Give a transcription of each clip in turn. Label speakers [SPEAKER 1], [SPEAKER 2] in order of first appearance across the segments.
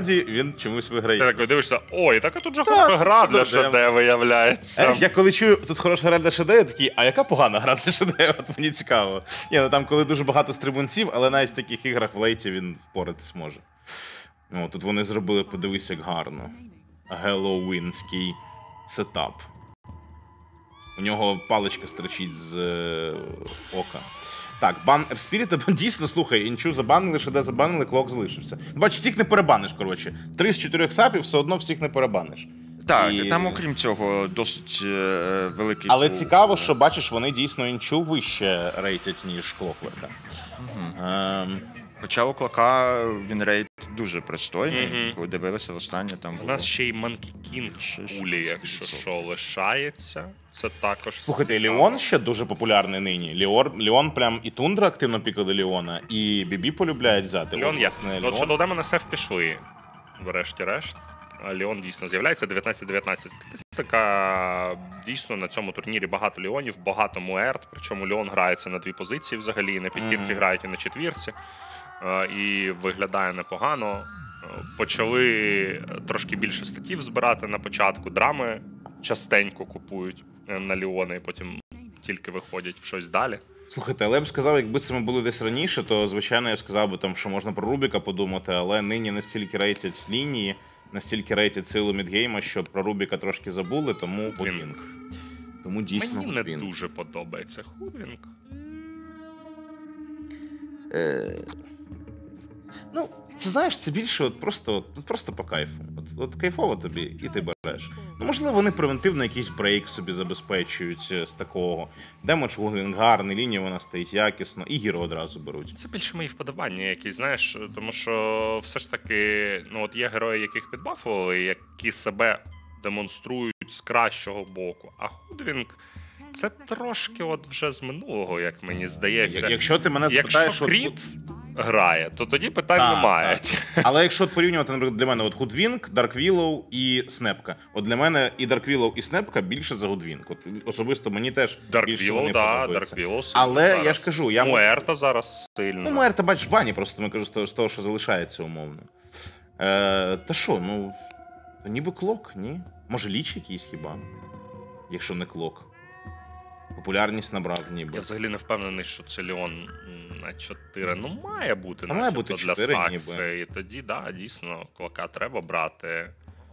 [SPEAKER 1] насправді він чомусь виграє.
[SPEAKER 2] Ти такий дивишся, ой, така тут же хороша гра для ШД виявляється.
[SPEAKER 1] Я коли чую, тут хороша гра для ШД, я такий, а яка погана гра для ШД? От мені цікаво. Ні, ну там коли дуже багато стрибунців, але навіть в таких іграх в лейті він впоратись може. О, тут вони зробили, подивись, як гарно. Геловінський сетап. У нього паличка строчить з ока. Так, бан Ерспіріта, дійсно, слухай, інчу забанили, ШД забанили, клок залишився. Бачиш, всіх не перебаниш, коротше. 3 з 4 сапів все одно всіх не перебаниш.
[SPEAKER 3] Так, і там, окрім цього, досить великий...
[SPEAKER 1] Але цікаво, що, бачиш, вони дійсно інчу вище рейтять, ніж клокверка.
[SPEAKER 3] Хоча у клока він рейт дуже пристойний, коли дивилися востаннє там було.
[SPEAKER 2] У нас ще й Monkey King Улі, якщо що, лишається. Це також...
[SPEAKER 1] Слухайте, Леон ще дуже популярний нині. Леон прям і Тундра активно пікали Леона, і Бібі полюбляють взяти.
[SPEAKER 2] Леон ясно. От що до Демона Сеф пішли, врешті-решт. Леон дійсно з'являється, 19-19 статистика. Дійсно, на цьому турнірі багато Леонів, багато Муерт, причому Леон грається на 2 позиції взагалі, на п'ятірці грають і на четвірці. І виглядає непогано. Почали трошки більше статів збирати на початку. Драми частенько купують на Леона і потім тільки виходять в щось далі.
[SPEAKER 1] Слухайте, але я б сказав, якби це ми були десь раніше, то, звичайно, я сказав би, там, що можна про Рубіка подумати, але нині настільки рейтять лінії, настільки рейтять силу мідгейма, що про Рубіка трошки забули, тому Худвінг. Тому дійсно
[SPEAKER 2] мені
[SPEAKER 1] Худвінг.
[SPEAKER 2] Не дуже подобається Худвінг.
[SPEAKER 1] Ну, це знаєш, це більше просто по кайфу. От кайфово тобі, і ти береш. Ну, можливо, вони превентивно якийсь брейк собі забезпечують з такого. Демедж Худвінг гарний, лінія вона стоїть якісно, і гіро одразу беруть.
[SPEAKER 2] Це більше мої вподобання якісь, знаєш, тому що все ж таки, ну от є герої, яких підбафували, які себе демонструють з кращого боку, а Худвінг це трошки от вже з минулого, як мені здається.
[SPEAKER 1] Якщо ти мене запитаєш...
[SPEAKER 2] Якщо Кріт грає, то тоді питань немає.
[SPEAKER 1] Але якщо порівнювати, наприклад, для мене от Худвінг, Dark Willow і Снепка. От для мене і Dark Willow, і Снепка більше за Худвінг. От особисто мені теж більше вони подобаються.
[SPEAKER 2] Dark Willow
[SPEAKER 1] але
[SPEAKER 2] зараз.
[SPEAKER 1] Я ж кажу,
[SPEAKER 2] Муерта зараз сильно.
[SPEAKER 1] Ну, Муерта, бачиш, в вані просто, ми кажу, з того, що залишається умовно. Та що, ну, то ніби клок, ні? Може ліч якийсь хіба? Якщо не клок. Популярність набрав ніби.
[SPEAKER 2] Я взагалі не впевнений, що це Леон на 4. Ну, має бути,
[SPEAKER 1] має бути 4,
[SPEAKER 2] для Сакси.
[SPEAKER 1] ніби.
[SPEAKER 2] І тоді, да, дійсно, клока треба брати.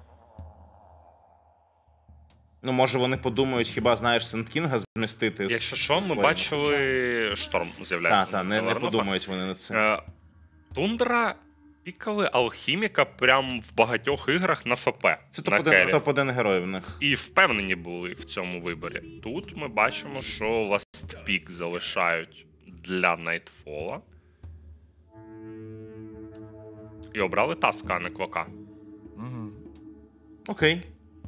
[SPEAKER 1] Ну, може вони подумають, хіба, знаєш, Сент-Кінга змістити.
[SPEAKER 2] Якщо що, ми бачили, Шторм з'являється.
[SPEAKER 1] Так, не подумають вони на це.
[SPEAKER 2] Тундра пікали Алхіміка прям в багатьох іграх на ФП.
[SPEAKER 1] Це топ-1 герой в них.
[SPEAKER 2] І впевнені були в цьому виборі. Тут ми бачимо, що Last Pick залишають для Найтфола. І обрали Таска, а не Клока.
[SPEAKER 1] Окей.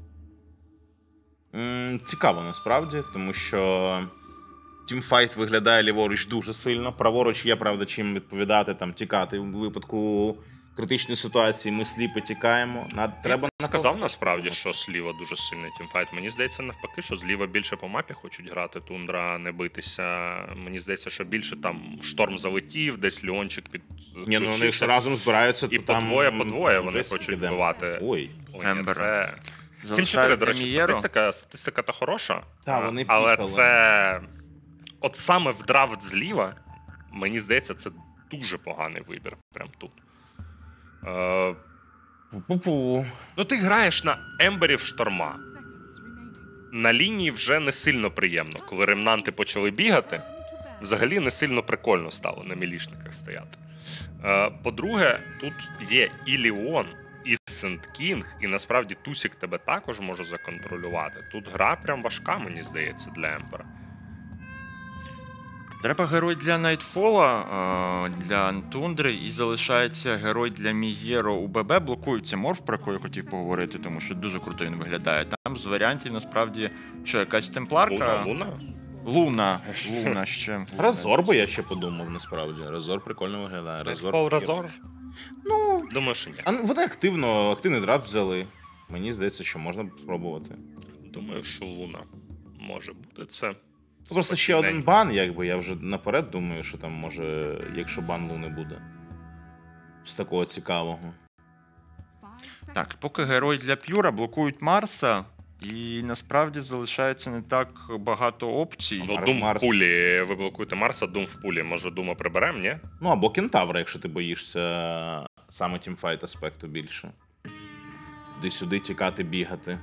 [SPEAKER 1] Цікаво насправді, тому що тімфайт виглядає ліворуч дуже сильно. Праворуч є, правда, чим відповідати, там, тікати в випадку критичної ситуації. Ми сліпо тікаємо. Треба
[SPEAKER 2] сказав насправді, що зліва дуже сильний тімфайт. Мені здається, навпаки, що зліва більше по мапі хочуть грати Тундра, не битися. Мені здається, що більше там Шторм залетів, десь Леончик під...
[SPEAKER 1] Ні, ну вони ж разом збираються.
[SPEAKER 2] І по-двоє вони хочуть вбивати.
[SPEAKER 1] Ой,
[SPEAKER 2] це... 7-4, до речі, статистика та хороша, але це... От саме в драфт зліва, мені здається, це дуже поганий вибір прям тут. Ну, ти граєш на Емберів Шторма. На лінії вже не сильно приємно. Коли ремнанти почали бігати, взагалі не сильно прикольно стало на мілішниках стояти. По-друге, тут є і Леон, і Сент-Кінг, і насправді Тусік тебе також може законтролювати. Тут гра прям важка, мені здається, для Ембера.
[SPEAKER 3] Треба герой для Найтфола, для Тундри, і залишається герой для Мієро у ББ. Блокується морф, про який я хотів поговорити, тому що дуже круто він виглядає. Там з варіантів, насправді, що якась темпларка... Луна ще.
[SPEAKER 1] Разор би я ще подумав, насправді. Разор прикольно виглядає.
[SPEAKER 2] Разор?
[SPEAKER 1] Ну,
[SPEAKER 2] думаю, що ні.
[SPEAKER 1] Вони активний драфт взяли. Мені здається, що можна спробувати.
[SPEAKER 2] Думаю, що Луна може бути це.
[SPEAKER 1] Просто ще один бан, якби, я вже наперед думаю, що там може, якщо бан Луни буде. З такого цікавого.
[SPEAKER 3] Так, поки герой для П'юра блокують Марса, і насправді залишається не так багато опцій.
[SPEAKER 2] Ну, Дум в пулі. Ви блокуєте Марса, Дум в пулі. Може, Дума приберемо, ні?
[SPEAKER 1] Ну, або Кентавра, якщо ти боїшся саме тімфайт аспекту більше. Туди-сюди тікати, бігати.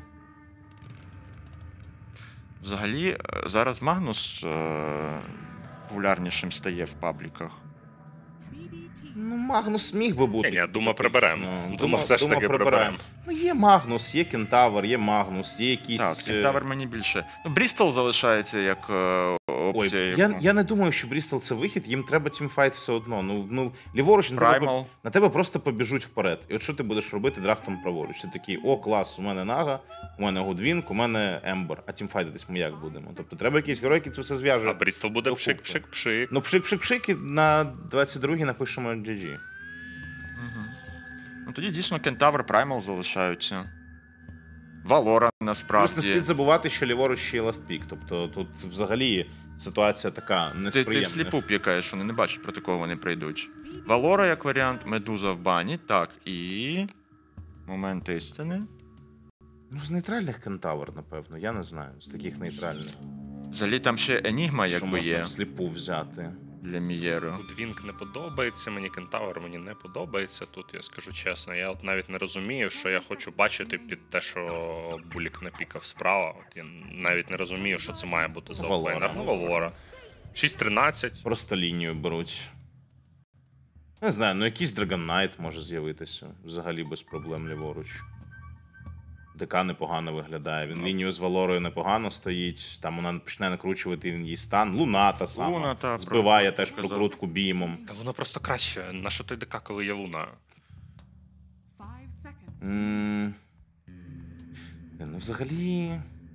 [SPEAKER 3] Взагалі, зараз Магнус популярнішим стає в пабліках.
[SPEAKER 1] Ну, Магнус міг би бути.
[SPEAKER 2] Ні, Дума приберемо. Дума все ж таки приберемо.
[SPEAKER 1] Ну, є Магнус, є Кентавр, є Магнус, є якісь...
[SPEAKER 3] Так, Кентавр мені більше. Ну, Брістол залишається як опція.
[SPEAKER 1] Ой, я не думаю, що Брістол це вихід, їм треба тімфайт все одно. Ну, ліворуч на тебе просто побіжуть вперед. І от що ти будеш робити драфтом праворуч? Ти такий, о, клас, у мене Нага, у мене Гудвінг, у мене Ембер. А тімфайтитись ми як будемо? Тобто треба якийсь герой, який це все зв'яже.
[SPEAKER 2] А Брістол буде пшик-пшик-пшик.
[SPEAKER 1] Ну, пшик-пшик-пшик, і на 22-й напишемо GG.
[SPEAKER 3] Угу. Ну, тоді дійсно Кентавр, Праймал залишаються. Валора, насправді.
[SPEAKER 1] Просто не слід забувати, що ліворуч ще є ластпік. Тобто тут взагалі ситуація така несприємна.
[SPEAKER 3] Ти сліпу пікаєш, вони не бачать, проти кого вони прийдуть. Валора як варіант, Медуза в бані, так, і... Момент істини.
[SPEAKER 1] Ну, з нейтральних Кентавр, напевно, я не знаю, з таких нейтральних.
[SPEAKER 3] Взагалі там ще Енігма
[SPEAKER 1] Що
[SPEAKER 3] якби
[SPEAKER 1] можна
[SPEAKER 3] є
[SPEAKER 1] всліпу взяти.
[SPEAKER 3] для Мієро.
[SPEAKER 2] Гудвінг не подобається, мені Кентавр мені не подобається. Тут я скажу чесно, я от навіть не розумію, що я хочу бачити під те, що Булік напікав справа. От я навіть не розумію, що це має бути за офлейнер. Ну, Валора. 6-13.
[SPEAKER 1] Просто лінію беруть. Не знаю, ну якийсь Dragon Knight може з'явитися. Взагалі без проблем ліворуч. ДК непогано виглядає. Він лінію з Валорою непогано стоїть. Там вона почне накручувати її стан. Луна та сама.
[SPEAKER 3] Луна, та,
[SPEAKER 1] збиває теж
[SPEAKER 3] казав.
[SPEAKER 1] прокрутку бімом.
[SPEAKER 2] Та воно просто краще. На що той ДК, коли є Луна?
[SPEAKER 1] Ну, взагалі...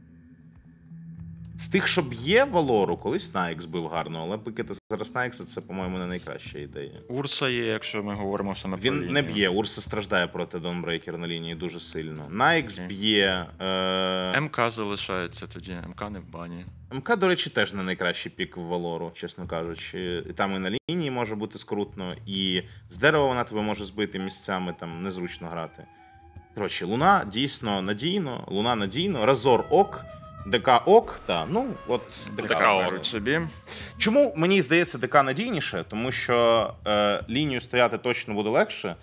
[SPEAKER 1] З тих, що б'є Валору, колись Найкс бив гарно, але пикати зараз Найкса це, по-моєму, не найкраща ідея.
[SPEAKER 3] Урса є, якщо ми говоримо саме про лінію.
[SPEAKER 1] Він не б'є, Урса страждає проти Dawnbreaker на лінії дуже сильно. Найкс б'є...
[SPEAKER 3] МК залишається тоді, МК не в бані.
[SPEAKER 1] МК, до речі, теж не найкращий пік в Валору, чесно кажучи. І там і на лінії може бути скрутно, і з дерева вона тебе може збити місцями, там незручно грати. Коротше, Луна дійсно надійно, Луна надійно, Разор ок, ДК ок, та, ну, от ДК
[SPEAKER 3] беруть собі.
[SPEAKER 1] Чому мені здається ДК надійніше? Тому що лінію стояти точно буде легше,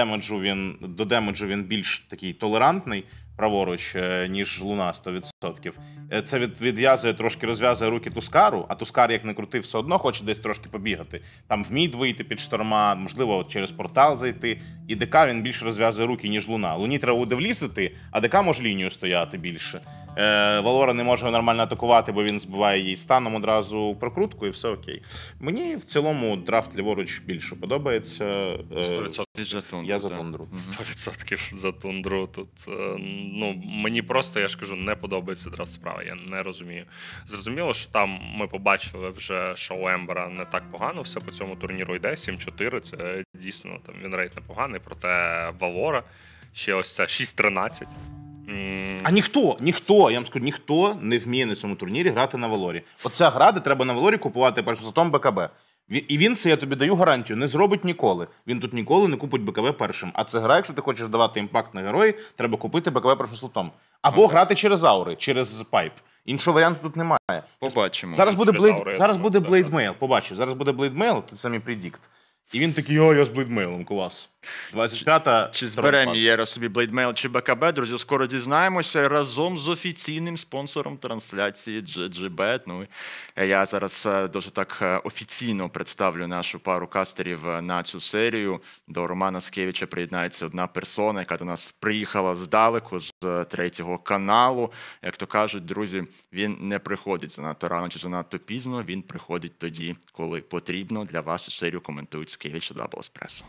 [SPEAKER 1] до демеджу він більш такий толерантний, праворуч, ніж Луна 100%. Це відв'язує, трошки розв'язує руки Тускару, а Тускар, як не крути, все одно хоче десь трошки побігати. Там в мід вийти під шторма, можливо, через портал зайти. І ДК він більше розв'язує руки, ніж Луна. Луні треба буде влізти, а ДК може лінію стояти більше. Валора не може нормально атакувати, бо він збиває її станом одразу прокрутку, і все окей. Мені в цілому драфт ліворуч більше подобається.
[SPEAKER 2] 100%
[SPEAKER 3] за тундру.
[SPEAKER 1] Я за тундру.
[SPEAKER 2] 100% за тундру. Тут, ну, мені просто, я ж кажу, не подобається драфт справа. Я не розумію. Зрозуміло, що там ми побачили вже, що у Ембера не так погано, все по цьому турніру йде, 7-4, це дійсно там вінрейт непоганий, проте Валора ще ось це 6-13.
[SPEAKER 1] А я вам скажу, ніхто не вміє на цьому турнірі грати на Валорі. Оця гра, де треба на Валорі купувати першим слотом БКБ. І він це, я тобі даю гарантію, не зробить ніколи. Він тут ніколи не купить БКБ першим. А це гра, якщо ти хочеш давати імпакт на герої, треба купити БКБ першим слотом. Або грати через аури, через пайп. Іншого варіанту тут немає.
[SPEAKER 3] Побачимо.
[SPEAKER 1] Зараз буде Блейдмейл, побачиш. Зараз буде Блейдмейл, тут самі предікт. І він такий, я з Блейдмейлом, клас. 25-та...
[SPEAKER 3] Чи збере Мієро собі Блейдмейл чи БКБ, друзі, скоро дізнаємося разом з офіційним спонсором трансляції GGBet. Ну, я зараз дуже так офіційно представлю нашу пару кастерів на цю серію. До Романа Скевича приєднається одна персона, яка до нас приїхала здалеку, з третього каналу. Як то кажуть, друзі, він не приходить занадто рано чи занадто пізно, він приходить тоді, коли потрібно. Для вас цю серію коментують Скевич та Double Espresso.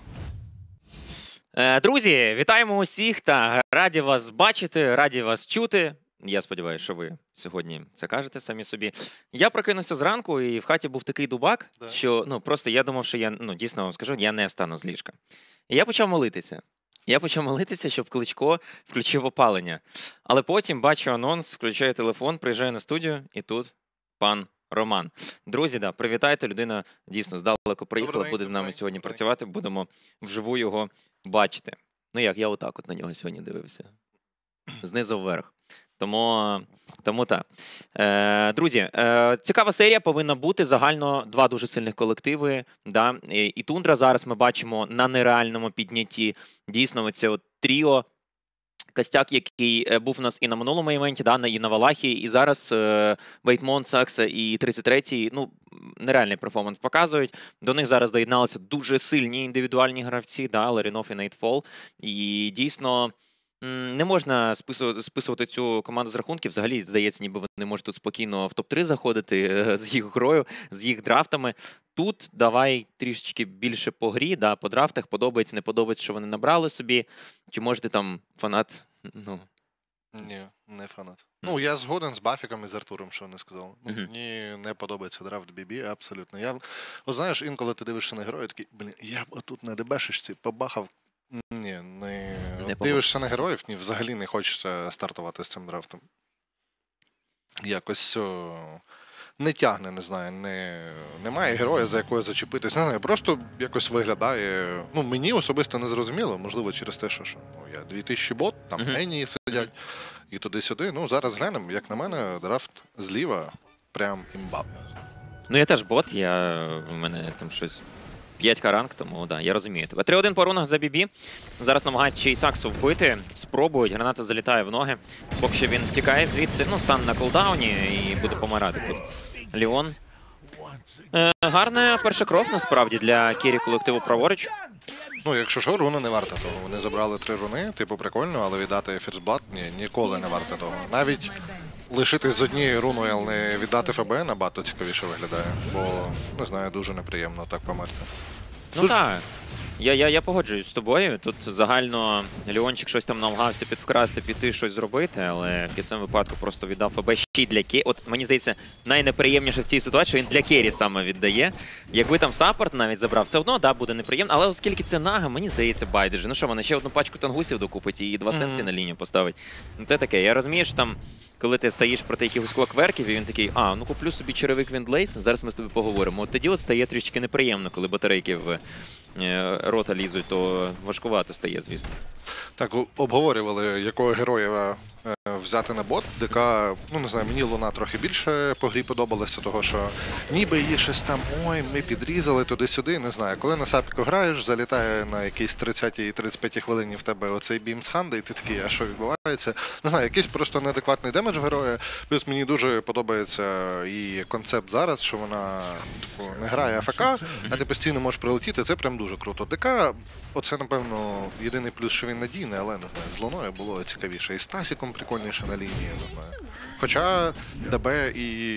[SPEAKER 4] Друзі, вітаємо усіх та раді вас бачити, раді вас чути. Я сподіваюся, що ви сьогодні це кажете самі собі. Я прокинувся зранку, і в хаті був такий дубак, що просто я думав, що я, дійсно вам скажу, я не встану з ліжка. І я почав молитися. Щоб Кличко включив опалення. Але потім бачу анонс, включаю телефон, приїжджаю на студію, і тут пан Роман. Друзі, привітайте, людина дійсно здалеку приїхала, буде з нами сьогодні працювати, будемо вживу його бачити. Ну як, я отак от на нього сьогодні дивився. Знизу вверх. Тому так. Друзі, цікава серія повинна бути. Загально два дуже сильних колективи. Да? І Тундра зараз ми бачимо на нереальному піднятті. Дійсно, оце от тріо. Костяк, який був у нас і на минулому івенті, да, і на Валахі, і зараз Вейтмон, Сакса і 33-й, ну, нереальний перформанс показують. До них зараз доєдналися дуже сильні індивідуальні гравці, да, Ларінов і Найтфол. І дійсно не можна списувати цю команду з рахунків. Взагалі, здається, ніби вони можуть тут спокійно в топ-3 заходити з їх грою, з їх драфтами. Тут давай трішечки більше по грі, да, по драфтах, подобається, не подобається, що вони набрали собі. Чи можете там фанат? Ну.
[SPEAKER 5] Ні, не фанат. Ну, я згоден з Бафіком і з Артуром, що вони сказали. Ну, мені не подобається драфт BB, абсолютно. От знаєш, інколи ти дивишся на героя, такий, я б тут на ДБшечці побахав. Ні, не дивишся на героїв, ні, взагалі не хочеться стартувати з цим драфтом. Якось не тягне, не знаю, немає героя, за якою зачепитись. Не знаю, просто якось виглядає. Ну, мені особисто не зрозуміло, можливо, через те, що я 2000 бот, там генії сидять і туди-сюди. Ну, зараз глянемо, як на мене, драфт зліва прям імба.
[SPEAKER 4] Ну, я теж бот, в мене там щось 5 ранг, тому да, я розумію тебе. 3-1 по рунах за BB. Зараз намагається ще й Саксу вбити. Спробують, граната залітає в ноги. Поки що він втікає звідси, ну, стан на кулдауні і буде помирати тут. Ліон. Гарна перша кров, насправді, для кері колективу праворуч.
[SPEAKER 5] Ну, якщо що, руна не варта того. Вони забрали 3 руни, типу прикольно, але віддати фірстблад ніколи не варто того. Навіть лишитись з однією руною, але не віддати ФБ набагато цікавіше виглядає. Бо, не знаю, дуже неприємно так померти.
[SPEAKER 4] Ну так. Я погоджуюсь з тобою. Тут загально Леончик щось там намагався підвкрасти, піти щось зробити, але в цьому випадку просто віддав ФБ ще й для Керрі. От мені здається, найнеприємніше в цій ситуації, що він для Керрі саме віддає. Якби там саппорт навіть забрав, все одно, да, буде неприємно. Але оскільки це Нага, мені здається, байдуже. Ну що, вона ще одну пачку тангусів докупить і 2 сентлі на лінію поставить. Ну те таке. Я розумію, що там, коли ти стоїш проти якихось клокверків, і він такий, ну куплю собі черевик Віндлейс, зараз ми з тобою поговоримо. От тоді от стає трішки неприємно, коли батарейки в рота лізуть, то важкувато стає, звісно.
[SPEAKER 5] Так, обговорювали, якого героя взяти на бот. ДК, ну не знаю, мені Луна трохи більше по грі подобалася, того що ніби її щось там, ми підрізали туди-сюди, не знаю. Коли на сапіку граєш, залітає на якійсь 30-35 хвилині в тебе оцей бім з ханди, і ти такий, а що відбувається? Не знаю, якийсь просто неадекватний демедж в героя. Плюс мені дуже подобається і концепт зараз, що вона типу, не грає АФК, а ти постійно можеш прилетіти, це прям дуже круто. ДК, оце, напевно, єдиний плюс, що він надійний, але, не знаю, з Луною було цікавіше. І з Тасіком прикольніше на лінії, не знаю. Хоча ДБ і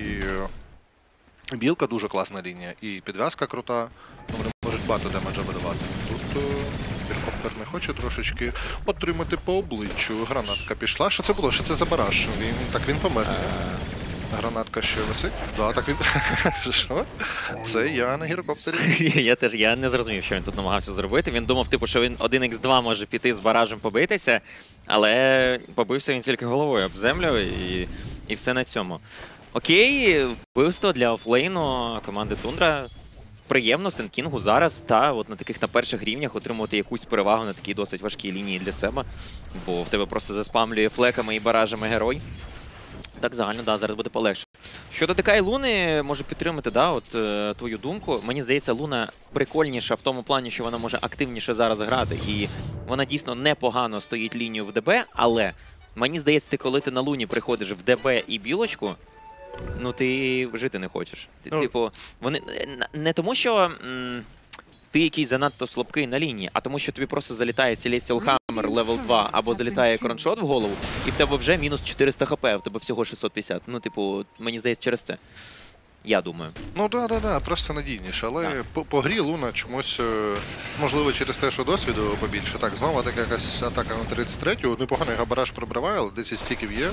[SPEAKER 5] Білка дуже класна лінія, і підв'язка крута, вони можуть багато демеджа видавати. Тут Біркоптер не хоче трошечки отримати по обличчю. Гранатка пішла. Що це було? Що це за бараж? Він помер. Гранатка ще висить? Да, так він... Що? Це я на гірокоптері.
[SPEAKER 4] Я не зрозумів, що він тут намагався зробити. Він думав, типу, що він 1х2 може піти з баражем побитися, але побився він тільки головою об землю і все на цьому. Окей, вбивство для офлейну команди Тундра. Приємно Сенкінгу зараз от на таких на перших рівнях отримувати якусь перевагу на такій досить важкій лінії для себе, бо в тебе просто заспамлює флеками і баражами герой. Так загально, да, зараз буде полегше. Щодо ДК і Луни, можу підтримати, да, от твою думку. Мені здається, Луна прикольніша в тому плані, що вона може активніше зараз грати, і вона дійсно непогано стоїть лінію в ДБ, але мені здається, коли ти на Луні приходиш в ДБ і білочку, ну ти жити не хочеш. Типу, вони не тому, що ти якийсь занадто слабкий на лінії, а тому, що тобі просто залітає Celestial Hammer левел 2 або залітає кроншот в голову, і в тебе вже мінус 400 хп, в тебе всього 650. Ну, типу, мені здається, через це. Я думаю.
[SPEAKER 5] Ну, да, просто надійніше. Але по грі Луна чомусь, можливо, через те, що досвіду побільше. Так, знову така якась атака на 33-ю. Непоганий габараж пробриває, але 10 стіків є.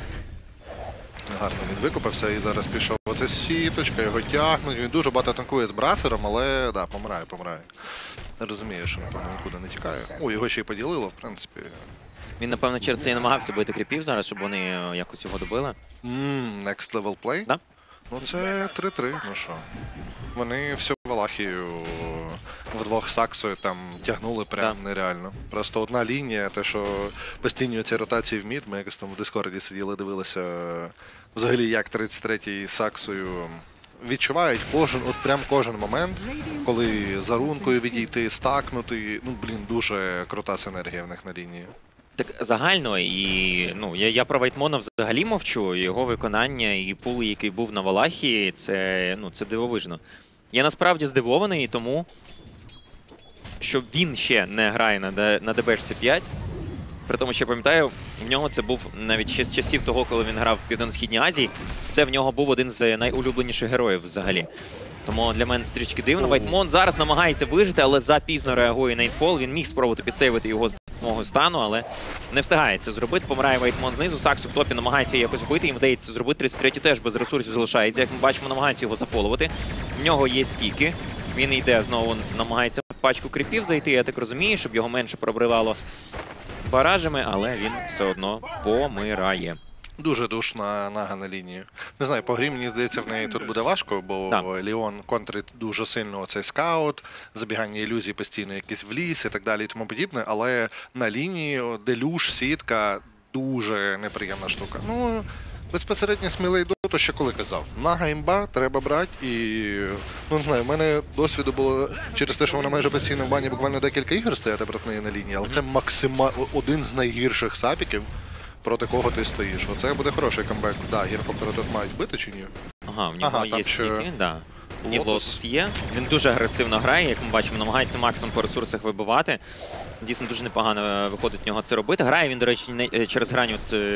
[SPEAKER 5] Гарно він викупився і зараз пішов. Оце сіточка, його тягнуть. Він дуже багато танкує з брасером, але да, помирає. Я розумію, що напевно нікуди не тікає. Його ще й поділило, в принципі.
[SPEAKER 4] Він, напевно, через це і намагався бити кріпів зараз, щоб вони якось його добили.
[SPEAKER 5] Next level play?
[SPEAKER 4] Да.
[SPEAKER 5] Ну це 3-3, ну що. Вони всю Валахію вдвох з Саксою там тягнули прям нереально. Просто одна лінія, те, що постійні ці ротації в мід, ми якось там в Дискорді сиділи, дивилися взагалі, як 33-й з Саксою відчувають кожен момент, коли за рункою відійти, стакнути. Ну, блін, дуже крута синергія в них на лінії.
[SPEAKER 4] Так загально, і ну, я про Вайтмона взагалі мовчу, його виконання і пул, який був на Валахії, це дивовижно. Я насправді здивований тому, що він ще не грає на ДБшці 5. При тому, що я пам'ятаю, в нього це був навіть ще з часів того, коли він грав в Південно-Східній Азії, це в нього був один з найулюбленіших героїв взагалі. Тому для мене стрічки дивно. Вайтмон зараз намагається вижити, але запізно реагує Найтфол. Він міг спробувати підсейвити його з допомогою стану, але не встигає це зробити. Помирає Вайтмон знизу, Саксу в топі намагається якось вбити, їм вдається зробити. 33-й теж без ресурсів залишається. Як ми бачимо, намагається його зафоловати. В нього є стіки. Він йде знову, намагається в пачку кріпів зайти, я так розумію, щоб його менше пробривало баражами, але він все одно помирає.
[SPEAKER 5] Дуже душна Нага на лінії. Не знаю, по грі, мені здається, в неї тут буде важко, бо Ліон контрить дуже сильно цей скаут, забігання ілюзій постійно якісь в ліс і так далі і тому подібне, але на лінії делюш, сітка дуже неприємна штука. Ну, безпосередньо смілий то ще коли казав. Нага імба, треба брати і... Ну, не знаю, в мене досвіду було через те, що вона майже постійно в бані буквально декілька ігор стояти проти неї на лінії, але це максимально один з найгірших сапіків, проти кого ти стоїш. Оце буде хороший камбек. Да, гірокоптери тут мають бити чи ні?
[SPEAKER 4] Ага, в нього є стіки, да. І Лотус є. Він дуже агресивно грає, як ми бачимо, намагається максимум по ресурсах вибивати. Дійсно, дуже непогано виходить в нього це робити. Грає він, до речі, не через грань,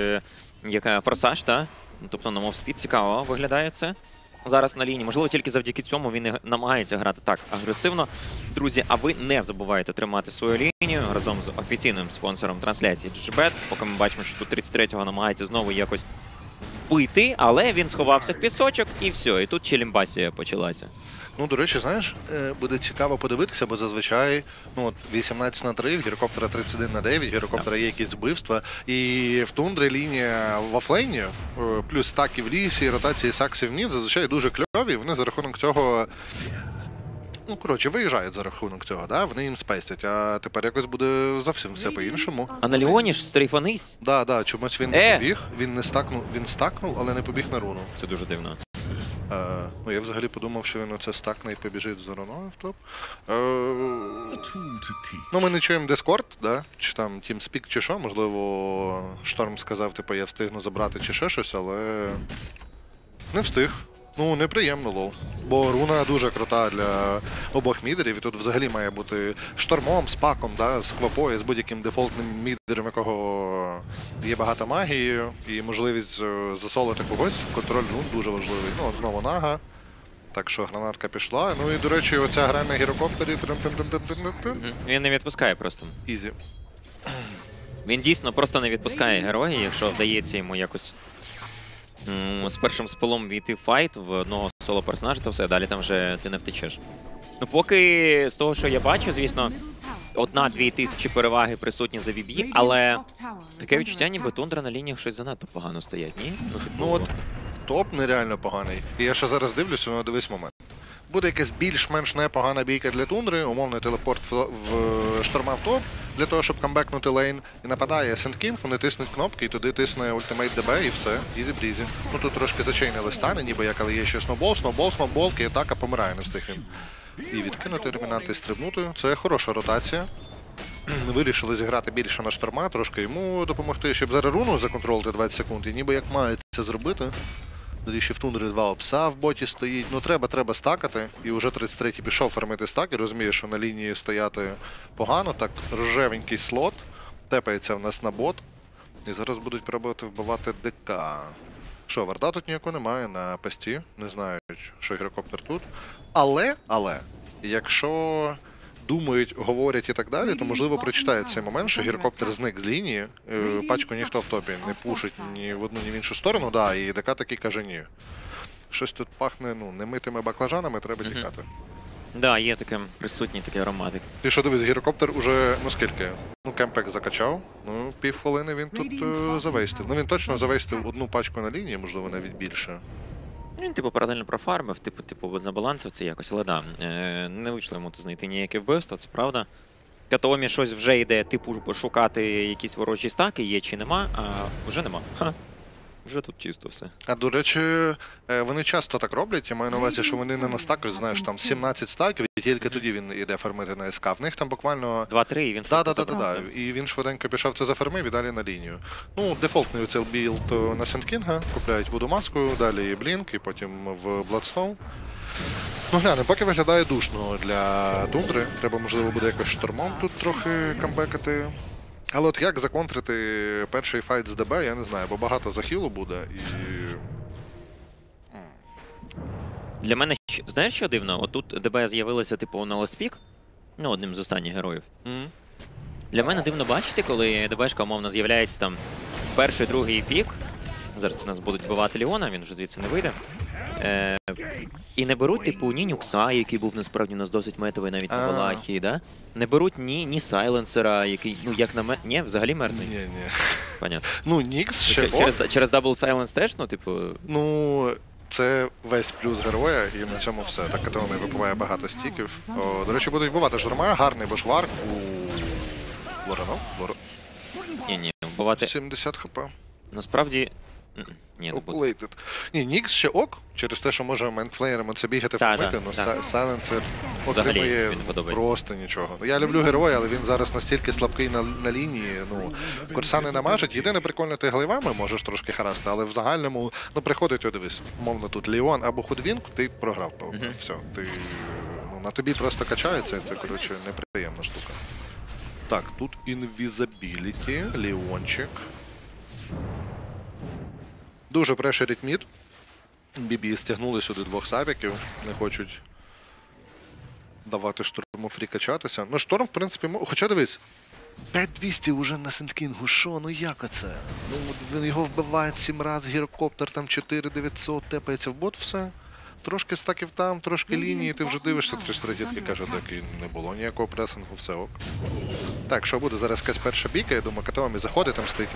[SPEAKER 4] яка форсаж, та? Тобто на мовспід цікаво виглядає це зараз на лінії. Можливо, тільки завдяки цьому він і намагається грати так агресивно. Друзі, а ви не забувайте тримати свою лінію разом з офіційним спонсором трансляції GGBet. Поки ми бачимо, що тут 33-го намагається знову якось вбити, але він сховався в пісочок і все. І тут челімбасія почалася.
[SPEAKER 5] Ну, до речі, знаєш, буде цікаво подивитися, бо зазвичай 18-3, в гірокоптера 31-9, гірокоптера є якісь вбивства. І в Тундри лінія в офлейні, плюс стаки в лісі, ротації саксів мід, зазвичай дуже кльові. Вони за рахунок цього, ну, коротше, виїжджають за рахунок цього, да? Вони їм спестять. А тепер якось буде зовсім все по-іншому.
[SPEAKER 4] А на Ліоні ж стрейфанись?
[SPEAKER 5] Да, чомусь він не побіг, він стакнув, але не побіг на руну.
[SPEAKER 4] Це дуже дивно.
[SPEAKER 5] Ну, я взагалі подумав, що він оце стакне і побіжить за руною в топ. Ну, ми не чуємо Discord, да? Чи там TeamSpeak, чи що. Можливо, Шторм сказав, типу, я встигну забрати чи ще щось, але не встиг. Ну, неприємно лоу. Бо руна дуже крута для обох мідерів, і тут взагалі має бути штормом, спаком, да, з квапою, з будь-яким дефолтним мідером, якого є багато магії, і можливість засолити когось. Контроль рун дуже важливий. Ну, от знову Нага. Так що гранатка пішла. Ну і, до речі, оця гра на гірокоптері.
[SPEAKER 4] Він не відпускає просто.
[SPEAKER 5] Ізі.
[SPEAKER 4] Він дійсно просто не відпускає героя, якщо вдається йому якось з першим спилом війти в файт в одного соло-персонажа, то все, далі там вже ти не втечеш. Ну, поки з того, що я бачу, звісно, 1-2 тисячі переваги присутні за VB, але таке відчуття, ніби Тундра на лініях щось занадто погано стоять, ні?
[SPEAKER 5] Ну от, топ нереально поганий. І я ще зараз дивлюся, ну дивись момент. Буде якась більш-менш непогана бійка для Тундри, умовний телепорт в Шторма в топ, для того, щоб камбекнути лейн. І нападає Сендкінг, вони тиснуть кнопки, і туди тисне ультимейт ДБ, і все, ізі-брізі. Ну тут трошки зачейнили стани, ніби як, але є ще сноубол, і атака помирає, не встиг він. І відкинути домінанти, стрибнути. Це хороша ротація. Вирішили зіграти більше на Шторма, трошки йому допомогти, щоб зараз руну законтролити 20 секунд, і ніби як мають це зробити. Тоді ще в Тундри 2 опса в боті стоїть. Ну треба стакати. І вже 33-й пішов фармити стаки. Розуміє, що на лінії стояти погано. Так, рожевенький слот. Тепається в нас на бот. І зараз будуть пробувати вбивати ДК. Що, варда тут ніякого немає на пасті. Не знають, що гірокоптер тут. Але, якщо думають, говорять і так далі, то, можливо, прочитають цей момент, що гірокоптер зник з лінії, пачку ніхто в топі не пушить ні в одну, ні в іншу сторону, да, і ДК таки каже ні. Щось тут пахне, ну, немитими баклажанами, треба тікати.
[SPEAKER 4] Да, є таке присутній такий ароматик.
[SPEAKER 5] Ти що, дивись, гірокоптер уже, ну скільки? Ну, кемпек закачав, ну, півхвилини він тут завейстив. Ну, він точно завейстив одну пачку на лінії, можливо, навіть більше.
[SPEAKER 4] Він, типу, паралельно профармив, типу, забалансив це якось, але да, не вийшло йому знайти ніяке вбивство, це правда. Катомі щось вже йде, типу, шукати якісь ворожі стаки, є чи нема, а вже нема. Ха. Вже тут чисто все.
[SPEAKER 5] А до речі, вони часто так роблять. Я маю на увазі, що вони не настакують, знаєш, там 17 стаків, і тільки тоді він іде фармити на СК. В них там буквально
[SPEAKER 4] 2-3, і він швидко забрав.
[SPEAKER 5] Да. І він швиденько пішов це зафармив і далі на лінію. Ну, дефолтний цей білд на Сенткінга, купляють воду маску, далі Блінк, і потім в Бладстоун. Ну, глянь, поки виглядає душно для Тундри. Треба, можливо, буде якось штормом тут трохи камбекати. Але от як законтрити перший файт з ДБ, я не знаю, бо багато захилу буде і...
[SPEAKER 4] Для мене, знаєш, що дивно? Отут ДБ з'явилося, типу, на Last Pick, ну, одним з останніх героїв. Для мене дивно бачити, коли ДБшка, умовно, з'являється там перший, другий пік. Зараз нас будуть вбивати Леона, він вже звідси не вийде. І не беруть, типу, ні Нюкса, який був насправді у нас досить метовий навіть на Валахії, да? Не беруть ні Сайленсера, який, ну, як на мене... Ні, взагалі мертвий?
[SPEAKER 5] Ні.
[SPEAKER 4] Понятно.
[SPEAKER 5] Ну, Нікс ще
[SPEAKER 4] Через Double Silence теж, ну, типу...
[SPEAKER 5] Ну, це весь плюс героя, і на цьому все. Так, Катомі випиває багато стіків. До речі, будуть вбивати Жорма, гарний бушвар у Лорено.
[SPEAKER 4] Ні, вбивати...
[SPEAKER 5] 70 хп.
[SPEAKER 4] Насправді... Ні, не буде.
[SPEAKER 5] Ні, Нікс ще ок, через те, що може мейнфлеєром це бігати фармити, але Сайленсер отримує просто нічого. Я люблю героя, але він зараз настільки слабкий на лінії, ну, курса не намажить. Єдине прикольно, ти гливами можеш трошки харасти, але в загальному, ну, приходить, дивись, мовно тут Леон або Худвінг, ти програв, все, ти, ну, на тобі просто качається, це, коротше, неприємна штука. Так, тут інвізабіліті, Леончик. Дуже прешерить мід. Бібі стягнули сюди двох сабіків, не хочуть давати шторму фрі качатися. Ну, шторм, в принципі, хоча дивись, 5200 уже на Сенткінгу, що? Ну як оце? Ну, він його вбиває 7 разів, гірокоптер там 4900, тепається в бот, все. Трошки стаків там, трошки лінії, ти вже дивишся, 300 дітки каже, так і не було ніякого пресингу, все ок. Так, що буде зараз якась перша бійка, я думаю, Катомі заходить, там стоїть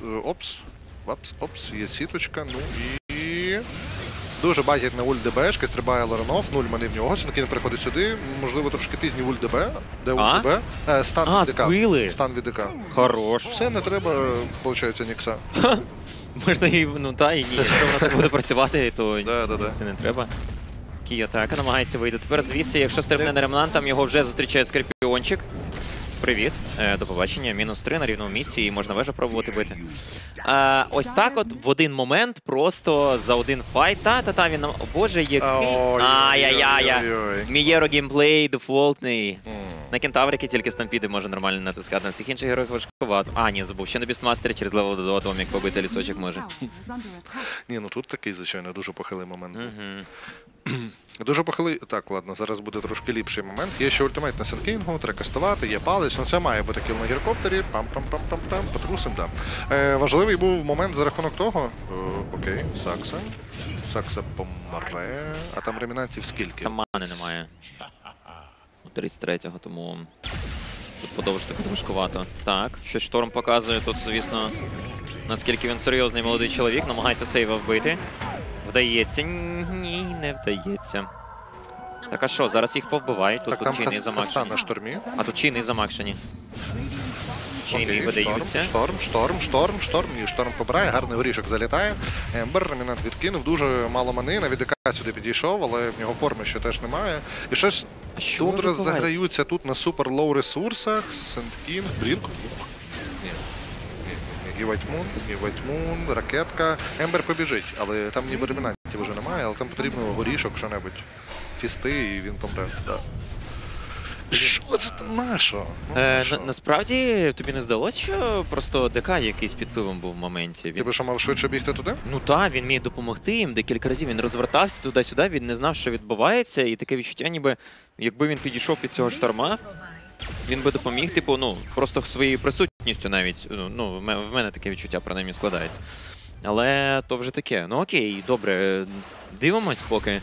[SPEAKER 5] опс, є сіточка, ну і... Дуже багітна ульт ДБшка, стрибає Лоранов, 0 мани в нього, Сенткін приходить сюди, можливо, трошки пізній ульт ДБ. Де ульт ДБ? Стан від ДК.
[SPEAKER 4] Збили!
[SPEAKER 5] Стан від ДК.
[SPEAKER 4] Хорош.
[SPEAKER 5] Все, не треба, виходить, Нікса.
[SPEAKER 4] Можна і, ну та, і ні, якщо воно так буде працювати, то
[SPEAKER 5] Да.
[SPEAKER 4] все не треба. Кій-атака намагається вийти. Тепер звідси, якщо стрибне на ремнант, там його вже зустрічає Скорпіончик. Привіт, до побачення. -3 на рівному місці, і можна вежу пробувати бити. Ось так от в один момент, просто за один файт. Та, він нам... О, боже, який... Ай-яй-яй. Мієро геймплей дефолтний. На кентаврики тільки стампіди може нормально натискати, на всіх інших героїв важкувато. Ні, забув, ще на бістмастері через левел до Атомік побити лісочок може.
[SPEAKER 5] Ні, ну тут такий, звичайно, дуже похилий момент. Дуже похилий. Так, ладно, зараз буде трошки ліпший момент. Є ще ультимейт на Сенткінгу, треба кастувати, є палець. Ну це має бути кіл на гіркоптері. Пам-пам-пам-пам-пам, потрусим, да. Важливий був момент за рахунок того. Окей, Сакса помре. А там ремінантів скільки?
[SPEAKER 4] Там мани немає. У 33-го, тому тут подовжити буде важкувато. Так, щось Шторм показує тут, звісно, наскільки він серйозний молодий чоловік, намагається сейва вбити. Вдається? Ні, не вдається. Так, а що, зараз їх повбивають, тут чини замакшені.
[SPEAKER 5] На штормі.
[SPEAKER 4] А тут чини замакшені. Чини видаються.
[SPEAKER 5] Шторм. Ні, Шторм побирає, гарний горішок залітає. Ембер, ремінант відкинув, дуже мало мани, навіть ДК сюди підійшов, але в нього форми ще теж немає. І щось Тундра заграються тут на супер лоу ресурсах. Сенткінг, Блінк. І Вайтмун, ракетка. Ембер побіжить, але там ніби ремінантів вже немає, але там потрібно горішок, що-небудь. Фісти, і він помре. Да. Що це нашо?
[SPEAKER 4] Насправді, тобі не здалося, що просто ДК якийсь під пивом був в моменті?
[SPEAKER 5] Ти би що мав швидше бігти туди?
[SPEAKER 4] Ну так, він міг допомогти їм декілька разів. Він розвертався туди-сюди, він не знав, що відбувається, і таке відчуття, ніби якби він підійшов під цього шторма, він би допоміг, типу, ну, просто своєю присутністю навіть, ну, в мене таке відчуття, принаймні, складається. Але то вже таке. Ну окей, добре, дивимось поки.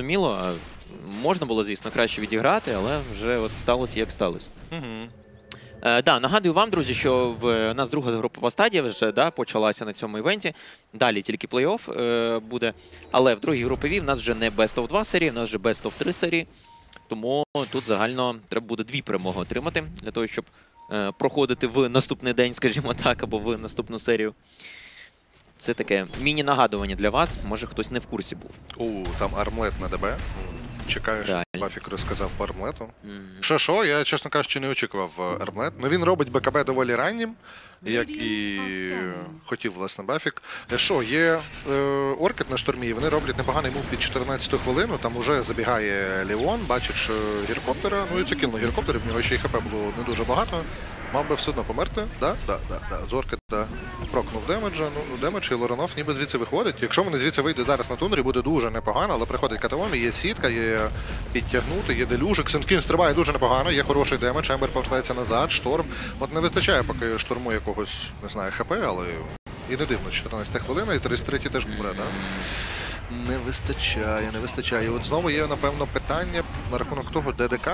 [SPEAKER 4] Незрозуміло. Можна було, звісно, краще відіграти, але вже от сталося, як сталося. Да, нагадую вам, друзі, що в нас друга групова стадія вже почалася на цьому івенті. Далі тільки плей-офф буде. Але в другій груповій в нас вже не Best of 2 серії, в нас вже Best of 3 серії. Тому тут загально треба буде 2 перемоги отримати для того, щоб проходити в наступний день, скажімо так, або в наступну серію. Це таке міні-нагадування для вас. Може, хтось не в курсі був.
[SPEAKER 5] Там армлет на ДБ. Чекаю, що
[SPEAKER 4] Реально.
[SPEAKER 5] Бафік розказав по армлету. Що, я, чесно кажучи, не очікував армлет. Ну, він робить БКБ доволі раннім, як і хотів, власне, Бафік. Що, є Оркет на штурмі, і вони роблять непоганий мув під 14-ту хвилину, там уже забігає Леон, бачить, що гіркоптера, ну і це кінно гіркоптери, в нього ще й ХП було не дуже багато. Мав би все одно померти, да. З Оркета прокнув демеджа, демедж, і Лоранов ніби звідси виходить. Якщо вони звідси вийдуть зараз на тундрі, буде дуже непогано, але приходить Катаомі, є сітка, є підтягнути, є делюжик, Сенкін стрибає дуже непогано, є хороший демедж, Ембер повертається назад, Шторм. От не вистачає поки Шторму якогось, не знаю, ХП, але і не дивно, 14 хвилина, і 33-й теж помре, да? Не вистачає. І от знову є, напевно, питання на рахунок того, ДДК.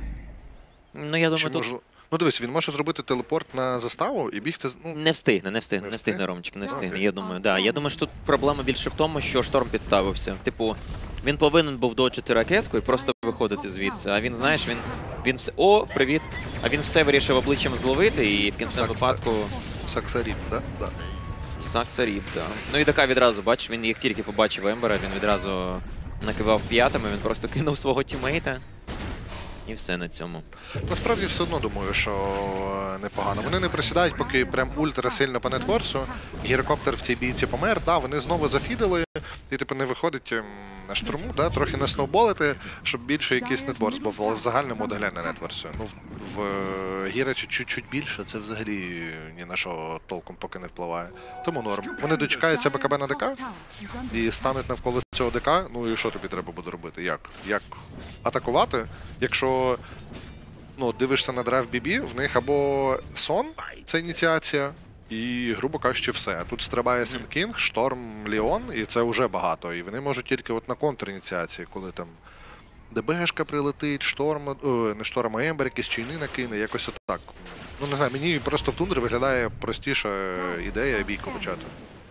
[SPEAKER 4] Ну, я думаю,
[SPEAKER 5] Чи
[SPEAKER 4] тут
[SPEAKER 5] можу... Ну, дивись, він може зробити телепорт на заставу і бігти... Ну...
[SPEAKER 4] не встигне, Ромчик, не встигне. Я думаю, да. Я думаю, що тут проблема більше в тому, що Шторм підставився. Типу, він повинен був доджити ракетку і просто виходити звідси. А він, знаєш, він все... О, привіт! А він все вирішив обличчям зловити і в кінцевому випадку...
[SPEAKER 5] Саксаріп, да? Да.
[SPEAKER 4] Саксаріп, да. Ну і така відразу, бачиш, він як тільки побачив Ембера, він відразу накивав п'ятами, він просто кинув свого тімейта. І все на цьому.
[SPEAKER 5] Насправді все одно думаю, що непогано. Вони не присідають, поки прям ультра сильно по нетворсу. Гірокоптер в цій бійці помер. Да, вони знову зафідили, і типу не виходить на штурму, да, трохи не сноуболити, щоб більше якийсь нетворс був, але в загальному догляне на нетворсу. Ну, в Гірачі чуть-чуть більше, це взагалі ні на що толком поки не впливає. Тому норм. Вони дочекаються БКБ на ДК і стануть навколо цього ДК. Ну і що тобі треба буде робити? Як атакувати? Якщо дивишся на драйв BB, в них або сон, це ініціація, і, грубо кажучи, все. Тут стрибає Сенкінг, Шторм, Леон, і це вже багато. І вони можуть тільки от на контр-ініціації, коли там ДБшка прилетить, Шторм, не Шторм, а Ембер якісь чайни накине, якось отак. Ну, не знаю, мені просто в тундрі виглядає простіша ідея бійку почати.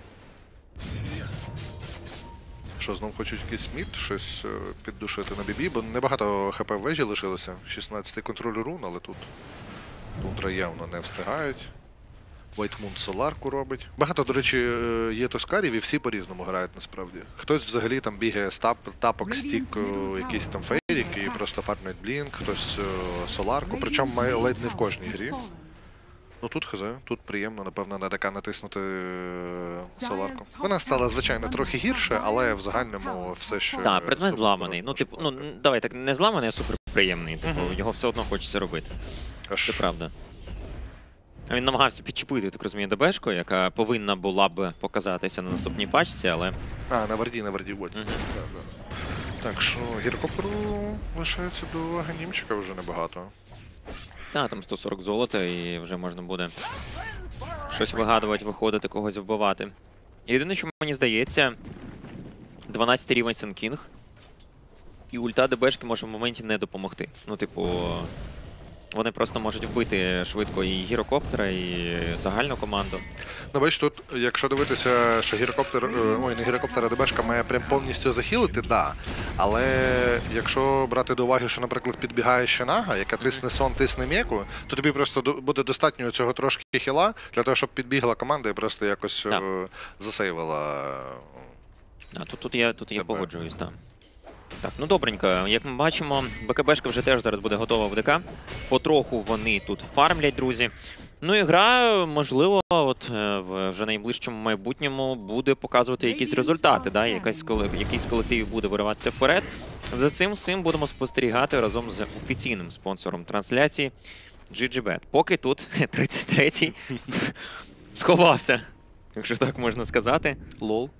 [SPEAKER 5] Що, знов хочуть якийсь мід, щось піддушити на бібі, бо небагато ХП в вежі лишилося. 16-й контроль рун, але тут тундра явно не встигають. Вайтмун соларку робить. Багато, до речі, є тоскарів і всі по-різному грають насправді. Хтось взагалі там бігає з тапок, стік, якийсь там фейрік і просто фармить блінк, хтось соларку, причому має ледь не в кожній грі. Ну тут хз, тут приємно, напевно, на ДК натиснути соларку. Вона стала, звичайно, трохи гірше, але в загальному все ще...
[SPEAKER 4] Так, предмет зламаний. Ну, типу, давай так, не зламаний, а суперприємний. Типу, його все одно хочеться робити. Це правда. Він намагався підчепити, я так розумію, ДБшку, яка повинна була б показатися на наступній пачці, але...
[SPEAKER 5] на варді боті. Так що гіркоптеру лишається до ганімчика вже небагато.
[SPEAKER 4] Так, там 140 золота і вже можна буде щось вигадувати, виходити, когось вбивати. Єдине, що мені здається, 12 рівень Сенкінг і ульта ДБшки може в моменті не допомогти. Ну, типу, вони просто можуть вбити швидко і гірокоптера, і загальну команду.
[SPEAKER 5] Ну, бачиш, тут, якщо дивитися, що гірокоптер, не гірокоптер, а ДБшка має прям повністю захилити, да. Але якщо брати до уваги, що, наприклад, підбігає ще Нага, яка тисне сон, тисне м'яку, то тобі просто буде достатньо цього трошки хіла для того, щоб підбігла команда і просто якось засейвила.
[SPEAKER 4] Тут я погоджуюсь, так. Так, ну добренько. Як ми бачимо, БКБшка вже теж зараз буде готова в ДК. Потроху вони тут фармлять, друзі. Ну і гра, можливо, от вже найближчому майбутньому буде показувати якісь результати, да? Якийсь колектив буде вириватися вперед. За цим всім будемо спостерігати разом з офіційним спонсором трансляції GGBet. Поки тут 33-й сховався, якщо так можна сказати.
[SPEAKER 5] Лол.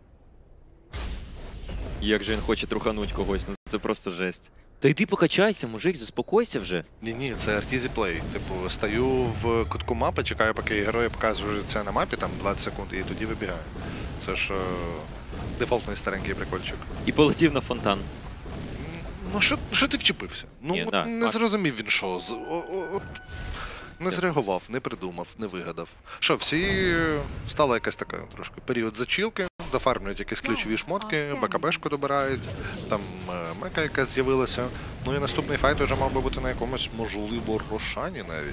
[SPEAKER 4] Як же він хоче трухануть когось, ну це просто жесть. Та йди покачайся, мужик, заспокойся вже.
[SPEAKER 5] Ні, це Arteezy Play. Типу, стою в кутку мапи, чекаю, поки герої показують це на мапі, там 20 секунд, і тоді вибігаю. Це ж дефолтний старенький прикольчик.
[SPEAKER 4] І полетів на фонтан.
[SPEAKER 5] Ну, що ти вчепився? Ну,
[SPEAKER 4] Ні,
[SPEAKER 5] не зрозумів він, що. Не зреагував, не придумав, не вигадав. Що, всі стала якась така трошки період зачілки, дофармлюють якісь ключові шмотки, БКБшку добирають, там мека якась з'явилася. Ну і наступний файт вже мав би бути на якомусь, можливо, Рошані навіть.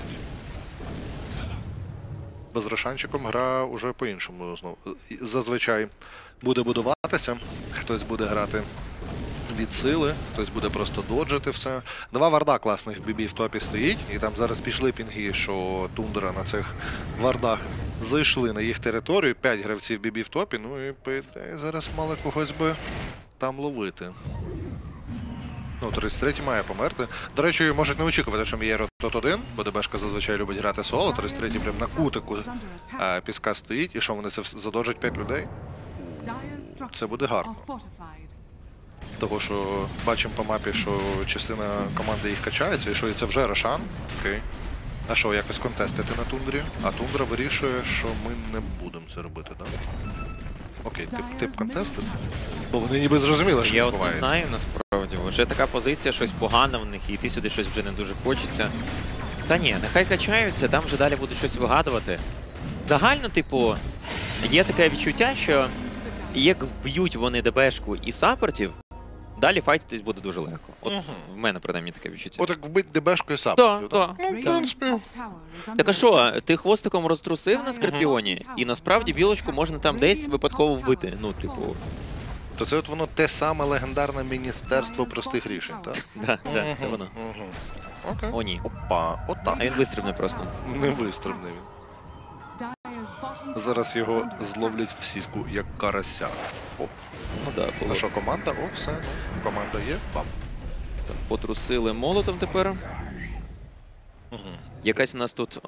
[SPEAKER 5] З Рошанчиком гра уже по-іншому знову. Зазвичай буде будуватися, хтось буде грати від сили, хтось буде просто доджити все. Два варда класних в бібі в топі стоїть, і там зараз пішли пінги, що Тундра на цих вардах зайшли на їх територію, 5 гравців бібі в топі, ну і по ідеї зараз мали когось би там ловити. Ну, 33-й має померти. До речі, можуть не очікувати, що Мієро тот-1, бо ДБшка зазвичай любить грати соло, 33-й прям на кутику піска стоїть, і що вони це задоджать 5 людей? Це буде гарно. Того, що бачимо по мапі, що частина команди їх качається, і що і це вже Рошан. Окей. А що, якось контестити на Тундрі? А Тундра вирішує, що ми не будемо це робити, так? Окей, тип контесту. Бо вони ніби зрозуміли, що
[SPEAKER 4] Я
[SPEAKER 5] відбувається.
[SPEAKER 4] от не знаю, насправді. Вже така позиція, щось погане в них, і йти сюди щось вже не дуже хочеться. Та ні, нехай качаються, там вже далі будуть щось вигадувати. Загально, типу, є таке відчуття, що як вб'ють вони ДБшку і саппортів, далі файтитись буде дуже легко. От в мене, принаймні, таке відчуття.
[SPEAKER 5] Отак вбить ДБшку і саппортів,
[SPEAKER 4] Так.
[SPEAKER 5] Ну, в принципі.
[SPEAKER 4] Так а що, ти хвостиком розтрусив на Скорпіоні, і насправді білочку можна там десь випадково вбити. Ну, типу,
[SPEAKER 5] То це от воно те саме легендарне міністерство простих рішень, так?
[SPEAKER 4] да, це воно.
[SPEAKER 5] Окей.
[SPEAKER 4] О, ні.
[SPEAKER 5] Опа, отак.
[SPEAKER 4] А він вистрибне просто.
[SPEAKER 5] Не вистрибне він. Зараз його зловлять в сітку, як карася. Оп.
[SPEAKER 4] Ну да,
[SPEAKER 5] А
[SPEAKER 4] коли
[SPEAKER 5] що, команда? О, все, ну, команда є, бам.
[SPEAKER 4] потрусили молотом тепер. Якась у нас тут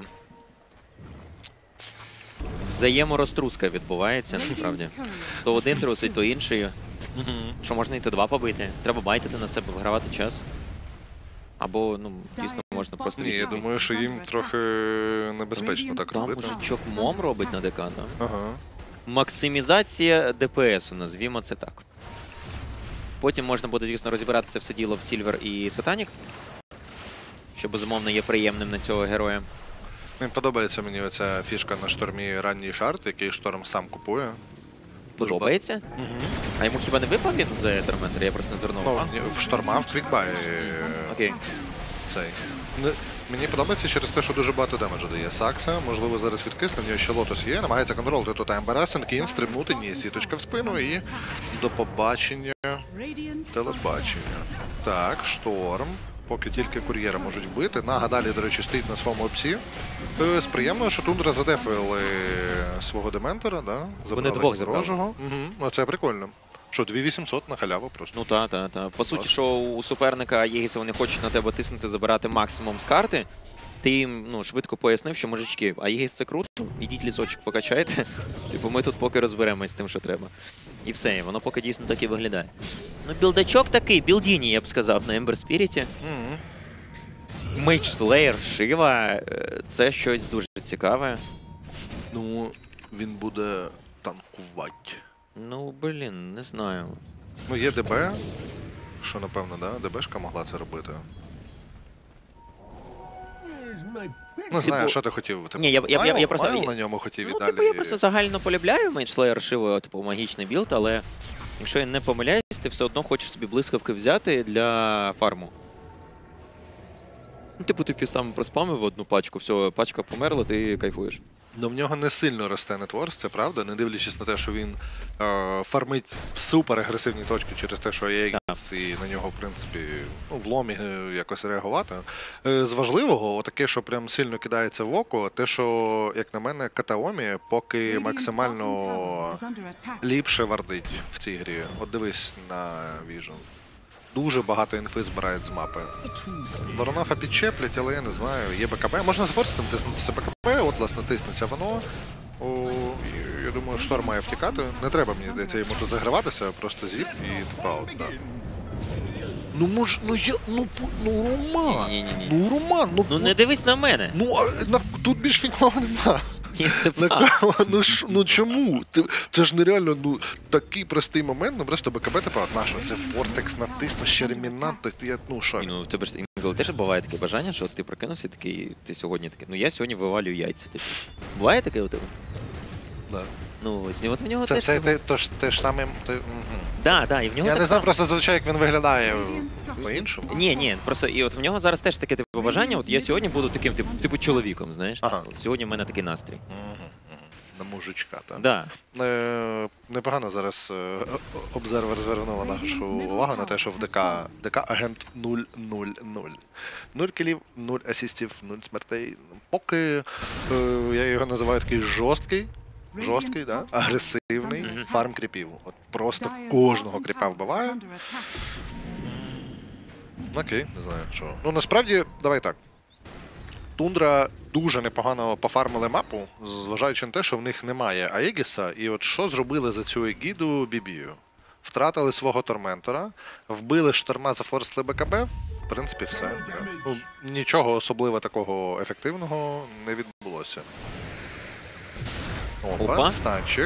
[SPEAKER 4] взаєморозтруска відбувається, насправді. То один трусить, то інший. Що можна і Т2 побити. Треба байтити на себе, вигравати час. Або, ну, дійсно, можна просто
[SPEAKER 5] Ні, я
[SPEAKER 4] відійти.
[SPEAKER 5] думаю, що їм трохи небезпечно так
[SPEAKER 4] Там
[SPEAKER 5] робити.
[SPEAKER 4] мужичок мом робить на ДК, так?
[SPEAKER 5] Ага.
[SPEAKER 4] Максимізація ДПСу, назвімо це так. Потім можна буде, звісно, розібрати це все діло в Сільвер і Сатанік, що, безумовно, є приємним на цього героя.
[SPEAKER 5] Подобається мені оця фішка на штормі ранній шарт, який шторм сам купує. Дуже
[SPEAKER 4] Подобається? А йому хіба не випав він з Торментера? Я просто не звернув.
[SPEAKER 5] Ну, в шторма в квікбай
[SPEAKER 4] Окей.
[SPEAKER 5] цей. Мені подобається через те, що дуже багато демеджу дає Сакса. Можливо, зараз відкисне, в нього ще лотос є. Намагається контролити тут Емберасен, Кін, стрибнути, ні, сіточка в спину і до побачення телебачення. Так, шторм. Поки тільки кур'єра можуть вбити. Нага далі, до речі, стоїть на своєму опсі. З приємного, що Тундра задефили свого дементора, да?
[SPEAKER 4] Вони двох забрали.
[SPEAKER 5] ворожого. Ну, це прикольно. Що, 2800 на халяву просто.
[SPEAKER 4] Ну та. По суті, що у суперника Єгіса вони хочуть на тебе тиснути, забирати максимум з карти. Ти їм, ну, швидко пояснив, що мужички, а Єгіс це круто, ідіть лісочок покачайте. Типу ми тут поки розберемось з тим, що треба. І все, і воно поки дійсно так і виглядає. Ну, білдачок такий, білдіні, я б сказав, на Ember Spirit. Мейдж Слеєр, Шива, це щось дуже цікаве.
[SPEAKER 5] Ну, він буде танкувати.
[SPEAKER 4] Ну, блін, не знаю.
[SPEAKER 5] Ну, є ДБ, що, напевно, да? ДБшка могла це робити. Не знаю, що ти хотів. Типу,
[SPEAKER 4] Ні, я просто...
[SPEAKER 5] Майл на ньому хотів і
[SPEAKER 4] Ну,
[SPEAKER 5] далі.
[SPEAKER 4] типу, я просто загально полюбляю Мейдж Слеєр Шиву, типу, магічний білд, але якщо я не помиляюсь, ти все одно хочеш собі блискавки взяти для фарму. Ну, типу, ти сам проспамив одну пачку, все, пачка померла, ти кайфуєш.
[SPEAKER 5] Ну, в нього не сильно росте нетворс, це правда, не дивлячись на те, що він фармить супер агресивні точки через те, що є Єгіс, і на нього, в принципі, ну, в ломі якось реагувати. З важливого, отаке, що прям сильно кидається в око, те, що, як на мене, Катаомі поки максимально ліпше вардить в цій грі. От дивись на Vision. Дуже багато інфи збирають з мапи. Лоронафа підчеплять, але я не знаю, є БКБ. Можна зафорсити, тиснутися БКБ, от, власне, тиснеться воно. Я думаю, шторм має втікати. Не треба, мені здається, йому тут заграватися, просто зіп і типаут, да. Ну, Роман!
[SPEAKER 4] Ні.
[SPEAKER 5] Ну, Роман,
[SPEAKER 4] Ну не дивись на мене!
[SPEAKER 5] Ну, тут більш нікого нема.
[SPEAKER 4] Ні, це факт.
[SPEAKER 5] Ну чому? Це ж нереально, ну, такий простий момент, ну просто БКБ, типа, от нащо? Це Фортекс натиснув, ще ремінант, ну що?
[SPEAKER 4] Ну, в тебе ж Коли теж буває таке бажання, що от ти прокинувся такий, ти сьогодні такий, ну я сьогодні вивалюю яйця. Типу. Буває таке у тебе?
[SPEAKER 5] Да.
[SPEAKER 4] Ну, ось, і от в нього
[SPEAKER 5] Це,
[SPEAKER 4] теж...
[SPEAKER 5] це те ж саме.
[SPEAKER 4] Да, і в нього
[SPEAKER 5] Я
[SPEAKER 4] так
[SPEAKER 5] не знаю
[SPEAKER 4] само.
[SPEAKER 5] просто зазвичай, як він виглядає по-іншому.
[SPEAKER 4] Ні, просто і от в нього зараз теж таке типу бажання, от я сьогодні буду таким типу чоловіком, знаєш.
[SPEAKER 5] Ага.
[SPEAKER 4] От сьогодні в мене такий настрій.
[SPEAKER 5] На мужичка, так.
[SPEAKER 4] Да.
[SPEAKER 5] Непогано зараз обзервер звернув нашу увагу на те, що в ДК агент 0-0-0. 0 кілів, 0 асістів, 0 смертей. Поки я його називаю такий жорсткий, да? Агресивний фарм кріпів. От просто кожного кріпа вбиває. Окей, не знаю що. Ну насправді, давай так. Тундра дуже непогано пофармили мапу, зважаючи на те, що в них немає Аегіса. І от що зробили за цю егіду Бібію? Втратили свого торментора, вбили шторма, зафорсли БКБ, в принципі, все. Ну, нічого особливо такого ефективного не відбулося.
[SPEAKER 4] Опа.
[SPEAKER 5] Станчик.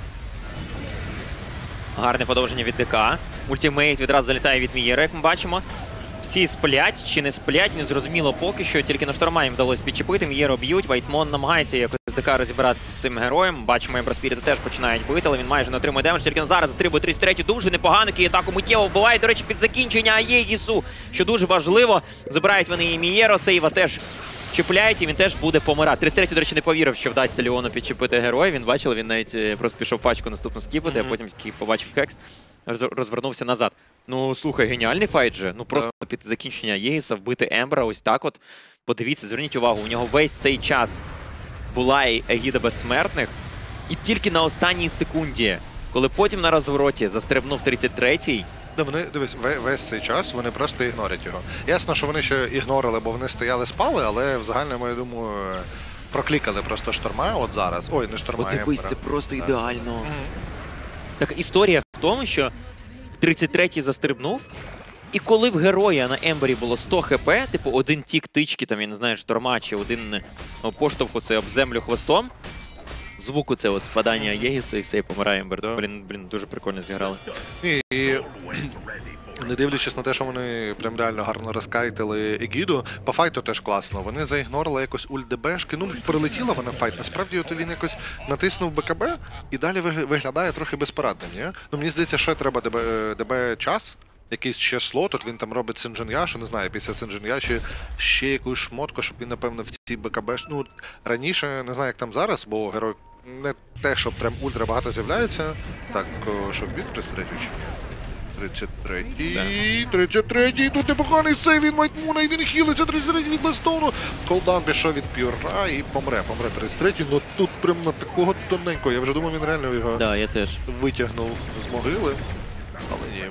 [SPEAKER 4] Гарне подовження від ДК. Ультимейт відразу залітає від Мієра, як ми бачимо. Всі сплять чи не сплять, незрозуміло поки що. Тільки на шторма їм вдалося підчепити. Мієро б'ють. Вайтмон намагається якось з ДК розібратися з цим героєм. Бачимо, Ембраспіріта теж починають бити, але він майже не отримує демедж. Тільки зараз застрибує 33-й. Дуже непогано. І атаку миттєво вбиває. До речі, під закінчення Аєгісу, що дуже важливо. Забирають вони і Мієро. Сейва теж чіпляють, і він теж буде помирати. 33-й, до речі, не повірив, що вдасться Леону підчепити героя. Він бачив, він навіть просто пішов пачку наступну скіпати, а потім такий побачив хекс, розвернувся назад. Ну, слухай, геніальний файт же. Ну, просто під закінчення Єгіса вбити Ембра ось так от. Подивіться, зверніть увагу, у нього весь цей час була Егіда безсмертних. І тільки на останній секунді, коли потім на розвороті застрибнув 33-й,
[SPEAKER 5] Вони, дивись, весь цей час вони просто ігнорять його. Ясно, що вони ще ігнорили, бо вони стояли спали, але в загальному, я думаю, проклікали просто шторма от зараз. Ой, не шторма,
[SPEAKER 4] подивись,
[SPEAKER 5] Ембера.
[SPEAKER 4] це просто ідеально. Так історія в тому, що 33-й застрибнув, і коли в героя на Ембері було 100 хп, типу один тік тички, там, я не знаю, шторма, чи один поштовху це об землю хвостом, звуку це от спадання Єгісу і все, і помирає Ембер.
[SPEAKER 5] Да.
[SPEAKER 4] Блін, дуже прикольно зіграли.
[SPEAKER 5] І не дивлячись на те, що вони прям реально гарно розкайтили Егіду, по файту теж класно. Вони заігнорили якось ульт ДБшки. Ну, прилетіла вона в файт. Насправді, от він якось натиснув БКБ і далі виглядає трохи безпорадним, ні? Ну, мені здається, ще треба ДБ час. Якийсь ще слот, от він там робить Синджен Яшу, не знаю, після Синджен Яші ще якусь шмотку, щоб він, напевно, в цій БКБ... Ну, раніше, не знаю, як там зараз, бо герой не те, що прям ультра багато з'являється. Так, щоб він 33-й. 33-й, тут непоганий сейв від Майтмуна, і він хілиться, 33-й від Бастону. Колдаун пішов від П'юра і помре 33-й, ну тут прям на такого тоненького. Я вже думав, він реально його
[SPEAKER 4] Да, я теж.
[SPEAKER 5] витягнув з могили, але ні.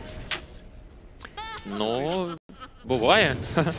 [SPEAKER 4] Ну, буває.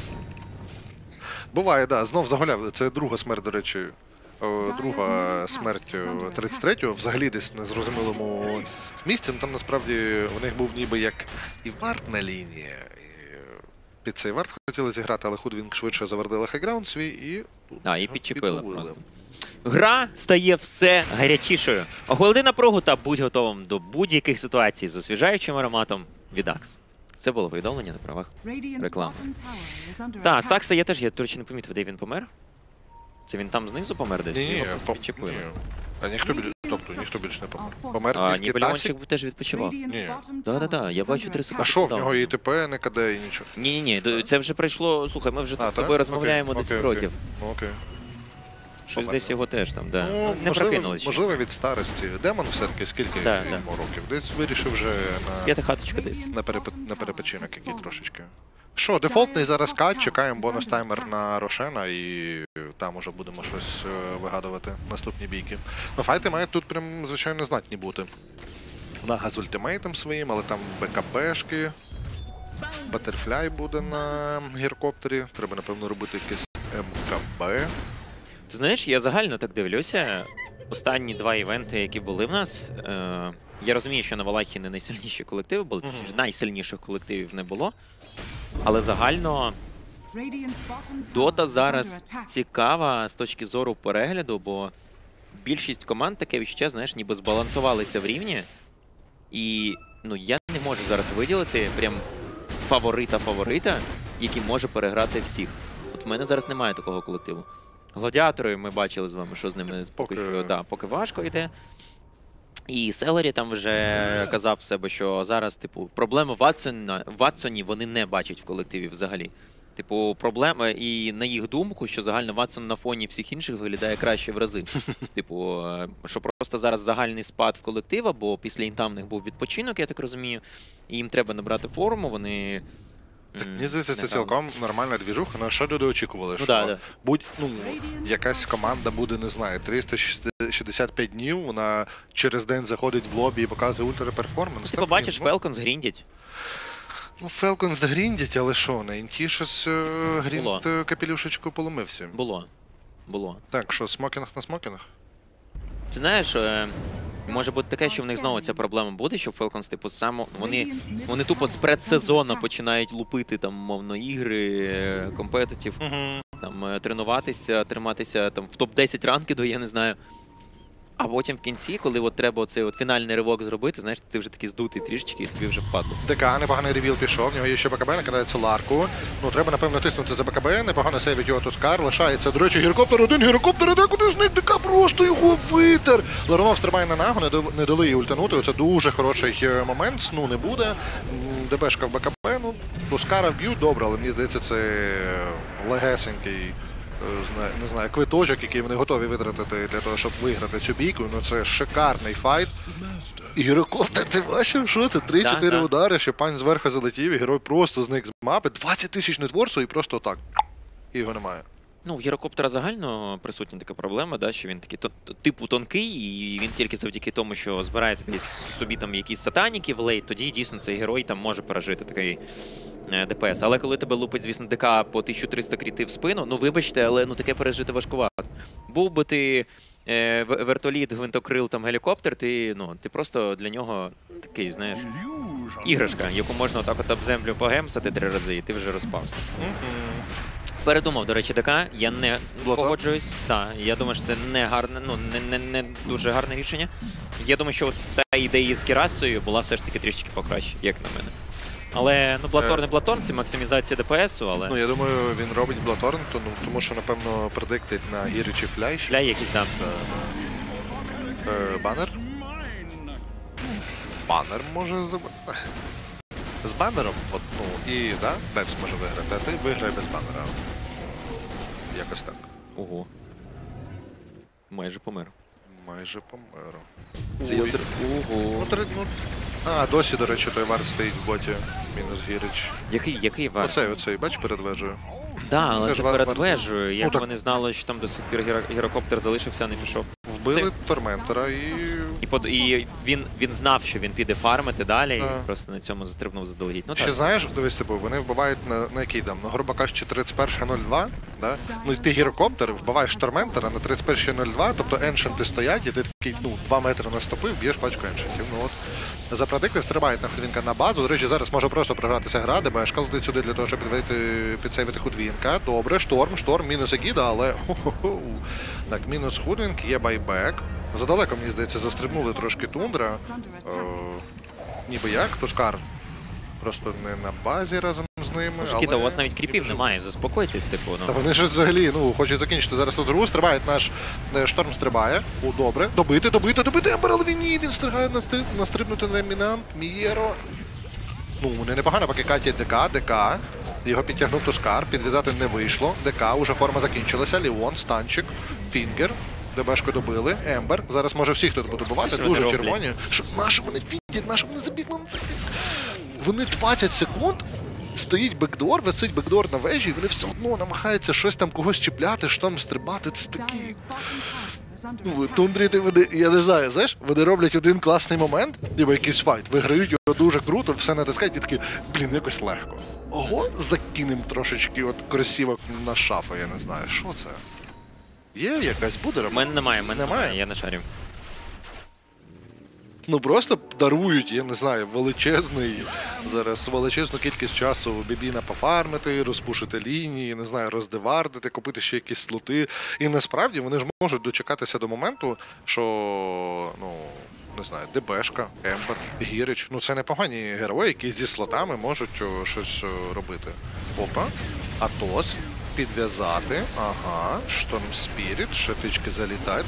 [SPEAKER 5] Буває, да, знов загуляв. Це друга смерть, до речі. Друга смерть 33-го, взагалі десь на зрозумілому місці. Там насправді у них був ніби як і варт на лінії. Під цей варт хотіли зіграти, але Худвінг швидше завардили хайграунд свій і...
[SPEAKER 4] І підчепили просто. Гра стає все гарячішою. Охолоди напругу та будь готовим до будь-яких ситуацій з освіжаючим ароматом від Axe. Це було повідомлення на правах реклами. Так, Сакса я теж, до речі, не помітив, де він помер. Це він там знизу помер десь?
[SPEAKER 5] Ні,
[SPEAKER 4] Його просто підчепили.
[SPEAKER 5] А ніхто більше не помер. Помер
[SPEAKER 4] А
[SPEAKER 5] тільки
[SPEAKER 4] ніби
[SPEAKER 5] Тасік.
[SPEAKER 4] Леончик теж відпочивав.
[SPEAKER 5] Ні.
[SPEAKER 4] Да, я бачу 3 секунди.
[SPEAKER 5] А що в
[SPEAKER 4] Да.
[SPEAKER 5] нього і ТП, не КД, і нічого?
[SPEAKER 4] Ні, це вже прийшло, слухай, ми вже з
[SPEAKER 5] так?
[SPEAKER 4] тобою розмовляємо
[SPEAKER 5] Окей,
[SPEAKER 4] 10
[SPEAKER 5] окей,
[SPEAKER 4] років.
[SPEAKER 5] Окей.
[SPEAKER 4] Щось
[SPEAKER 5] Понятно.
[SPEAKER 4] десь його теж там, да.
[SPEAKER 5] Ну,
[SPEAKER 4] Не прокинули ще.
[SPEAKER 5] можливо, від старості. Демон все-таки скільки
[SPEAKER 4] Да,
[SPEAKER 5] йому років? Десь вирішив вже
[SPEAKER 4] П'ята хаточка десь.
[SPEAKER 5] на перепочинок який трошечки. Що, дефолтний зараз кат, чекаємо бонус-таймер на Рошена і там уже будемо щось вигадувати, наступні бійки. Ну, файти мають тут прям, звичайно, знатні бути. Нага з ультимейтом своїм, але там БКБшки. Батерфляй буде на гіркоптері. Треба, напевно, робити якесь МКБ.
[SPEAKER 4] Ти знаєш, я загально так дивлюся. Останні 2 івенти, які були в нас. Я розумію, що на Валахі не найсильніші колективи були, точніше, найсильніших колективів не було. Але загально Дота зараз цікава з точки зору перегляду, бо більшість команд, таке відчуття, знаєш, ніби збалансувалися в рівні. І ну, я не можу зараз виділити прям фаворита. який може переграти всіх. От в мене зараз немає такого колективу. Гладіатори ми бачили з вами, що з ними поки важко йде. І Селері там вже казав в себе, що зараз, типу, проблеми Ватсоні вони не бачать в колективі взагалі. Типу, проблема, і на їх думку, що загально Ватсон на фоні всіх інших виглядає краще в рази. Типу, що просто зараз загальний спад в колектива, бо після інта в них був відпочинок, я так розумію, і їм треба набрати форму, вони...
[SPEAKER 5] Мені здається, це цілком нормальна двіжуха, але що люди очікували?
[SPEAKER 4] Ну,
[SPEAKER 5] що якась команда буде, не знаю, 365 днів, вона через день заходить в лобі і показує ультраперформанс.
[SPEAKER 4] Ти побачиш, Falcons гріндять.
[SPEAKER 5] Ну, Falcons гріндять, але що, на інті щось грінд капелюшечку поломився.
[SPEAKER 4] Було.
[SPEAKER 5] Так, що, смокінг на смокінг?
[SPEAKER 4] Ти знаєш, може бути таке, що в них знову ця проблема буде, що Falcons, типу, вони тупо з предсезону починають лупити там, мовно, ігри, компетитів, там, тренуватися, триматися там в топ-10 ранкіду, я не знаю. А потім в кінці, коли от треба оцей от фінальний ривок зробити, знаєш, ти вже такий здутий трішечки, і тобі вже впадло.
[SPEAKER 5] ДК, непоганий ревіл пішов, в нього є ще БКБ, накидається Ларку. Ну, треба, напевно, тиснути за БКБ, непогано сейвить його Тускар, лишається, до речі, гірокоптер іде, куди зник, ДК просто його витер. Ларонов стрибає на нагу, не дали їй ультанути, це дуже хороший момент, сну не буде. ДБшка в БКБ, ну, Тускара вб'ють, добре, але мені здається, це легесенький, не знаю, квиточок, який вони готові витратити для того, щоб виграти цю бійку. Ну це шикарний файт. І гірокоптер, ти бачив, що це? 3-4 удари, ще пань зверху залетів, і герой просто зник з мапи. 20 тисяч нетворсу і просто так. І його немає.
[SPEAKER 4] Ну, в гірокоптера загально присутня така проблема, да, що він такий типу тонкий, і він тільки завдяки тому, що збирає собі там якісь сатаніки в лейт, тоді дійсно цей герой там може пережити такий ДПС. Але коли тебе лупить, звісно, ДК по 1300 кріти в спину, ну вибачте, але ну таке пережити важкувато. Був би ти вертоліт, гвинтокрил, там гелікоптер, ти просто для нього такий, знаєш, іграшка, яку можна отак от об землю погемсати 3 рази, і ти вже розпався. Передумав, до речі, ДК, я не погоджуюсь. Так, я думаю, що це не гарне, не дуже гарне рішення. Я думаю, що от та ідея з Кірасою була все ж таки трішки покраще, як на мене. Але, Блаторн не Блаторн, це максимізація ДПСу, але...
[SPEAKER 5] Ну, я думаю, він робить Блаторн, тому що, напевно, предиктить на Гірі чи Фляй.
[SPEAKER 4] Фляй якийсь, так.
[SPEAKER 5] Банер? Банер може забити. З банером, от, ну, і, да, Бевс може виграти, а ти виграє без банера. Якось так.
[SPEAKER 4] Ого. Майже помер.
[SPEAKER 5] Майже помер.
[SPEAKER 4] Це я Ого.
[SPEAKER 5] Досі, до речі, той варт стоїть в боті. Мінус Гірич.
[SPEAKER 4] Який варт?
[SPEAKER 5] Оцей, бач, перед вежею.
[SPEAKER 4] Так, але це перед вежею. Як
[SPEAKER 5] так.
[SPEAKER 4] вони знали, що там до сих пір гірокоптер залишився, а не пішов.
[SPEAKER 5] Вбили Торментора
[SPEAKER 4] і він знав, що він піде фармити далі, і просто на цьому застрибнув заздалегідь. Ну,
[SPEAKER 5] ще знаєш, дивись, типу, вони вбивають на який там, ну, грубо кажучи, 31.02, да? Ну, і ти гірокоптер, вбиваєш Торментора на 31.02, тобто еншенти стоять, і ти такий, 2 метри наступив, б'єш пачку еншентів. Ну, от. За продикти стрибають на Худвінка на базу. До речі, зараз може просто програтися гра, ДБшка летить сюди для того, щоб підсейвити Худвінка. Добре, шторм, мінус Егіда, але так, мінус Худвінк, є байбек. Задалеко, мені здається, застрибнули трошки Тундра. Ніби як, Тускар просто не на базі разом з ними.
[SPEAKER 4] Егіда, у вас навіть кріпів немає, заспокойтесь, типу.
[SPEAKER 5] Та вони ж взагалі, хочуть закінчити зараз тут гру, стрибають наш шторм стрибає. Добре, добити, Ембер, але він встигає настрибнути на Емінант, Мієро. Вони непогано поки катять ДК, його підтягнув Тускар, підв'язати не вийшло. ДК, уже форма закінчилася, Ліон, Станчик, Фінгер. ДБшку добили, Ембер. Зараз може всіх тут буде добивати, дуже червоні. Нащо вони фіндять, нащо вони забігли на цей? Вони 20 секунд, стоїть бекдор, висить бекдор на вежі, і вони все одно намагаються щось там когось чіпляти, що там стрибати. Це такі... Тундрі, я не знаю, знаєш, вони роблять один класний момент, ніби якийсь файт, виграють його дуже круто, все натискають і такі, якось легко. Ого, закинем трошечки от кросівок на шафу, я не знаю, що це? Є якась буде робити?
[SPEAKER 4] У мене немає, я не шарю.
[SPEAKER 5] Просто дарують, я не знаю, величезну кількість часу Бібіна пофармити, розпушити лінії, не знаю, роздевардити, купити ще якісь слоти. І насправді вони ж можуть дочекатися до моменту, що, не знаю, ДБшка, Ембер, Гірич. Це непогані герої, які зі слотами можуть щось робити. Опа. Атос. Підв'язати. Ага. Шторм Спіріт. Шатички залітають.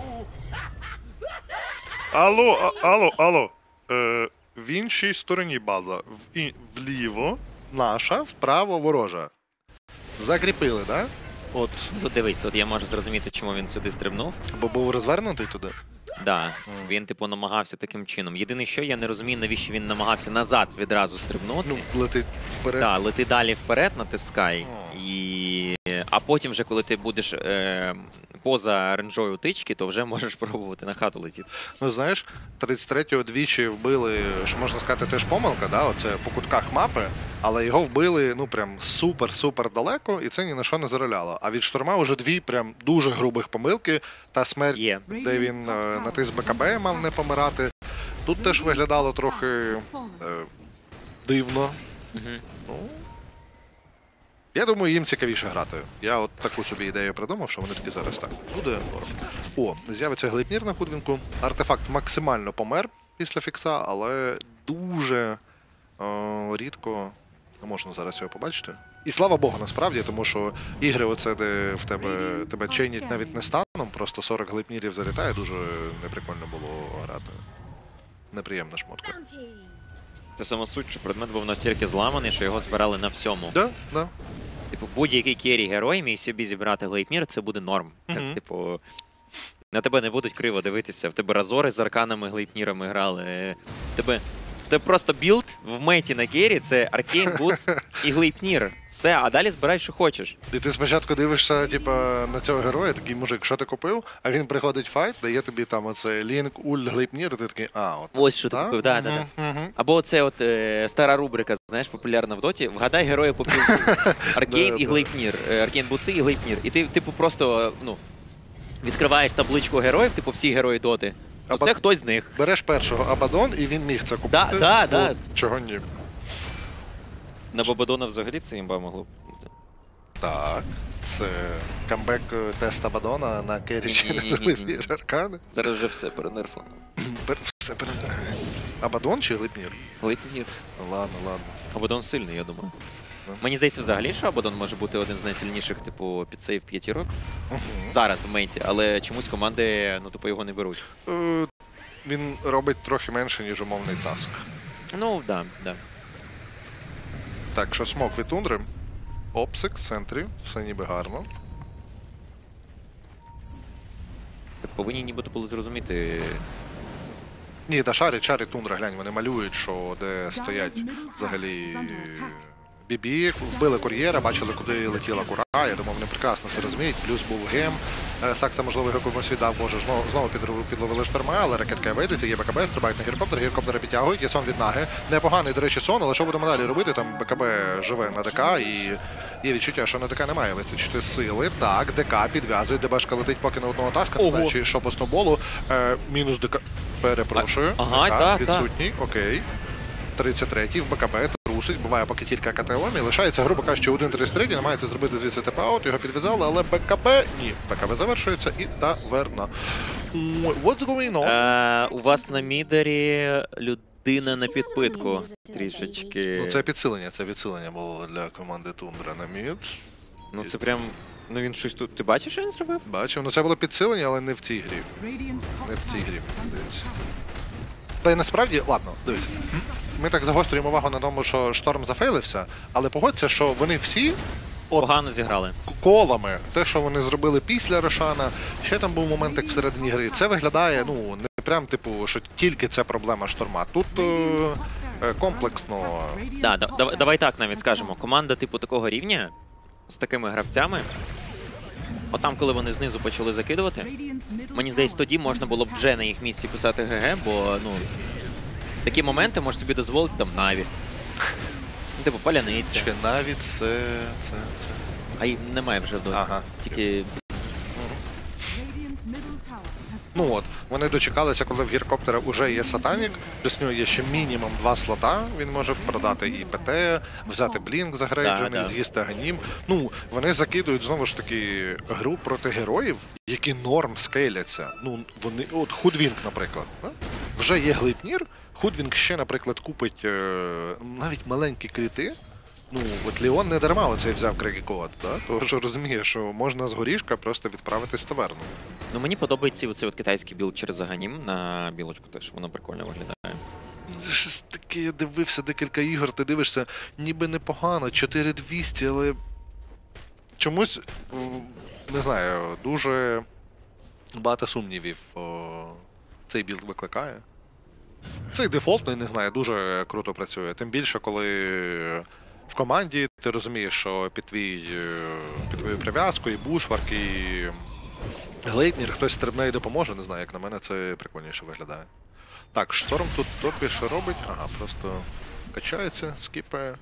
[SPEAKER 5] Алло. В іншій стороні база. Вліво наша, вправо ворожа. Закріпили, да? От.
[SPEAKER 4] Тут дивись, тут я можу зрозуміти, чому він сюди стрибнув.
[SPEAKER 5] Бо був розвернутий туди.
[SPEAKER 4] Да, він, типу, намагався таким чином. Єдине, що я не розумію, навіщо він намагався назад відразу стрибнути.
[SPEAKER 5] Ну, летить вперед.
[SPEAKER 4] Так, лети далі вперед, натискай. А потім вже, коли ти будеш поза ренжою тички, то вже можеш пробувати на хату летіти.
[SPEAKER 5] Ну, знаєш, 33-го двічі вбили, що можна сказати, теж помилка, да? Оце по кутках мапи, але його вбили, ну, прям супер-супер далеко, і це ні на що не зароляло. А від Шторма вже дві прям дуже грубих помилки. Та смерть, де він натис БКБ, мав не помирати. Тут теж виглядало трохи дивно. Ну, я думаю, їм цікавіше грати. Я от таку собі ідею придумав, що вони такі зараз так. Буде норм. О, з'явиться Глейпнір на Худвінку. Артефакт максимально помер після фікса, але дуже рідко можна зараз його побачити. І слава Богу, насправді, тому що ігри, оце, де в тебе чейнять навіть не станом, просто 40 глейпнірів залітає, дуже неприкольно було грати. Неприємна шмотка.
[SPEAKER 4] Це сама суть, що предмет був настільки зламаний, що його збирали на всьому.
[SPEAKER 5] Да, да.
[SPEAKER 4] Типу, будь-який керрі-герой міг собі зібрати глейпнір, це буде норм. Типу, на тебе не будуть криво дивитися. В тебе разори з арканами глейпнірами грали. В тебе просто білд в меті на кері — це Arcane Boots і глейпнір. Все, а далі збирай, що хочеш.
[SPEAKER 5] І ти спочатку дивишся, типа, на цього героя, такий мужик, що ти купив, а він приходить в файт, дає тобі там оце Лінк, Уль, Глейпнір, і ти такий, от.
[SPEAKER 4] Ось що ти купив, да. Або це от стара рубрика, знаєш, популярна в доті. Вгадай героя по білду. Arcane і глейпнір. Arcane Boots і глейпнір. І ти, типу, просто, ну, відкриваєш табличку героїв, типу, всі герої доти. Це хтось з них.
[SPEAKER 5] Береш першого Абадон, і він міг це купити.
[SPEAKER 4] Да.
[SPEAKER 5] Чого ні?
[SPEAKER 4] На Бабадона взагалі це імба могло бути.
[SPEAKER 5] Так, це камбек тест Абадона на кері через Глейпнір Аркани.
[SPEAKER 4] Зараз вже все перенерфлено.
[SPEAKER 5] Все перенерфлено. Абадон чи Глейпнір?
[SPEAKER 4] Глейпнір.
[SPEAKER 5] Ладно.
[SPEAKER 4] Абадон сильний, я думаю. Мені здається, взагалі, що Абадон може бути один з найсильніших, типу, підсейв п'ятірок. Зараз в мейті, але чомусь команди, ну, типу, його не беруть.
[SPEAKER 5] Він робить трохи менше, ніж умовний таск.
[SPEAKER 4] Ну, да.
[SPEAKER 5] Так, що смок від тундри. Обсик, центрі, все ніби гарно.
[SPEAKER 4] Так повинні нібито були зрозуміти.
[SPEAKER 5] Ні, та шарі тундра, глянь, вони малюють, що де стоять взагалі бібі, вбили кур'єра, бачили, куди летіла кура. Я думав, вони прекрасно це розуміють. Плюс був гем. Сакса, можливо, його комусь віддав, боже, знову підловили Шторма, але ракетка вийдеться, є БКБ, стрибають на гіркоптер, гіркоптери підтягують, є сон від наги. Непоганий, до речі, сон, але що будемо далі робити? Там БКБ живе на ДК, і є відчуття, що на ДК немає вистачити сили. Так, ДК підв'язує, ДБшка летить поки на одного таска, чи що по сноуболу. Мінус ДК, перепрошую, ДК відсутній, окей. 33-й в БКБ трусить, буває поки тільки КТО, і лишається, грубо кажучи, 1-33, намагається зробити звідси теп-аут, його підв'язали, але БКБ ні. БКБ завершується і таверна. What's going on?
[SPEAKER 4] У вас на мідері людина на підпитку трішечки.
[SPEAKER 5] Ну, це відсилення було для команди Тундра на мід.
[SPEAKER 4] Ну це прям, ну він щось тут, ти бачив, що він зробив?
[SPEAKER 5] Бачив, ну це було підсилення, але не в цій грі. Не в цій грі, здається. Та й насправді, ладно, дивись. Ми так загострюємо увагу на тому, що Шторм зафейлився, але погодься, що вони всі
[SPEAKER 4] погано зіграли.
[SPEAKER 5] Колами. Те, що вони зробили після Рошана, ще там був моментик всередині гри. Це виглядає, ну, не прям, типу, що тільки це проблема Шторма. Тут комплексно.
[SPEAKER 4] Да, давай так навіть скажемо. Команда типу такого рівня, з такими гравцями, отам, коли вони знизу почали закидувати, мені здається, тоді можна було б вже на їх місці писати ГГ, бо, ну, такі моменти можуть собі дозволити там Наві. Ну, типу, Паляниця.
[SPEAKER 5] Чекай, навіть це.
[SPEAKER 4] А їх немає вже вдома.
[SPEAKER 5] Ага.
[SPEAKER 4] Тільки...
[SPEAKER 5] Ну от, вони дочекалися, коли в гіркоптера вже є Сатанік, плюс нього є ще мінімум 2 слота, він може продати і ПТ, взяти Блінк загрейджений, з'їсти Аганім. Ну, вони закидують, знову ж таки, гру проти героїв, які норм скейляться. Ну, вони, от Худвінг, наприклад, вже є Глейпнір, Худвінг ще, наприклад, купить навіть маленькі кріти, Ну, от Леон не дарма оцей взяв Крегі-код, да? Тому що розуміє, що можна з горішка просто відправитись в таверну.
[SPEAKER 4] Ну мені подобається оцей от китайський білд через Аганім на білочку теж, воно прикольно виглядає.
[SPEAKER 5] Це щось таке, я дивився декілька ігор, ти дивишся, ніби непогано, 4200, але чомусь, не знаю, дуже багато сумнівів цей білд викликає. Цей дефолтний, не знаю, дуже круто працює. Тим більше, коли в команді ти розумієш, що під твою прив'язку і бушварк, і глейпнір хтось стрибне і допоможе, не знаю, як на мене це прикольніше виглядає. Так, Шторм тут топі що робить? Ага, просто качається, скіпає.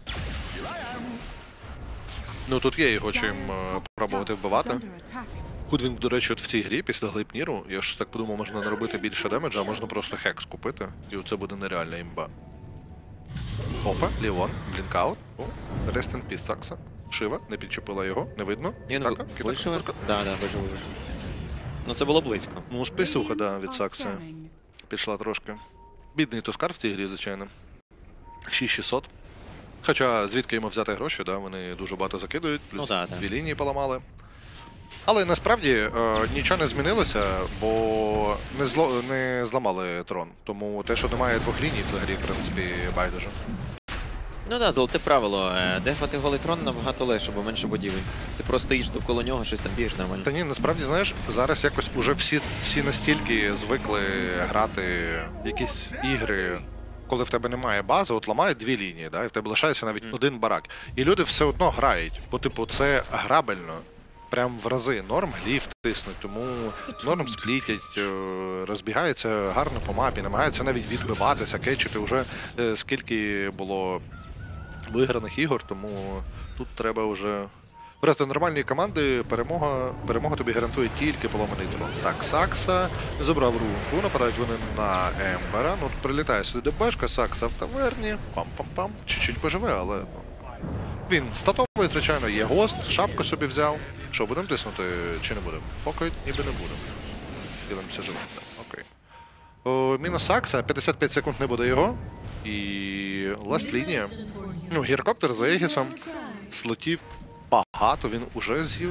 [SPEAKER 5] Ну тут є його чим пробувати вбивати. Худвінг, до речі, от в цій грі після глейпніру, я ж так подумав, можна наробити більше демеджа, а можна просто хекс купити, і це буде нереальна імба. Опа, Леон, блінкаут. О, Rest in Peace Сакса. Шива, не підчепила його, не видно.
[SPEAKER 4] Він вийшов? Да, вижив. Ну це було близько.
[SPEAKER 5] Ну, списуха, да, від Сакси. Пішла трошки. Бідний Тускар в цій грі, звичайно. 6600. Хоча звідки йому взяти гроші, да, вони дуже багато закидують, плюс дві лінії поламали. Але насправді нічого не змінилося, бо не зламали трон. Тому те, що немає двох ліній, взагалі, в принципі, байдуже.
[SPEAKER 4] Ну так, золоте правило. Дефати голий трон набагато легше, бо менше будівель. Ти просто їдеш довкола нього, щось там бієш нормально.
[SPEAKER 5] Та ні, насправді, знаєш, зараз якось уже всі настільки звикли грати якісь ігри, коли в тебе немає бази, от ламають дві лінії, да, і в тебе лишається навіть один барак. І люди все одно грають, бо, типу, це грабельно. Прям в рази. Норм гліф тиснуть, тому норм сплітять, розбігаються гарно по мапі, намагаються навіть відбиватися, кетчити. Уже скільки було виграних ігор, тому тут треба вже... Проти нормальної команди перемога тобі гарантує тільки поломаний трон. Так, Сакса забрав рунку, нападають вони на Ембера. Ну, прилітає сюди ДБшка, Сакса в таверні, пам-пам-пам, чуть-чуть поживе, але... Він статовий, звичайно, є гост, шапку собі взяв. Що, будемо тиснути чи не будемо? Поки ніби не будемо. Ділимося живим. Окей. Мінус Сакса, 55 секунд не буде його. І ласт лінія. Ну, гіркоптер за Егісом. Слотів багато, він уже з'їв.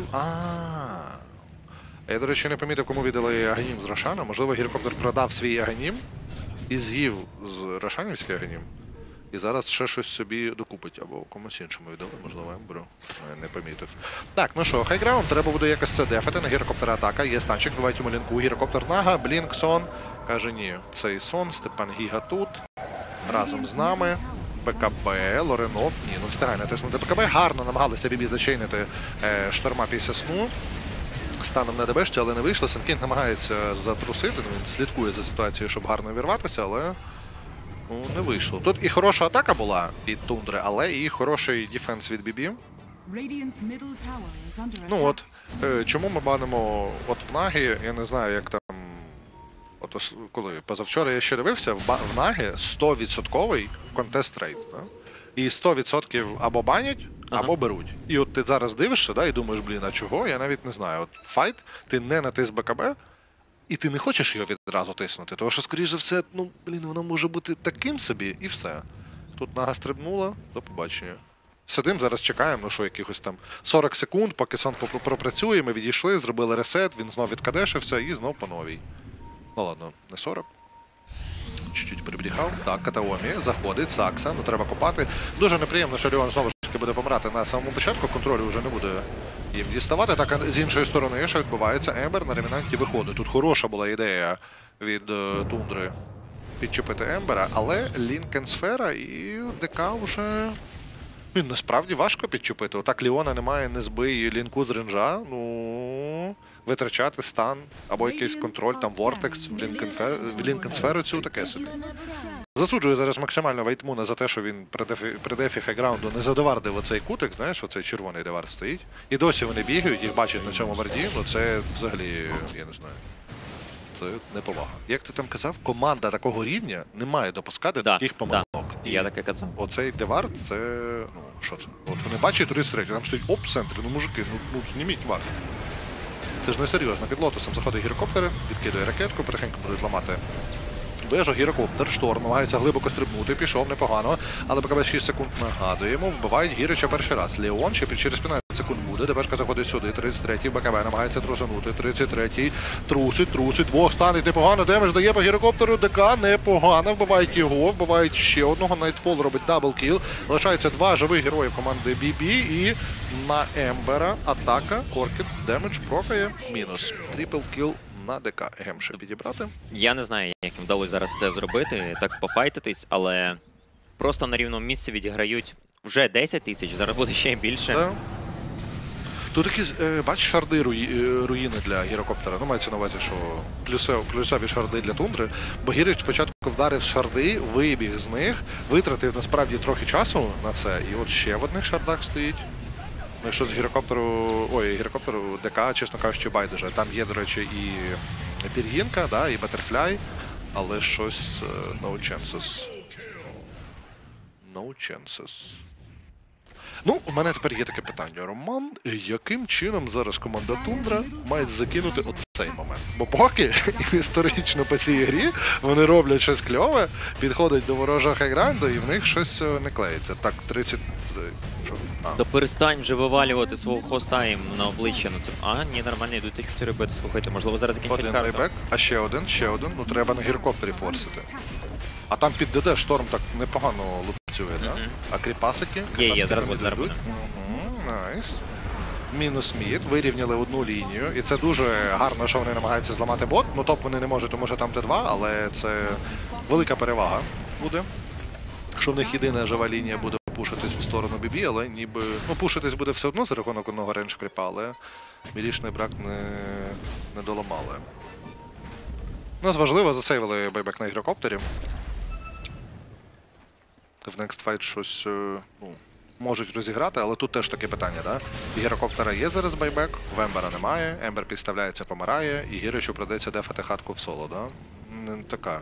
[SPEAKER 5] Я, до речі, не помітив, кому віддали Аганім з Рошана. Можливо, гіркоптер продав свій Аганім і з'їв з Рошанівський Аганім. І зараз ще щось собі докупить, або комусь іншому віддали, можливо, Емберу. Не помітив. Так, ну що, хайграунд, треба буде якось це дефати. На гірокоптера атака, є станчик, давайте йому лінку. Гірокоптер Нага, Блінк, Сон. Каже, ні, цей Сон, Степан Гіга тут. Разом з нами. БКБ, Лоренов, ні, ну встигає натиснути БКБ. Гарно намагалися Бібі зачейнити Шторма після сну. Станом на ДБшці, але не вийшло. Сенкінг намагається затрусити, він слідкує за ситуацією, щоб гарно вірватися, але... Ну, не вийшло. Тут і хороша атака була від Тундри, але і хороший дефенс від Бібі. Ну от, чому ми банимо от в Нагі, я не знаю, як там, от коли, позавчора я ще дивився, в Нагі 100% контест рейд, да? І 100% або банять, або беруть. І от ти зараз дивишся, да, і думаєш, блін, а чого? Я навіть не знаю. От файт, ти не натис БКБ, і ти не хочеш його відразу тиснути, тому що, скоріш за все, ну, блін, воно може бути таким собі, і все. Тут Нага стрибнула, до побачення. Сидим, зараз чекаємо, ну що, якихось там 40 секунд, поки сон пропрацює, ми відійшли, зробили ресет, він знов відкадешився і знов по новій. Ну ладно, не 40. Чуть-чуть прибріхав. Так, Катаомі, заходить, Сакса, ну треба копати. Дуже неприємно, що Леон знову ж таки буде помирати на самому початку, контролю вже не буде їм діставати. Так, з іншої сторони, що відбувається, Ембер на ремінанті виходить. Тут хороша була ідея від Тундри підчепити Ембера, але Лінкенсфера і ДК вже... Він насправді важко підчепити. Отак Леона немає, не збий лінку з ренжа, ну... Витрачати стан або якийсь контроль, там Вортекс в Лінкенсферу цю таке собі. Засуджую зараз максимально Вайтмуна за те, що він при дефі хайграунду не задевардив оцей кутик, знаєш, оцей червоний девард стоїть. І досі вони бігають, їх бачать на цьому варді, ну це взагалі, я не знаю, це неповага. Як ти там казав, команда такого рівня не має допускати таких помилок.
[SPEAKER 4] І я таке казав.
[SPEAKER 5] Оцей девард, це, ну, що це? От вони бачать 33, там стоїть оп, центр, ну мужики, ну зніміть варт. Це ж не серйозно. Під лотосом заходить гірокоптери, відкидує ракетку, потихеньку будуть ламати Вежа, гірокоптер, шторм, намагається глибоко стрибнути, пішов непогано, але БКБ 6 секунд нагадуємо, вбивають Гірича перший раз. Леон ще через 15 секунд буде, ДБшка заходить сюди, 33-й, БКБ намагається трусанути, 33-й, трусить, двох стануть непогано, демедж дає по гірокоптеру, ДК непогано, вбивають його, вбивають ще одного, Nightfall робить даблкіл, лишається 2 живих героїв команди BB і на Ембера атака, Коркіт, демедж прокає, мінус, трипл кіл на ДК. Гемше підібрати.
[SPEAKER 4] Я не знаю, як їм вдалося зараз це зробити, так пофайтитись, але просто на рівному місці відіграють вже 10 тисяч, зараз буде ще більше.
[SPEAKER 5] Да. Тут такі, бачиш, шарди руїни для гірокоптера. Ну, мається на увазі, що плюсові шарди для тундри. Бо Гірич спочатку вдарив шарди, вибіг з них, витратив насправді трохи часу на це, і от ще в одних шардах стоїть. Ну, що з гірокоптеру ДК, чесно кажучи, байдуже. Там є, до речі, і пір'їнка, да, і Батерфляй, але щось no chances. No chances. Ну, у мене тепер є таке питання, Роман. Яким чином зараз команда Тундра має закинути оцей момент? Бо поки історично по цій грі вони роблять щось кльове, підходять до ворожого хайграунду і в них щось не клеїться. Так, 30... Що?
[SPEAKER 4] То перестань вже вивалювати свого хоста їм на обличчя. Ну, це... ні, нормально, йдуть 4 бити. Слухайте, можливо, зараз закінчать
[SPEAKER 5] Один
[SPEAKER 4] карту.
[SPEAKER 5] байбек, а ще один. Ну, треба на гірокоптері форсити. А там під ДД шторм так непогано лупцює, да? А кріпасики?
[SPEAKER 4] Є, зараз буде.
[SPEAKER 5] Найс. Мінус мід, вирівняли одну лінію. І це дуже гарно, що вони намагаються зламати бот. Ну, топ вони не можуть, тому що там Т2, але це велика перевага буде. Що в них єдина жива лінія буде пушитись в сторону BB, але ніби... Ну, пушитись буде все одно за рахунок одного рейндж кріпа, але мілішний брак не доламали. Ну, важливо, засейвили байбек на гірокоптері. В Next Fight щось, ну, можуть розіграти, але тут теж таке питання, да? Гірокоптера є зараз байбек, в Ембера немає, Ембер підставляється, помирає, і Гіричу придеться дефати хатку в соло, да? Не така.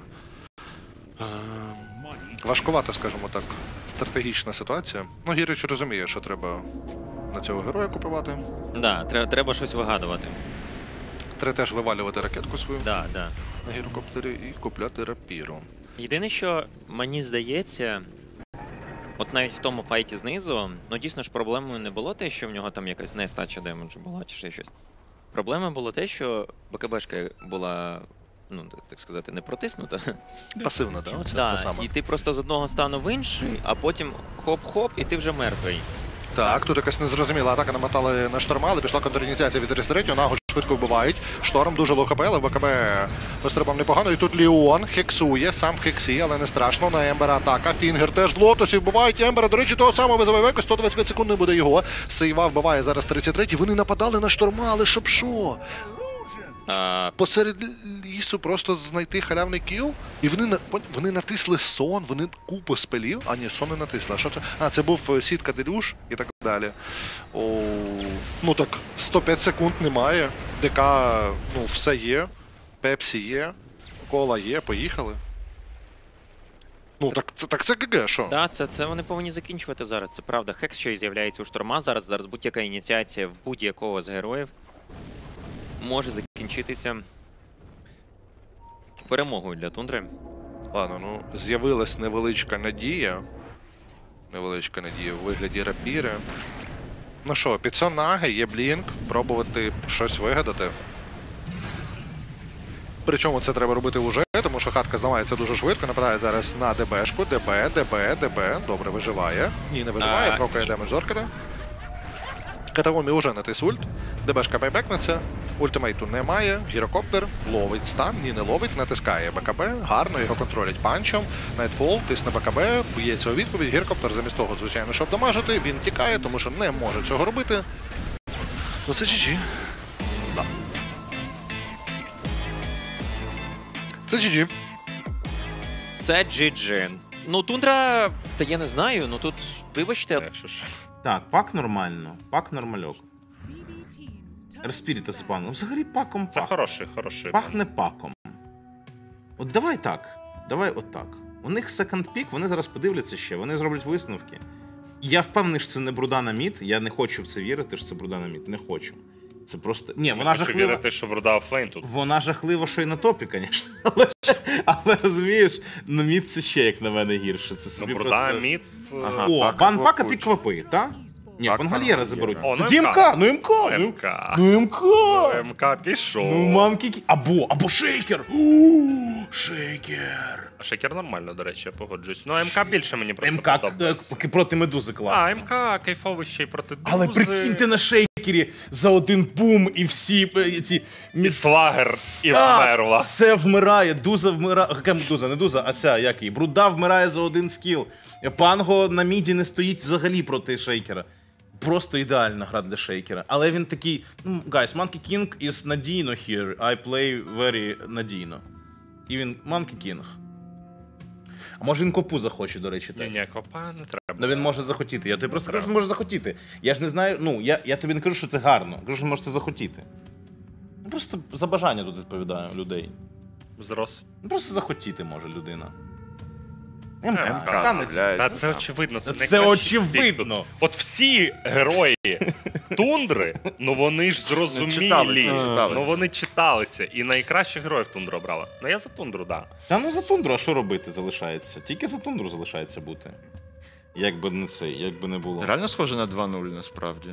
[SPEAKER 5] Важкувата, скажімо так, стратегічна ситуація. Ну, Гірич розуміє, що треба на цього героя купувати.
[SPEAKER 4] Да, треба щось вигадувати.
[SPEAKER 5] Треба теж вивалювати ракетку свою
[SPEAKER 4] Да.
[SPEAKER 5] на гірокоптері і купляти рапіру.
[SPEAKER 4] Єдине, що мені здається, от навіть в тому файті знизу, ну дійсно ж проблемою не було те, що в нього там якась нестача демеджу була чи ще щось. Проблемою було те, що БКБшка була, ну так сказати, не протиснута.
[SPEAKER 5] Пасивна, да? Оце
[SPEAKER 4] Да,
[SPEAKER 5] та сама.
[SPEAKER 4] і ти просто з одного стану в інший, а потім хоп-хоп, і ти вже мертвий.
[SPEAKER 5] Так, тут якась незрозуміла атака намотали на шторма, але пішла контрініціація від 33-го, Нагу швидко вбивають. Шторм дуже лоу хп, але в БКБ пострибав непогано. І тут Ліон хексує, сам в хексі, але не страшно. На Ембера атака. Фінгер теж в лотосі вбивають Ембера. До речі, того самого визиває 125 секунд не буде його. Сейва вбиває зараз 33-й. Вони нападали на шторма, але щоб що? Посеред лісу просто знайти халявний кіл, і вони натисли сон, вони купу спелів. А ні, сон не натисли. А що це? А, це був сітка Делюш і так далі. Ну так, 105 секунд немає. ДК, ну, все є. Пепсі є. Кола є, поїхали. Ну, так це ГГ, що?
[SPEAKER 4] Так, це вони повинні закінчувати зараз, це правда. Хекс ще й з'являється у шторма, зараз будь-яка ініціація в будь-якого з героїв може закінчитися перемогою для Тундри.
[SPEAKER 5] Ладно, ну, з'явилась невеличка надія. Невеличка надія у вигляді рапіри. Ну що, під Сонаги є блінк, пробувати щось вигадати. Причому це треба робити вже, тому що хатка зламається дуже швидко, нападає зараз на ДБшку, ДБ, добре, виживає. Ні, не виживає, прокає демедж з Оркіда. Катагомі вже натис ульт, ДБшка байбекнеться, ультимейту немає, гірокоптер ловить стан, ні, не ловить, натискає БКБ, гарно його контролять панчом, Nightfall тисне БКБ, б'ється у відповідь, гірокоптер замість того, звичайно, щоб дамажити, він тікає, тому що не може цього робити. Ну це GG. Да. Це GG.
[SPEAKER 4] Це GG. Ну, Тундра, та я не знаю, ну тут, вибачте,
[SPEAKER 2] Якщо ж.
[SPEAKER 1] Так, пак нормально, пак нормальок. Респіріта з паном. Взагалі паком
[SPEAKER 2] Це
[SPEAKER 1] пах.
[SPEAKER 2] хороший.
[SPEAKER 1] Пахне паком. От давай так. Давай отак. У них секонд пік, вони зараз подивляться ще, вони зроблять висновки. Я впевнений, що це не бруда на мід. Я не хочу в це вірити, що це бруда на мід. Не хочу. Це просто... Ні,
[SPEAKER 2] Я
[SPEAKER 1] вона
[SPEAKER 2] хочу
[SPEAKER 1] жахлива.
[SPEAKER 2] вірити, що Бруда офлейн тут.
[SPEAKER 1] Вона жахлива, що й на топі, звісно. Але розумієш, ну мід це ще, як на мене, гірше. Це
[SPEAKER 2] Ну,
[SPEAKER 1] собі
[SPEAKER 2] Бруда,
[SPEAKER 1] просто...
[SPEAKER 2] мід...
[SPEAKER 3] Ага.
[SPEAKER 1] О,
[SPEAKER 3] Пака
[SPEAKER 1] банпака
[SPEAKER 3] блокують.
[SPEAKER 1] під квапи, так? Ні,
[SPEAKER 3] Так,
[SPEAKER 1] Пангальєра
[SPEAKER 3] так,
[SPEAKER 1] заберуть.
[SPEAKER 2] О, ну
[SPEAKER 1] Тоді
[SPEAKER 2] МК.
[SPEAKER 1] МК, ну МК.
[SPEAKER 2] МК.
[SPEAKER 1] Ну МК.
[SPEAKER 2] МК пішов.
[SPEAKER 1] Ну, мамки... Або шейкер. Шейкер.
[SPEAKER 2] А Шейкер нормально, до речі, я погоджуюсь. Ну, МК більше мені просто
[SPEAKER 1] МК
[SPEAKER 2] подобається.
[SPEAKER 1] проти медузи класно.
[SPEAKER 2] А, МК кайфовий ще й проти Дузи.
[SPEAKER 1] Але прикиньте на шейкері за один бум і всі ці...
[SPEAKER 2] І Свагер, і
[SPEAKER 1] Так,
[SPEAKER 2] вмерла.
[SPEAKER 1] Все вмирає, Дуза вмирає. Яка Дуза, не Дуза, а ця, як її? Бруда вмирає за один скіл. Панго на міді не стоїть взагалі проти шейкера. Просто ідеальна гра для шейкера. Але він такий, ну, guys, Monkey King is надійно here. I play very надійно. І він Monkey King. А може він копу захоче, до речі, теж.
[SPEAKER 2] Ні, копа не треба.
[SPEAKER 1] Ну він може захотіти. Я тобі просто кажу, що може захотіти. Я ж не знаю, ну, я тобі не кажу, що це гарно. Кажу, що може це захотіти. Ну, просто за бажання тут відповідаю людей.
[SPEAKER 2] Зрос.
[SPEAKER 1] Ну, просто захотіти може людина.
[SPEAKER 2] МК, Та це очевидно, це
[SPEAKER 1] Це
[SPEAKER 2] найкращий пік
[SPEAKER 1] очевидно.
[SPEAKER 2] тут. От всі герої тундри, ну вони ж зрозумілі.
[SPEAKER 3] читалися.
[SPEAKER 2] Ну вони читалися. І найкращих героїв тундру обрала. Ну я за тундру, да.
[SPEAKER 1] Та ну за тундру, а що робити залишається? Тільки за тундру залишається бути. Як би не це, як би не було.
[SPEAKER 3] Реально схоже на 2-0, насправді.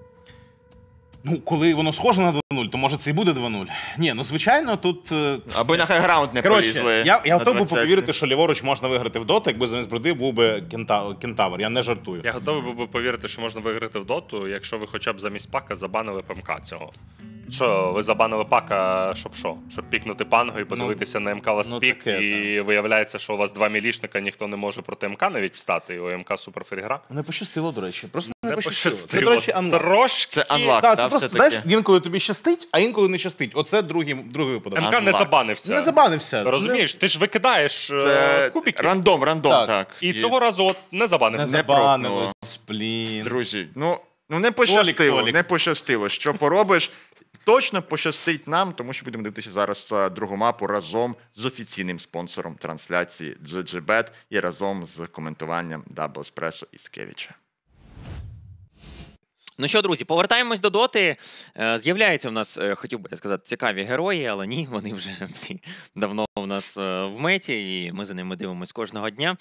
[SPEAKER 1] Ну, коли воно схоже на 2-0, то може це і буде 2-0. Ні, ну звичайно, тут.
[SPEAKER 3] Аби на хайграунд не полізли.
[SPEAKER 1] Коротше, я готов
[SPEAKER 3] на
[SPEAKER 1] був
[SPEAKER 3] 20.
[SPEAKER 1] повірити, що ліворуч можна виграти в доту, якби замість бруди був би кентавр. Я не жартую.
[SPEAKER 2] Я готовий був би повірити, що можна виграти в доту, якщо ви хоча б замість пака забанили ПМК цього. Що, ви забанили пака, щоб що? Щоб пікнути панго і подивитися на МК ластпік,
[SPEAKER 1] таке,
[SPEAKER 2] і виявляється, що у вас два мілішника, ніхто не може проти МК навіть встати, і у МК суперфрігра.
[SPEAKER 1] Не пощастило, до речі. Просто не
[SPEAKER 2] Не
[SPEAKER 1] пощастило.
[SPEAKER 2] пощастило.
[SPEAKER 1] Це, до речі, анлак.
[SPEAKER 2] Трошки.
[SPEAKER 3] Це анлак,
[SPEAKER 1] Так,
[SPEAKER 3] та,
[SPEAKER 1] це просто,
[SPEAKER 3] все-таки.
[SPEAKER 1] знаєш, інколи тобі щастить, а інколи не щастить. Оце другий випадок.
[SPEAKER 2] МК не
[SPEAKER 3] Анлак.
[SPEAKER 2] забанився.
[SPEAKER 1] Не забанився.
[SPEAKER 2] Розумієш, ти ж викидаєш
[SPEAKER 3] Це
[SPEAKER 2] кубики.
[SPEAKER 3] рандом,
[SPEAKER 1] Так.
[SPEAKER 3] так.
[SPEAKER 2] І цього разу от не
[SPEAKER 1] Не
[SPEAKER 2] забанився.
[SPEAKER 1] забанилось, блін.
[SPEAKER 3] Друзі, ну не пощастило,
[SPEAKER 1] Толік.
[SPEAKER 3] не пощастило. Що поробиш? Точно пощастить нам, тому що будемо дивитися зараз другу мапу разом з офіційним спонсором трансляції GGBet і разом з коментуванням Double Espresso і Скевіча.
[SPEAKER 4] Ну що, друзі, повертаємось до доти. З'являються в нас, хотів би я сказати, цікаві герої, але ні, вони вже всі давно в нас в меті, і ми за ними дивимось кожного дня.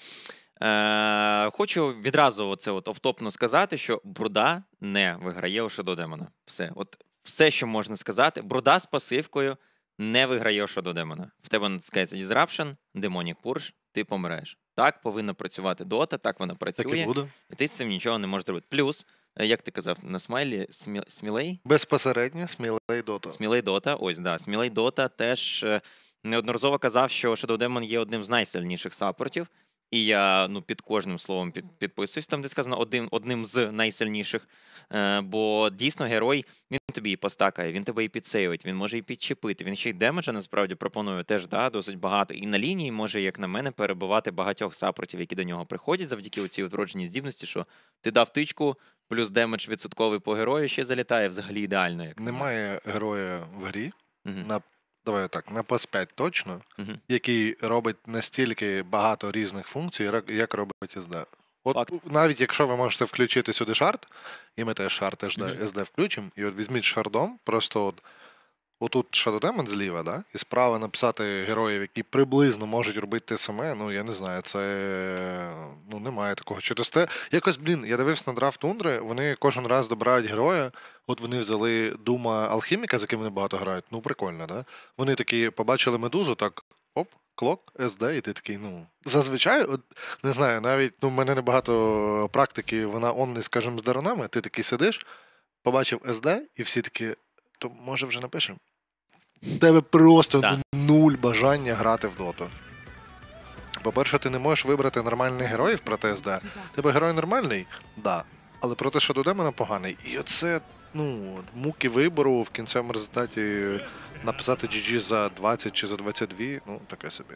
[SPEAKER 4] Хочу відразу оце от офтопно сказати, що Бруда не виграє у Shadow Demon. Все, що можна сказати, Бруда з пасивкою не виграє у Shadow Demon. В тебе натискається Disruption, Demonic Purge, ти помираєш. Так повинна працювати дота, так вона працює.
[SPEAKER 5] Так і буде.
[SPEAKER 4] І ти з цим нічого не можеш зробити. Плюс, як ти казав на смайлі, Смілей?
[SPEAKER 5] Безпосередньо Смілей Дота.
[SPEAKER 4] Смілей Дота, ось, да. Смілей Дота теж неодноразово казав, що Shadow Demon є одним з найсильніших саппортів. І я під кожним словом підписуюсь, там де сказано одним з найсильніших. Бо дійсно герой, він тобі і постакає, він тебе і підсейвить, він може і підчепити. Він ще й демеджа насправді пропонує теж досить багато. І на лінії може, як на мене, перебивати багатьох саппортів, які до нього приходять завдяки оцій вродженій здібності, що ти дав тичку, плюс демедж відсотковий по герою, ще залітає взагалі ідеально. Як
[SPEAKER 5] Немає героя в грі,
[SPEAKER 4] Угу.
[SPEAKER 5] давай так, на PS5 точно,
[SPEAKER 4] Угу.
[SPEAKER 5] який робить настільки багато різних функцій, як робить SD. От
[SPEAKER 4] Факт.
[SPEAKER 5] навіть якщо ви можете включити сюди шард, і ми теж шард
[SPEAKER 4] Мгм.
[SPEAKER 5] SD включимо, і от візьміть шардом, просто отут Shadow Demon зліва, да? І справа написати героїв, які приблизно можуть робити те саме, ну я не знаю, це немає такого. Через те, якось, я дивився на драфт Тундри, вони кожен раз добирають героя, от вони взяли Дума Алхіміка, з яким вони багато грають, ну прикольно, да? Вони такі побачили медузу, так, оп, клок, SD, і ти такий, зазвичай, от, не знаю, навіть, в мене небагато практики, вона онлі, скажімо, з даронами, ти такий сидиш, побачив SD, і всі такі, то може вже напишемо? В тебе просто
[SPEAKER 4] Так.
[SPEAKER 5] нуль бажання грати в доту. По-перше, ти не можеш вибрати нормальних героїв проти СД. Тебе герой нормальний? Да. Але проти Shadow Demon поганий. І оце, муки вибору в кінцевому результаті написати GG за 20 чи за 22, таке собі.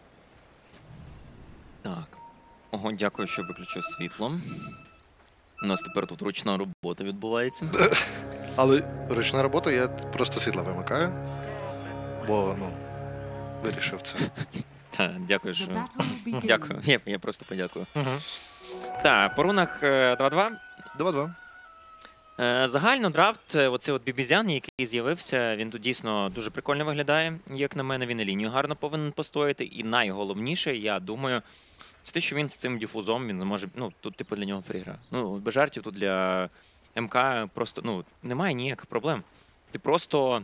[SPEAKER 4] Так. Ого, дякую, що виключив світло. У нас тепер тут ручна робота відбувається.
[SPEAKER 5] Але ручна робота, я просто світло вимикаю, бо, вирішив це.
[SPEAKER 4] Та, дякую, що... Дякую, я просто подякую.
[SPEAKER 5] Угу.
[SPEAKER 4] Так, по рунах 2-2.
[SPEAKER 5] 2-2.
[SPEAKER 4] Загально драфт, оцей от Бібізян, який з'явився, він тут дійсно дуже прикольно виглядає. Як на мене, він і лінію гарно повинен постояти. І найголовніше, я думаю, це те, що він з цим дифузом, він зможе, ну, тут типу для нього фрігра. Ну, без жартів, тут для МК просто, ну, немає ніяких проблем. Ти просто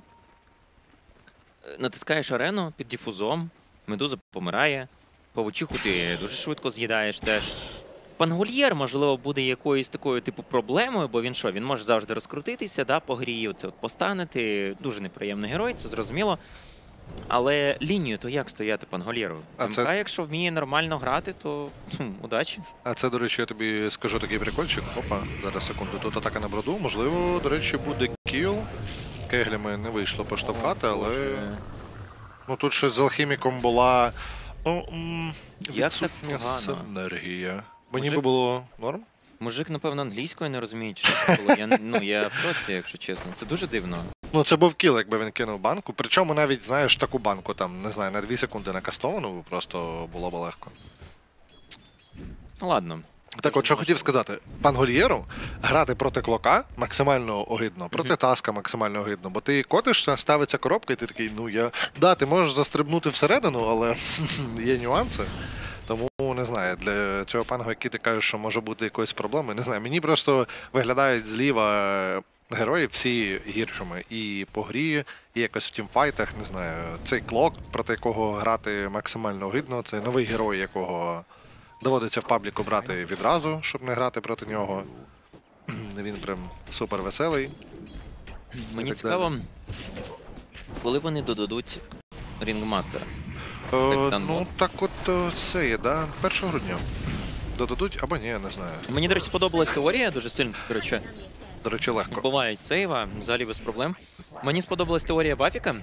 [SPEAKER 4] натискаєш арену під дифузом, медуза помирає, павучиху ти дуже швидко з'їдаєш теж. Пангольєр, можливо, буде якоюсь такою типу проблемою, бо він що, він може завжди розкрутитися, да, по грі, оце от постанете. Дуже неприємний герой, це зрозуміло. Але лінію то як стояти Пангольєру? МК, якщо вміє нормально грати, то удачі.
[SPEAKER 5] А це, до речі, я тобі скажу такий прикольчик. Опа, зараз секунду, тут атака на броду. Можливо, до речі, буде кіл. Кеглями не вийшло поштовхати, але... Ну тут щось з алхіміком була відсутня синергія. Бо ніби було норм.
[SPEAKER 4] Мужик, напевно, англійською не розуміє, чи що було. Я в шоці, якщо чесно. Це дуже дивно.
[SPEAKER 5] Ну, це був кіл, якби він кинув банку. Причому навіть, знаєш, таку банку, там, не знаю, на 2 секунди накастовану, просто було б легко.
[SPEAKER 4] Ну, ладно.
[SPEAKER 5] Так от, що хотів сказати, Пангольєру грати проти Клока максимально огидно, проти Таска максимально огидно, бо ти котишся, ставиться коробка, і ти такий, ну я... Да, ти можеш застрибнути всередину, але є нюанси. Тому, не знаю, для цього панго, який ти кажеш, що може бути якоюсь проблемою, не знаю, мені просто виглядають зліва герої всі гіршими. І по грі, і якось в тімфайтах, не знаю, цей Клок, проти якого грати максимально огидно, це новий герой, якого доводиться в пабліку брати відразу, щоб не грати проти нього. Він прям супер веселий.
[SPEAKER 4] Мені цікаво, коли вони додадуть Рінгмастера.
[SPEAKER 5] Ну, так от це є, да? 1 грудня. Додадуть або ні, я не знаю.
[SPEAKER 4] Мені, до речі, сподобалась теорія дуже сильно,
[SPEAKER 5] до речі, легко.
[SPEAKER 4] Бувають сейва, взагалі без проблем. Мені сподобалась теорія Бафіка,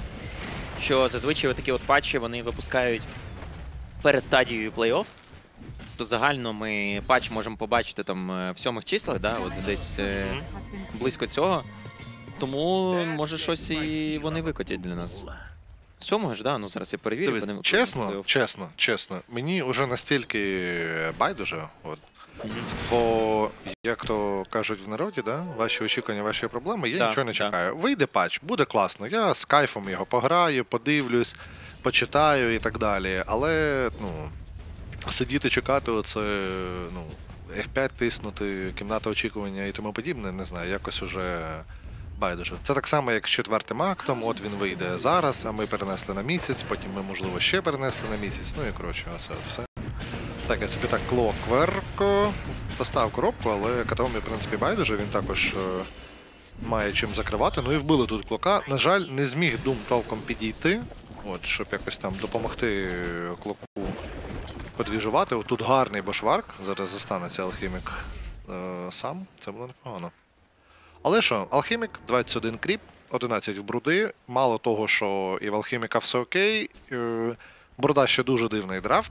[SPEAKER 4] що зазвичай такі от патчі вони випускають перед стадією плей-офф. То загально ми патч можемо побачити там в 7 числах, да? От десь близько цього. Тому, може, щось і вони викотять для нас. 7-го ж, да? Ну, зараз я перевірю.
[SPEAKER 5] Дивись, чесно, мені вже настільки байдуже, от. Бо, як то кажуть в народі, да? Ваші очікування, ваші проблеми, я нічого не чекаю. Вийде патч, буде класно, я з кайфом його пограю, подивлюсь, почитаю і так далі. Але, ну, сидіти, чекати, оце, ну, F5 тиснути, кімната очікування і тому подібне, не знаю, якось уже байдуже. Це так само, як з 4-м актом, от він вийде зараз, а ми перенесли на місяць, потім ми, можливо, ще перенесли на місяць, ну і, коротше, оце все. Так, я собі так Клокверк поставив коробку, але Катаомі, в принципі, байдуже, він також має чим закривати, ну і вбили тут Клока. На жаль, не зміг Дум толком підійти, от, щоб якось там допомогти Клоку подвіжувати. От тут гарний бошварк, зараз застанеться Алхімік сам, це було непогано. Але що, Алхімік, 21 кріп, 11 в бруди. Мало того, що і в Алхіміка все окей. Бруда ще дуже дивний драфт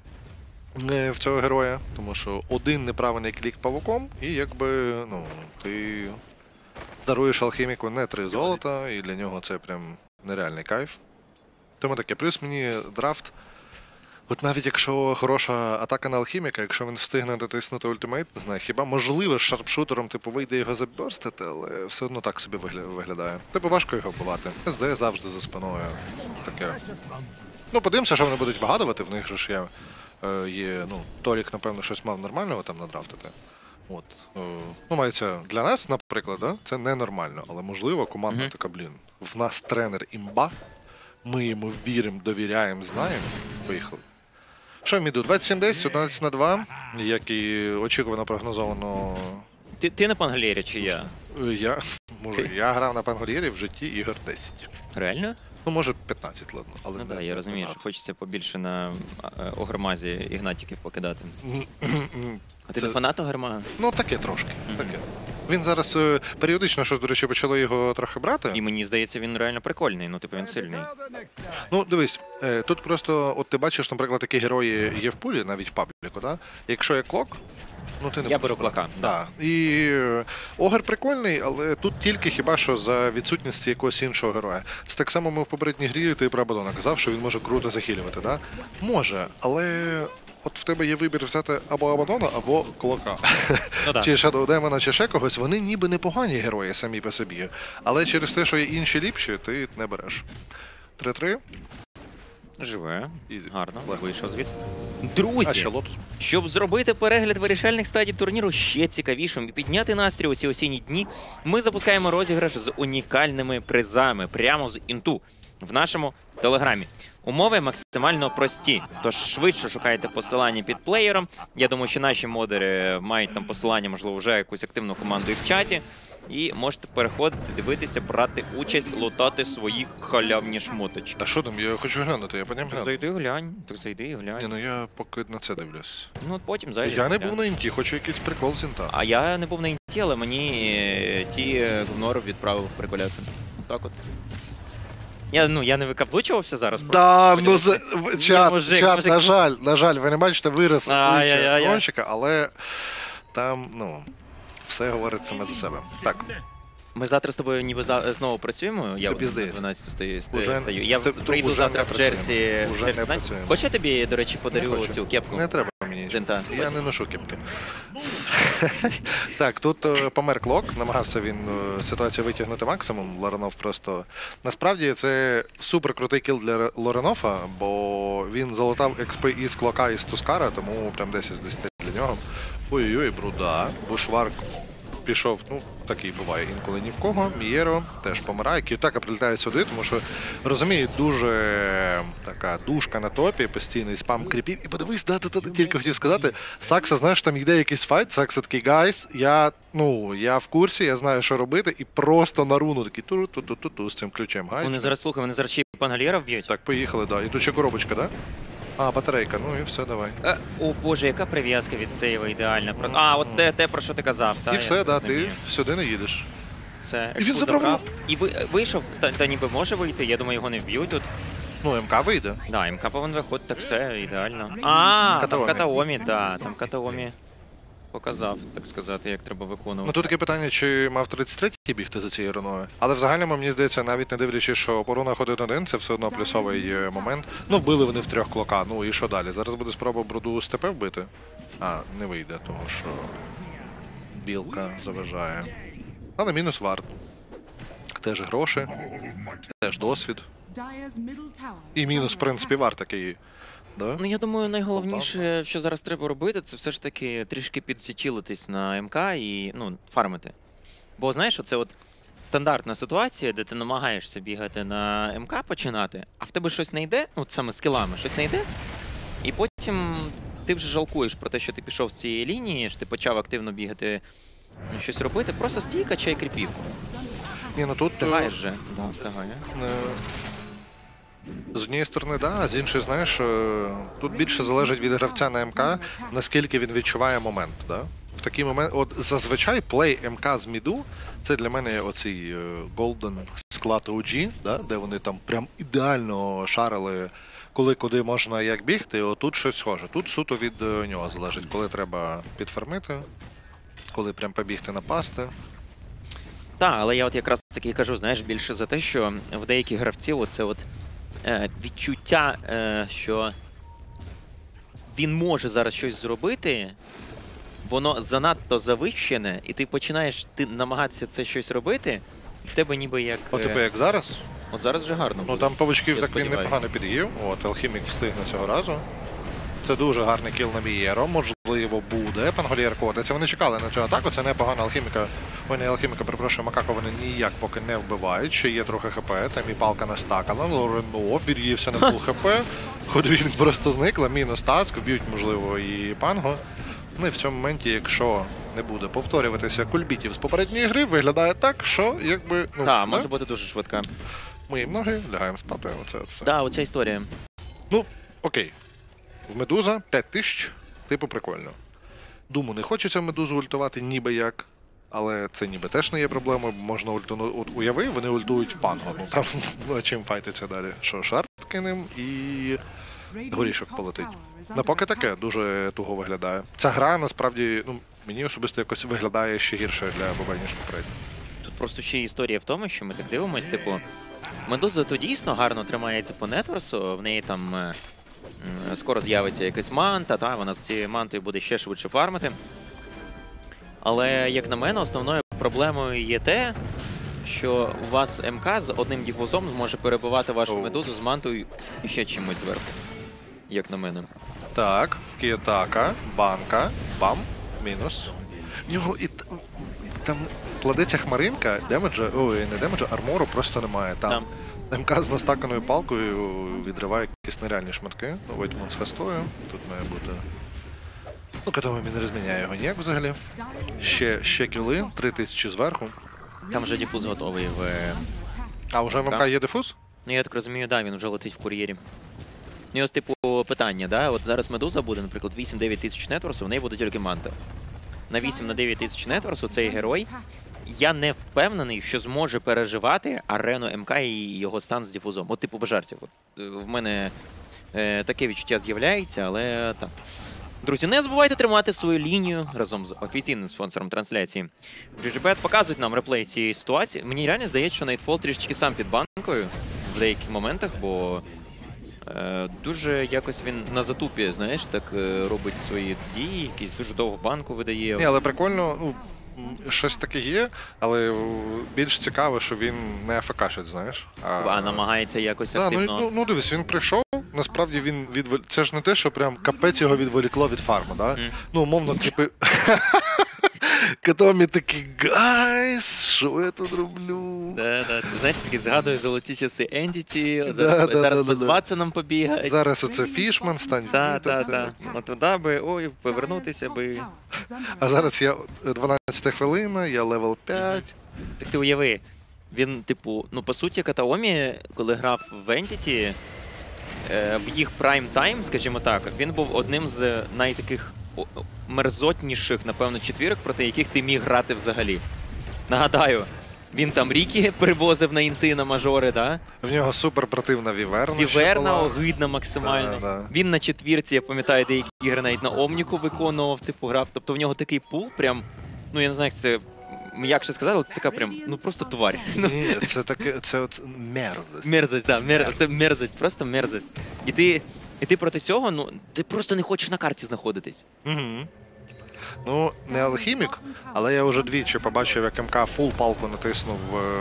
[SPEAKER 5] в цього героя, тому що один неправильний клік павуком, і якби, ну, ти даруєш Алхіміку не 3 золота, і для нього це прям нереальний кайф. Тому таке, плюс мені драфт. От навіть якщо хороша атака на Алхіміка, якщо він встигне дотиснути ультимейт, не знаю, хіба можливо з шарпшутером типу вийде його заберстити, але все одно так собі виглядає. Типу важко його вбивати. СД завжди за спиною. Таке. Ну, подивимося, що вони будуть вигадувати, в них же ж є, ну, Торік, напевно, щось мав нормального там надрафтити. От. Ну, мається, для нас, наприклад, да, це ненормально, але можливо команда така, блін, в нас тренер імба, ми йому віримо, довіряємо, знаємо. Поїхали. Що, міду? 27-10, 11-2, як і очікувано прогнозовано.
[SPEAKER 4] Ти на Пангольєрі чи я?
[SPEAKER 5] Я грав на Пангольєрі в житті ігор 10.
[SPEAKER 4] Реально?
[SPEAKER 5] Ну, може 15, ладно. Але
[SPEAKER 4] ну так, я розумію, що хочеться побільше на Огромазі Ігнатіків покидати. А ти не фанат Огромага?
[SPEAKER 5] Ну, таке трошки. Таке. Він зараз періодично, що, до речі, почали його трохи брати.
[SPEAKER 4] І мені здається, він реально прикольний, ну, типу, він сильний.
[SPEAKER 5] Ну, дивись, тут просто, от ти бачиш, наприклад, такі герої є в пулі, навіть в пабліку, да? Якщо є Клок, ну ти не
[SPEAKER 4] я беру Клока.
[SPEAKER 5] Да. І Огр прикольний, але тут тільки хіба що за відсутності якогось іншого героя. Це так само ми в попередній грі, ти про Абадона казав, що він може круто захилювати, да? Може, але от в тебе є вибір взяти або Абадона, або Клока.
[SPEAKER 4] Ну, так.
[SPEAKER 5] Чи Shadow Demon, чи ще когось, вони ніби непогані герої самі по собі. Але через те, що є інші ліпші, ти не береш. 3-3.
[SPEAKER 4] Живе.
[SPEAKER 5] Ізі.
[SPEAKER 4] Гарно.
[SPEAKER 5] Легко.
[SPEAKER 4] Вийшов звідси.
[SPEAKER 5] А ще
[SPEAKER 4] Друзі,
[SPEAKER 5] Лотус.
[SPEAKER 4] щоб зробити перегляд вирішальних стадій турніру ще цікавішим і підняти настрій у ці осінні дні, ми запускаємо розіграш з унікальними призами прямо з інту в нашому телеграмі. Умови максимально прості, тож швидше шукайте посилання під плеєром. Я думаю, що наші модери мають там посилання, можливо, вже якусь активну команду і в чаті. І можете переходити, дивитися, брати участь, лутати свої халявні шмоточки.
[SPEAKER 5] А що там? Я хочу глянути, я по ним
[SPEAKER 4] Так
[SPEAKER 5] гляну.
[SPEAKER 4] зайди і глянь, так зайди і глянь.
[SPEAKER 5] Ні, ну я поки на це дивлюсь.
[SPEAKER 4] Ну от потім зайдеш.
[SPEAKER 5] Я не
[SPEAKER 4] глянь.
[SPEAKER 5] був на інті, хочу якийсь прикол з інта.
[SPEAKER 4] А я не був на інті, але мені ті Гнор відправив приколяси. Отак от. Я не викаплучувався зараз.
[SPEAKER 5] Да, ну чат,
[SPEAKER 4] мужик.
[SPEAKER 5] на жаль, ви не бачите вираз
[SPEAKER 4] Ай-яй-яй.
[SPEAKER 5] гонщика, але там, все говорить саме за себе. Так,
[SPEAKER 4] Ми завтра з тобою ніби знову працюємо. Я
[SPEAKER 5] Тобі
[SPEAKER 4] о
[SPEAKER 5] здається.
[SPEAKER 4] 12 стаю.
[SPEAKER 5] Уже-
[SPEAKER 4] Я
[SPEAKER 5] ти-
[SPEAKER 4] прийду
[SPEAKER 5] уже
[SPEAKER 4] завтра
[SPEAKER 5] не
[SPEAKER 4] в
[SPEAKER 5] працюємо.
[SPEAKER 4] Джерсі.
[SPEAKER 5] Уже не працюємо.
[SPEAKER 4] Хоч я тобі, до речі,
[SPEAKER 5] Не
[SPEAKER 4] подарю
[SPEAKER 5] хочу.
[SPEAKER 4] цю кепку?
[SPEAKER 5] не треба мені нічого.
[SPEAKER 4] Зента.
[SPEAKER 5] Я не ношу кепки. Так, тут помер Клок, намагався він ситуацію витягнути максимум. Лоранов просто. Насправді це супер крутий кіл для Лоранофа, бо він залутав експи із Клока і з Тускара, тому прям 10 з 10 для нього. Ой-ой-ой, бруда. Бушварк пішов, такий буває інколи ні в кого. Мієро теж помирає. К'ютака прилітає сюди, тому що, розуміє, дуже така душка на топі, постійний спам кріпів. І подивись, тільки хотів сказати, Сакса, знаєш, там йде якийсь файт, Сакса такий, гайс, я в курсі, я знаю, що робити, і просто на руну такий ту-ту-ту-ту з цим ключем.
[SPEAKER 4] Вони зараз, слухай, вони зараз ще й пангалєра вб'ють.
[SPEAKER 5] Так, поїхали, да. І тут ще коробочка, да? А, батарейка, ну і все, давай.
[SPEAKER 4] О боже, яка прив'язка від сейва ідеальна. От те, про що ти казав.
[SPEAKER 5] І все, да, ти сюди не їдеш.
[SPEAKER 4] Все,
[SPEAKER 5] І він забрав.
[SPEAKER 4] І вийшов, та ніби може вийти, я думаю, його не вб'ють тут.
[SPEAKER 5] Ну, МК вийде.
[SPEAKER 4] Да, МК повинен виходити, так все, ідеально. Там
[SPEAKER 5] Катаомі.
[SPEAKER 4] Катаомі, да, там Катаомі показав, так сказати, як треба
[SPEAKER 5] Ну
[SPEAKER 4] виконувати.
[SPEAKER 5] тут таке питання, чи мав 33-й бігти за цією руною. Але в загальному, мені здається, навіть не дивлячись, що по рунах 1-1, це все одно плюсовий момент. Ну, вбили вони в 3 Клока, ну і що далі? Зараз буде спроба бруду з ТП вбити. А, не вийде, тому що білка заважає. Але мінус вард. Теж гроші, теж досвід. І мінус, в принципі, вард такий. Да?
[SPEAKER 4] Ну, я думаю, найголовніше, що зараз треба робити, це все ж таки трішки підзачілитись на МК і фармити. Бо знаєш, це от стандартна ситуація, де ти намагаєшся бігати на МК починати, а в тебе щось не йде, саме скілами щось не йде, і потім ти вже жалкуєш про те, що ти пішов з цієї лінії, що ти почав активно бігати, щось робити, просто стій, качай кріпів.
[SPEAKER 5] Ні, ну тут
[SPEAKER 4] Встигаєш же, да, встигає.
[SPEAKER 5] З однієї сторони, да, а з іншої, знаєш, тут більше залежить від гравця на МК, наскільки він відчуває момент. Да? В такий момент, от зазвичай плей МК з міду, це для мене оцей Golden склад OG, да? Де вони там прям ідеально шарили, коли куди можна як бігти, отут щось схоже. Тут суто від нього залежить, коли треба підфармити, коли прям побігти напасти.
[SPEAKER 4] Так, але я от якраз таки кажу, знаєш, більше за те, що в деяких гравців оце от відчуття, що він може зараз щось зробити, воно занадто завищене, і ти починаєш намагатися це щось робити, і в тебе ніби як...
[SPEAKER 5] От типу як зараз.
[SPEAKER 4] От зараз вже гарно
[SPEAKER 5] Ну
[SPEAKER 4] буде.
[SPEAKER 5] там Павучків
[SPEAKER 4] Я
[SPEAKER 5] так він
[SPEAKER 4] сподіваюся.
[SPEAKER 5] непогано під'їв. От, Алхімік встигне цього разу. Це дуже гарний кіл на Мієро. Можливо, буде. Пангольєр котиться. Вони чекали на цю атаку. Це непогано. Алхіміка. Ой, не Алхіміка, перепрошую, Макако вони ніяк поки не вбивають. Ще є трохи ХП. Там і палка настакала. Лоренов від'ївся на фул ХП. Ходвін просто зникла. Мінус таск. Вб'ють, можливо, і Панго. Ну і в цьому моменті, якщо не буде повторюватися кульбітів з попередньої гри, виглядає так, що якби...
[SPEAKER 4] Так, може бути дуже швидка.
[SPEAKER 5] Миємо ноги, лягаємо спати. Оце.
[SPEAKER 4] Так, оця історія.
[SPEAKER 5] Ну, окей. В Медуза 5000, типу прикольно. Думу, не хочеться в Медузу ультувати ніби як, але це ніби теж не є проблемою, можна ультунути. От уяви, вони ультують в Панго. Ну там чим файтиться далі? Що, шарт кинем і горішок полетить. Ну, поки таке, дуже туго виглядає. Ця гра, насправді, мені особисто якось виглядає ще гірше для ББ, ніж попередньо.
[SPEAKER 4] Тут просто ще історія в тому, що ми так дивимось, типу, Медуза то дійсно гарно тримається по нетворсу, в неї там Скоро з'явиться якась манта, та вона з цією мантою буде ще швидше фармити. Але, як на мене, основною проблемою є те, що у вас МК з одним діфузом зможе перебивати вашу медузу з мантою і ще чимось зверху. Як на мене.
[SPEAKER 5] Так, кіатака, банка, бам, мінус. В нього там кладеться хмаринка, демеджа, ой, не демеджа, армору просто немає. Там МК з настаканою палкою відриває якісь нереальні шматки. Ну, Вейтмун з хастою, тут має бути... Ну, Катомі не розміняє його ніяк взагалі. Ще кіли, 3000 зверху.
[SPEAKER 4] Там вже діфуз готовий в...
[SPEAKER 5] А вже в МК є дифуз?
[SPEAKER 4] Ну, я так розумію, да, він вже летить в кур'єрі. Ну, і ось, типу, питання, да? От зараз Медуза буде, наприклад, 8-9 тисяч нетворсу, в неї буде тільки манта. На 8-9 тисяч нетворсу цей герой, я не впевнений, що зможе переживати арену МК і його стан з діфузом. От, типу, без жартів. От, в мене таке відчуття з'являється, але так. Друзі, не забувайте тримати свою лінію разом з офіційним спонсором трансляції. GGBet показують нам реплей цієї ситуації. Мені реально здається, що Nightfall трішечки сам під банкою в деяких моментах, бо дуже якось він на затупі, знаєш, так робить свої дії, якийсь дуже довгу банку видає.
[SPEAKER 5] Ні, але прикольно, ну, щось таке є, але більш цікаво, що він не АФКшить, знаєш.
[SPEAKER 4] А намагається якось активно.
[SPEAKER 5] Ну, дивись, він прийшов, насправді він це ж не те, що прям капець його відволікло від фарму, да? Ну, умовно, типу... Катомі такий, гайс, що я тут роблю?
[SPEAKER 4] Да. Знаєш, такий згадує золоті часи Entity, зараз без Ватсоном побігає.
[SPEAKER 5] Зараз оце Фішман стань.
[SPEAKER 4] Так. От туди би, ой, повернутися би.
[SPEAKER 5] А зараз я 12 хвилина, я левел 5.
[SPEAKER 4] Так ти уяви, він, типу, ну, по суті, Катаомі, коли грав в Entity, в їх прайм-тайм, скажімо так, він був одним з найтаких мерзотніших, напевно, четвірок, проти яких ти міг грати взагалі. Нагадаю, він там Рікі привозив на інти, на мажори, да?
[SPEAKER 5] В нього супер противна Віверна.
[SPEAKER 4] Віверна огидна максимально.
[SPEAKER 5] Да.
[SPEAKER 4] Він на четвірці, я пам'ятаю, деякі ігри навіть на Омніку виконував, типу грав. Тобто в нього такий пул, прям, ну я не знаю, як це, як сказати, але це така прям, ну просто тварь.
[SPEAKER 5] Ні, це таке, це от мерзость.
[SPEAKER 4] Мерзость, так, це мерзость, просто мерзость. І ти проти цього, ну, ти просто не хочеш на карті знаходитись.
[SPEAKER 5] Ну, не алхімік, але я вже двічі побачив, як МК фул палку натиснув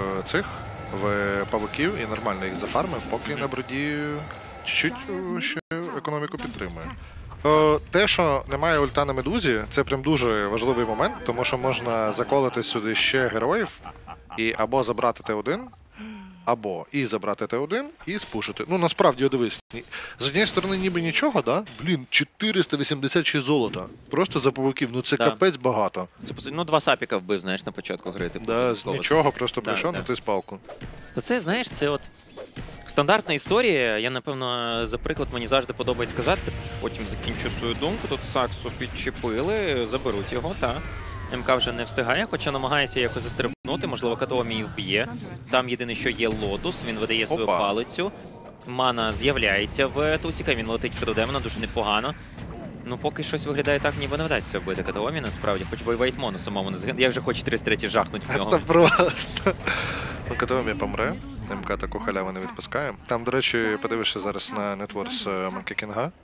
[SPEAKER 5] в павуків і нормально їх зафармив, поки на броді чуть-чуть ще економіку підтримує. Те, що немає ульта на медузі, це прям дуже важливий момент, тому що можна заколити сюди ще героїв і або забрати Т1, або і забрати Т1, і спушити. Ну, насправді, дивись, з однієї сторони ніби нічого, да? Блін, 486 золота. Просто за павуків, ну це капець багато.
[SPEAKER 4] Це, ну, 2 сапіка вбив, знаєш, на початку гри. Типу,
[SPEAKER 5] да, з нічого, просто прийшов, натис палку.
[SPEAKER 4] То це, знаєш, це от стандартна історія. Я, напевно, за приклад мені завжди подобається казати, потім закінчу свою думку. Тут Саксу підчепили, заберуть його, так. МК вже не встигає, хоча намагається якось застрибнути, можливо, Катомі і вб'є. Там єдине, що є Лотус, він видає свою палицю. Мана з'являється в Тусіка, він летить до демона, дуже непогано. Ну, поки щось виглядає так, ніби не вдасться вбити Катомі, насправді, хоч би і Вейтмону самому не згинув. Я вже хочу 33 жахнуть в нього.
[SPEAKER 5] Це просто. Ну, Катомі помре, МК таку халяву не відпускає. Там, до речі, подивишся зараз на нетворс Манкі Кінга.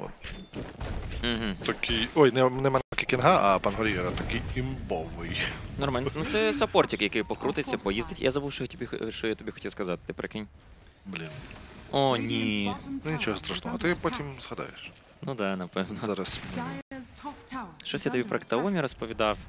[SPEAKER 5] Такий, ой, не Манкі Кінга, а Пангорієра, такий імбовий.
[SPEAKER 4] Нормально. Ну це саппортик, який покрутиться, поїздить. Я забув, що я тобі хотів сказати, ти прикинь.
[SPEAKER 5] Блін.
[SPEAKER 4] О, ні.
[SPEAKER 5] Ну нічого страшного, ти потім згадаєш.
[SPEAKER 4] Ну да, напевно.
[SPEAKER 5] Зараз.
[SPEAKER 4] Щось я тобі про Катаомі розповідав.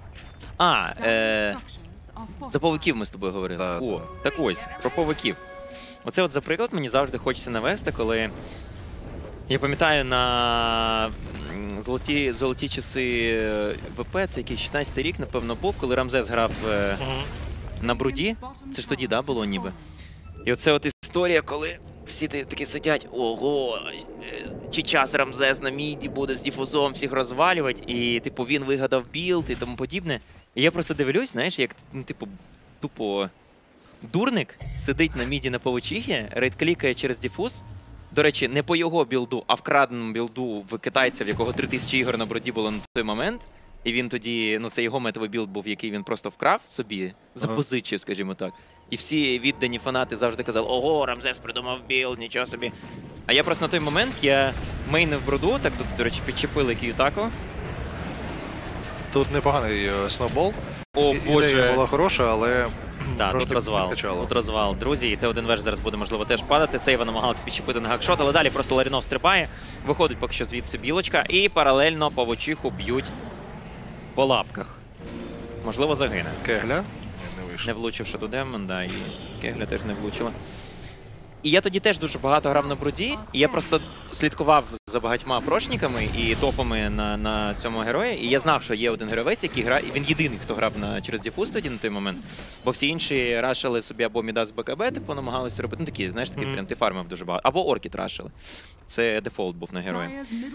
[SPEAKER 4] За павуків ми з тобою говорили.
[SPEAKER 5] Да.
[SPEAKER 4] Так ось, про павуків. Оце от за приклад мені завжди хочеться навести, коли... Я пам'ятаю на золоті часи ВП, це якийсь 16-й рік, напевно, був, коли Рамзес грав на бруді. Це ж тоді, да, було ніби? І оце от історія, коли всі такі сидять, ого, чи час Рамзес на міді буде з діфузом всіх розвалювати, і, типу, він вигадав білд і тому подібне. І я просто дивлюсь, знаєш, як, ну, типу, тупо дурник сидить на міді на павучихі, рейд-клікає через діфуз. До речі, не по його білду, а вкраденому білду в китайця, в якого 3000 ігор на броді було на той момент. І він тоді, ну це його метовий білд був, який він просто вкрав собі, запозичив, скажімо так. І всі віддані фанати завжди казали: ого, Рамзес придумав білд, нічого собі. А я просто на той момент, я мейнив броду, так тут, до речі, підчепили К'ютаку.
[SPEAKER 5] Тут непоганий сноубол.
[SPEAKER 4] О, Боже.
[SPEAKER 5] Ідея була хороша, але
[SPEAKER 4] Так,
[SPEAKER 5] трошки
[SPEAKER 4] тут розвал.
[SPEAKER 5] підкачало.
[SPEAKER 4] Тут розвал, друзі. І Т1 веж зараз буде, можливо, теж падати. Сейва намагалась підчепити на гакшот, але далі просто Ларінов стрибає. Виходить поки що звідси білочка. І паралельно павучиху б'ють по лапках. Можливо, загине.
[SPEAKER 5] Кегля. Не вийшло.
[SPEAKER 4] Не влучивши до демон, да, і Кегля теж не влучила. І я тоді теж дуже багато грав на бруді, і я просто слідкував за багатьма прошниками і топами на цьому герої. І я знав, що є один гравець, який грає, і він єдиний, хто грав через діфуз тоді на той момент. Бо всі інші рашили собі або Мідас БКБ, типу, намагалися робити. Ну такі, знаєш, такі прям ти фармив дуже багато. Або Оркіт рашили. Це дефолт був на герої.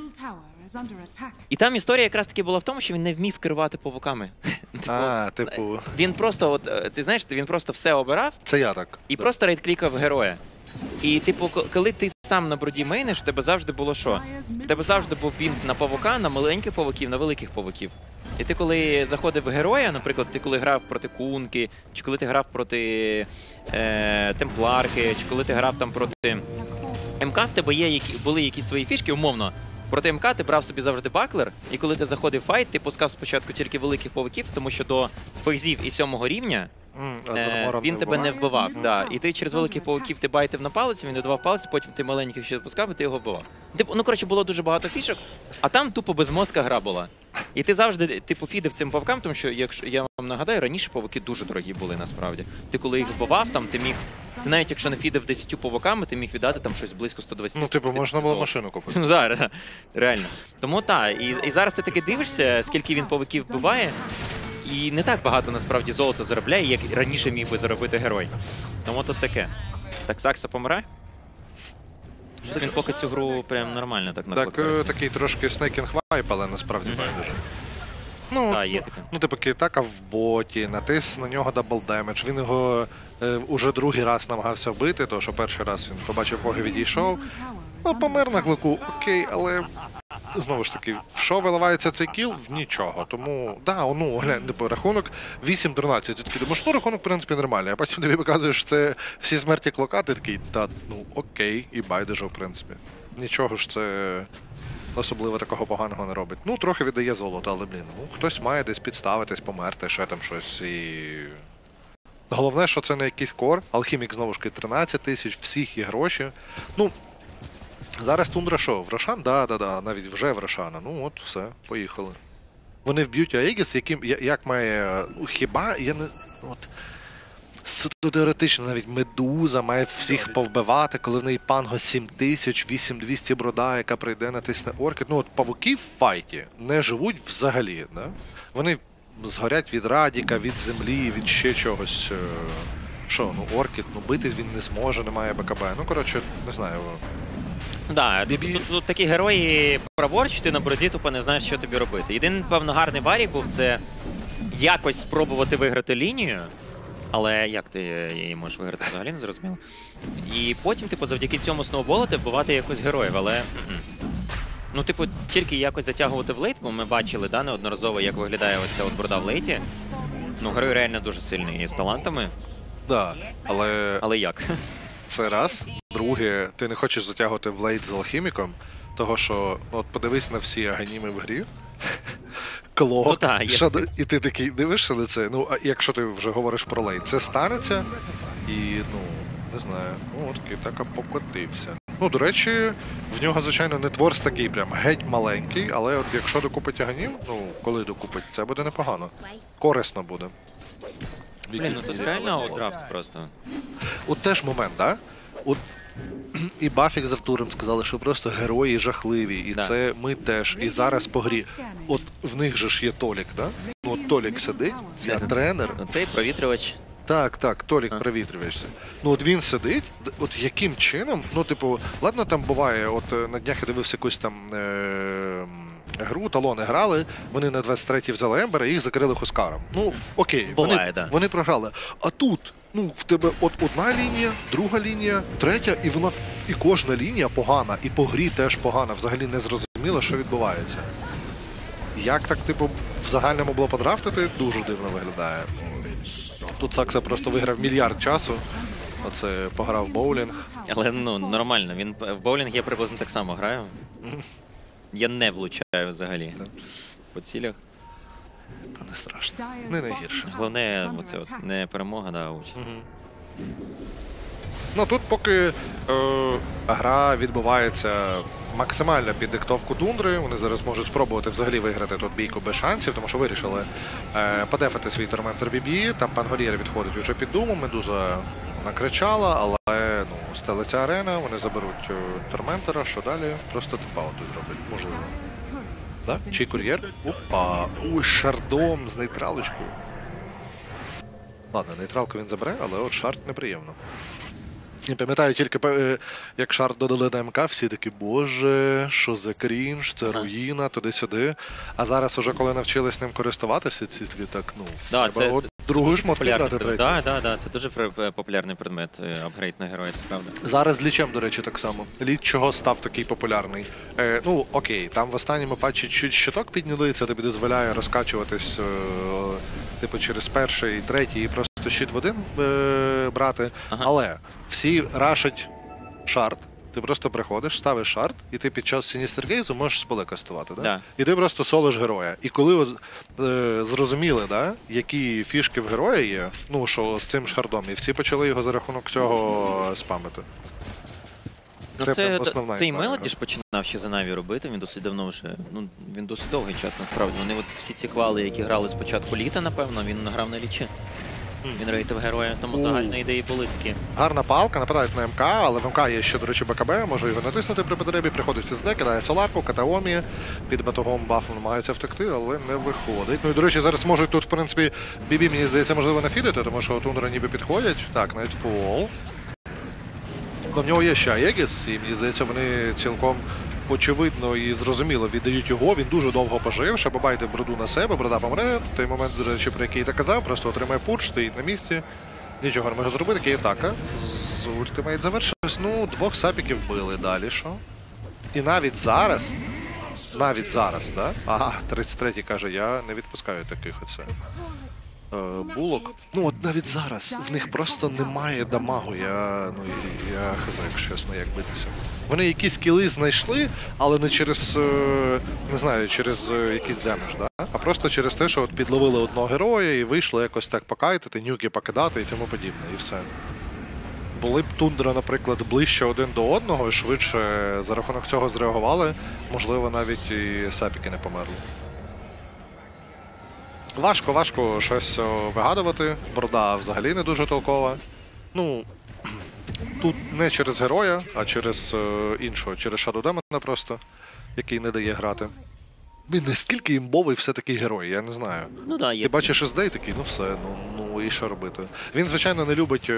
[SPEAKER 4] І там історія якраз таки була в тому, що він не вмів керувати павуками.
[SPEAKER 5] Типу,
[SPEAKER 4] Він просто, от, ти знаєш, він просто все обирав
[SPEAKER 5] це я так.
[SPEAKER 4] і просто рейд-клікав героя. І, типу, коли ти сам на броді мейниш, в тебе завжди було що? В тебе завжди був бінт на павука, на маленьких павуків, на великих павуків. І ти коли заходив в героя, наприклад, ти коли грав проти Кунки, чи коли ти грав проти Темпларки, чи коли ти грав там проти МК, в тебе були якісь свої фішки, умовно. Проти МК ти брав собі завжди баклер, і коли ти заходив в файт, ти пускав спочатку тільки великих павуків, тому що до фейзів і 7-го рівня він тебе не вбивав. Да. І ти через великих павуків ти байтив на палець, він додавав палець, потім ти маленьких ще допускав, і ти його вбивав. Ну, коротше, було дуже багато фішок, а там тупо без мозка гра була. І ти завжди фідив цим павукам, тому що, якщо я вам нагадаю, раніше павуки дуже дорогі були насправді. Ти коли їх вбивав, там ти навіть якщо не фідив 10 павуками, ти міг віддати там щось близько 120.
[SPEAKER 5] Ну, типу, можна було машину купити.
[SPEAKER 4] Ну, так, реально. Тому так, і зараз ти таки дивишся, скільки він павуків вбиває, і не так багато насправді золота заробляє, як раніше міг би заробити герой. Тому тут таке. Так, Сакса помирає? Щось він поки цю гру прям нормально так накликає.
[SPEAKER 5] Так, такий трошки снейкінг вайп, але насправді байдуже.
[SPEAKER 4] Є таке.
[SPEAKER 5] Ну, типу, К'ютака в боті, натис на нього дабл демедж. Він його уже другий раз намагався вбити, тому що перший раз він побачив, кого відійшов. Ну, помер на клику, окей, але знову ж таки, в що виливається цей кіл? В нічого. Тому, глянь, типу, рахунок 8-13. Ти такий думаєш, рахунок, в принципі, нормальний. А потім тобі показуєш, що це всі смерті клока, ти такий, окей, і байдуже, в принципі. Нічого ж це особливо такого поганого не робить. Ну, трохи віддає золото, але, хтось має десь підставитись, померти, ще там щось. І головне, що це не якийсь кор. Алхімік, знову ж таки, 13 тисяч, всіх є гроші. Ну, зараз Тундра що? В Рошан? Да, навіть вже в Рошана. Ну от, все, поїхали. Вони вб'ють Аегіс, яким, як має, хіба, я не, теоретично навіть Медуза має всіх повбивати, коли в неї панго 7000, 8200 брода, яка прийде натисне Оркіт. Ну от павуки в файті не живуть взагалі, да? Вони згорять від Радіка, від землі, від ще чогось. Що, Оркіт, бити він не зможе, немає БКБ. Ну, коротше, не знаю.
[SPEAKER 4] Так, тут такі герої праворуч, ти на броді тупо не знаєш, що тобі робити. Єдиний, певно, гарний варік був, це якось спробувати виграти лінію. Але як ти її можеш виграти, взагалі не зрозуміло. І потім, завдяки цьому сноуболити, вбивати якось героїв, але... Ну, тільки якось затягувати в лейт, бо ми бачили, неодноразово, як виглядає оця от брода в лейті. Ну, герой реально дуже сильний з талантами.
[SPEAKER 5] Да,
[SPEAKER 4] Але як?
[SPEAKER 5] Це раз. Друге, ти не хочеш затягувати в лейт з алхіміком, того що, подивись на всі аганіми в грі. Клок. І ти такий дивишся на це. Ну, а якщо ти вже говориш про лейт, це станеться. І, не знаю, К'ютака покотився. Ну, до речі, в нього, звичайно, нетворс такий прям геть маленький, але от якщо докупить аганім, коли докупить, це буде непогано. Корисно буде.
[SPEAKER 4] Блін, тут реально драфт просто.
[SPEAKER 5] От теж момент, так? От і Бафік з Артуром сказали, що просто герої жахливі, і це ми теж. І зараз по грі. От в них же ж є Толік, так? Ну, от Толік сидить, я тренер.
[SPEAKER 4] Цей провітрювач.
[SPEAKER 5] Так, Толік провітрювач. Ну, от він сидить, от яким чином, ладно, там буває, от на днях я дивився якусь там гру, талони грали, вони на 23-й взяли Ембера і їх закрили Хускаром. Ну, окей, вони програли. А тут, в тебе от одна лінія, друга лінія, третя, і кожна лінія погана, і по грі теж погана, взагалі не зрозуміло, що відбувається. Як так, в загальному було подрафтити, дуже дивно виглядає. Тут Сакса просто виграв мільярд часу. Оце пограв в боулінг.
[SPEAKER 4] Але ну нормально, він в боулінг я приблизно так само граю. Я не влучаю взагалі по цілях.
[SPEAKER 5] Та не страшно. Не найгірше.
[SPEAKER 4] Головне, оце от, не перемога, а участь.
[SPEAKER 5] Ну тут поки гра відбувається максимально під диктовку Тундри, вони зараз можуть спробувати взагалі виграти тут бійку без шансів, тому що вирішили подефати свій Торментор BB, там Пангольєр відходить уже під Думу, Медуза накричала, але ну, стелиться арена, вони заберуть Торментора, що далі? Просто типауту зроблять, можливо. Да? Чий кур'єр? Опа! Ой, шардом з нейтралочкою. Ладно, нейтралку він забере, але от шард неприємно. Я пам'ятаю тільки, як шард додали на МК, всі такі, боже, що за крінж, це руїна, туди-сюди. А зараз уже коли навчились ним користуватися, ці такі так, ну,
[SPEAKER 4] Да,
[SPEAKER 5] треба от другу шмотку брати третю.
[SPEAKER 4] Так, це дуже популярний предмет, апгрейд на героя, це правда.
[SPEAKER 5] Зараз з Лічем, до речі, так само. Ліч чого став такий популярний? Ну, окей, там в останньому патчі чуть щиток підняли, це тобі дозволяє розкачуватись типу через перший, третій і просто щит в один брати.
[SPEAKER 4] Ага.
[SPEAKER 5] Але всі рашать шард. Ти просто приходиш, ставиш шард, і ти під час Сіністер-Гейзу можеш спели кастувати. Да?
[SPEAKER 4] Да.
[SPEAKER 5] І ти просто солиш героя. І коли зрозуміли, да, які фішки в героя є, ну що з цим шардом, і всі почали його за рахунок цього спамити.
[SPEAKER 4] Ну,
[SPEAKER 5] Це
[SPEAKER 4] це
[SPEAKER 5] основна
[SPEAKER 4] цей
[SPEAKER 5] ідея.
[SPEAKER 4] Мелоді ж починав ще за Наві робити, він досить давно вже, ну, він досить довгий час, насправді. Вони от всі ці квали, які грали спочатку літа, напевно, він грав на Лічі. Він рейтив героя, тому загальні ідеї були такі.
[SPEAKER 5] Гарна палка, нападають на МК, але в МК є ще, до речі, БКБ, може його натиснути при потребі, приходить СД, кидає соларку, Катаомі, під батогом бафом намагається втекти, але не виходить. Ну і, до речі, зараз можуть тут, в принципі, Бібі, мені здається, можливо, нафідити, тому що Тундра ніби підходять. Так, Nightfall. Но в нього є ще Аегіс, і мені здається, вони цілком очевидно і зрозуміло віддають його. Він дуже довго пожив, Шабабай йде броду на себе, брода помре. В той момент, до речі, про який я казав, просто отримає пуш, стоїть на місці. Нічого не може зробити, Київтака. З ультимейт завершилось. Ну, двох сапіків били далі, що? І навіть зараз, да? Ага, 33-й каже, я не відпускаю таких оце. Булок. Ну от навіть зараз в них просто немає дамагу. Я хз, якщо чесно, як битися. Вони якісь кіли знайшли, але не через, не знаю, через якийсь демедж, да? А просто через те, що от підловили одного героя і вийшло якось так покайтити, нюки покидати і тому подібне, і все. Були б Тундра, наприклад, ближче один до одного і швидше за рахунок цього зреагували, можливо, навіть і сапіки не померли. Важко щось вигадувати. Борода взагалі не дуже толкова. Ну, тут не через героя, а через іншого, через Shadow Demon просто, який не дає грати. Він наскільки імбовий все-таки герой, я не знаю.
[SPEAKER 4] Ну да, є.
[SPEAKER 5] Ти бачиш СД і такий, ну все, ну і що робити. Він, звичайно, не любить...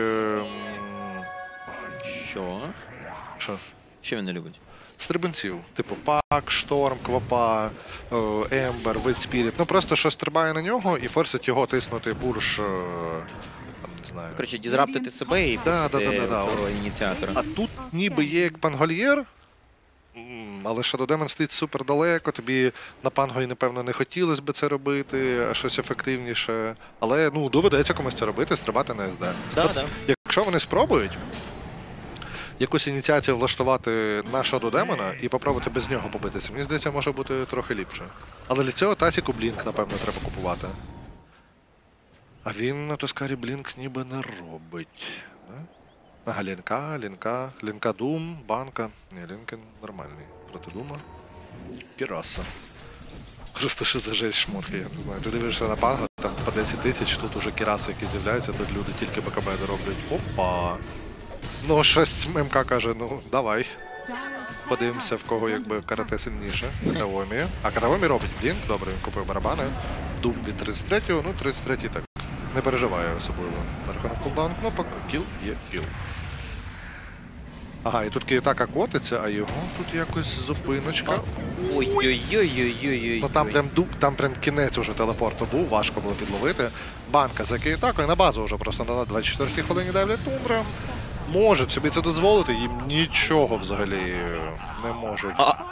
[SPEAKER 4] Що?
[SPEAKER 5] Що?
[SPEAKER 4] Що він не любить?
[SPEAKER 5] Стрибунців. Типу Пак, Шторм, Квапа, Ембер, Вид Спіріт. Ну просто що стрибає на нього і форсить його тиснути бурж, не знаю.
[SPEAKER 4] Коротше, дізраптити себе і
[SPEAKER 5] Да.
[SPEAKER 4] цього ініціатора.
[SPEAKER 5] А тут ніби є як Пангольєр, але Shadow Demon стоїть супер далеко, тобі на Панго, напевно, не хотілося б це робити, а щось ефективніше. Але, ну, доведеться комусь це робити, стрибати на СД.
[SPEAKER 4] Да.
[SPEAKER 5] Якщо вони спробують якусь ініціацію влаштувати на Shadow Demon і попробувати без нього побитися, мені здається, може бути трохи ліпше. Але для цього Тасіку Блінк, напевно, треба купувати. А він на Тоскарі Блінк ніби не робить. Ага, Лінка Дум, Банка. Ні, Лінкен нормальний. Проти Дума. Кіраса. Просто що за жесть шмотки, я не знаю. Ти дивишся на Банга, там по 10 тисяч, тут уже Кіраси, які з'являються, тут люди тільки БКБ роблять. Опа! Ну, щось МК каже, ну, давай. Подивимося, в кого якби карате сильніше. Катаомі. А Катаомі робить Блінк, добре, він купив барабани. Дум від 33-го, ну 33-й так. Не переживає особливо на рахунок кулдаун. Ну, поки кіл є кіл. Ага, і тут Київтака котиться, а його тут якось зупиночка.
[SPEAKER 4] Ой-ой-ой-ой-ой-ой.
[SPEAKER 5] Ну там прям кінець уже телепорту був, важко було підловити. Банка за Київтакою, на базу вже просто на 24-й хвилині давлять Тундра. Можуть собі це дозволити, їм нічого взагалі не можуть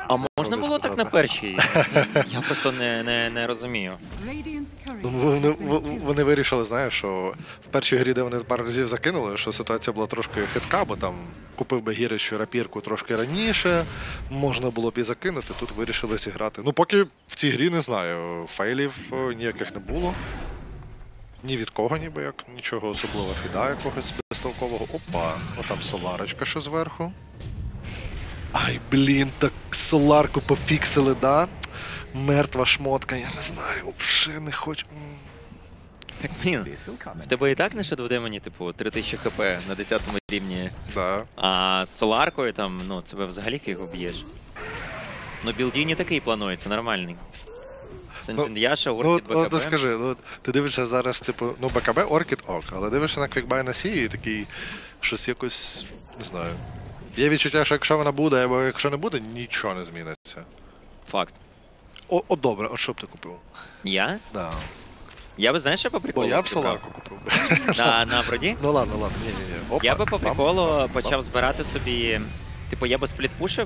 [SPEAKER 4] А можна
[SPEAKER 5] Можна
[SPEAKER 4] було так
[SPEAKER 5] сказати.
[SPEAKER 4] на першій? Я просто не розумію.
[SPEAKER 5] Ну, вони вирішили, знаєш, що в першій грі, де вони пару разів закинули, що ситуація була трошки хитка, бо там купив би Гірич рапірку трошки раніше, можна було б і закинути, тут вирішили зіграти. Ну, поки в цій грі, не знаю, фейлів ніяких не було. Ні від кого, ніби як, нічого особливого, фіда якогось безтолкового. Опа, отам соларочка ще зверху. Ай, блін, так соларку пофіксили, да? Мертва шмотка, я не знаю, взагалі не хочу.
[SPEAKER 4] Так, блін, в тебе і так на Shadow Demon, типу, 3000 хп на 10 рівні,
[SPEAKER 5] Да.
[SPEAKER 4] а з Соларкою там, ну, тебе взагалі фіг уб'єш. Ну, білдіні такий планується, нормальний. Сентендяша,
[SPEAKER 5] Ну,
[SPEAKER 4] Оркід,
[SPEAKER 5] от
[SPEAKER 4] БКБ.
[SPEAKER 5] скажи, ну, ти дивишся зараз, типу, ну, БКБ, Оркід, ок, але дивишся на Квікбай на Сі і такий, щось якось, не знаю. Є відчуття, що якщо вона буде, або якщо не буде, нічого не зміниться.
[SPEAKER 4] Факт.
[SPEAKER 5] От добре, от що б ти купив?
[SPEAKER 4] Я?
[SPEAKER 5] Да.
[SPEAKER 4] Я би, знаєш, що по
[SPEAKER 5] Бо
[SPEAKER 4] приколу?
[SPEAKER 5] я б
[SPEAKER 4] зібрав?
[SPEAKER 5] соларку купив.
[SPEAKER 4] На броді?
[SPEAKER 5] Ну ладно, ні. Опа,
[SPEAKER 4] Я би по
[SPEAKER 5] бам.
[SPEAKER 4] приколу почав збирати собі. Типу, я би сплітпушив.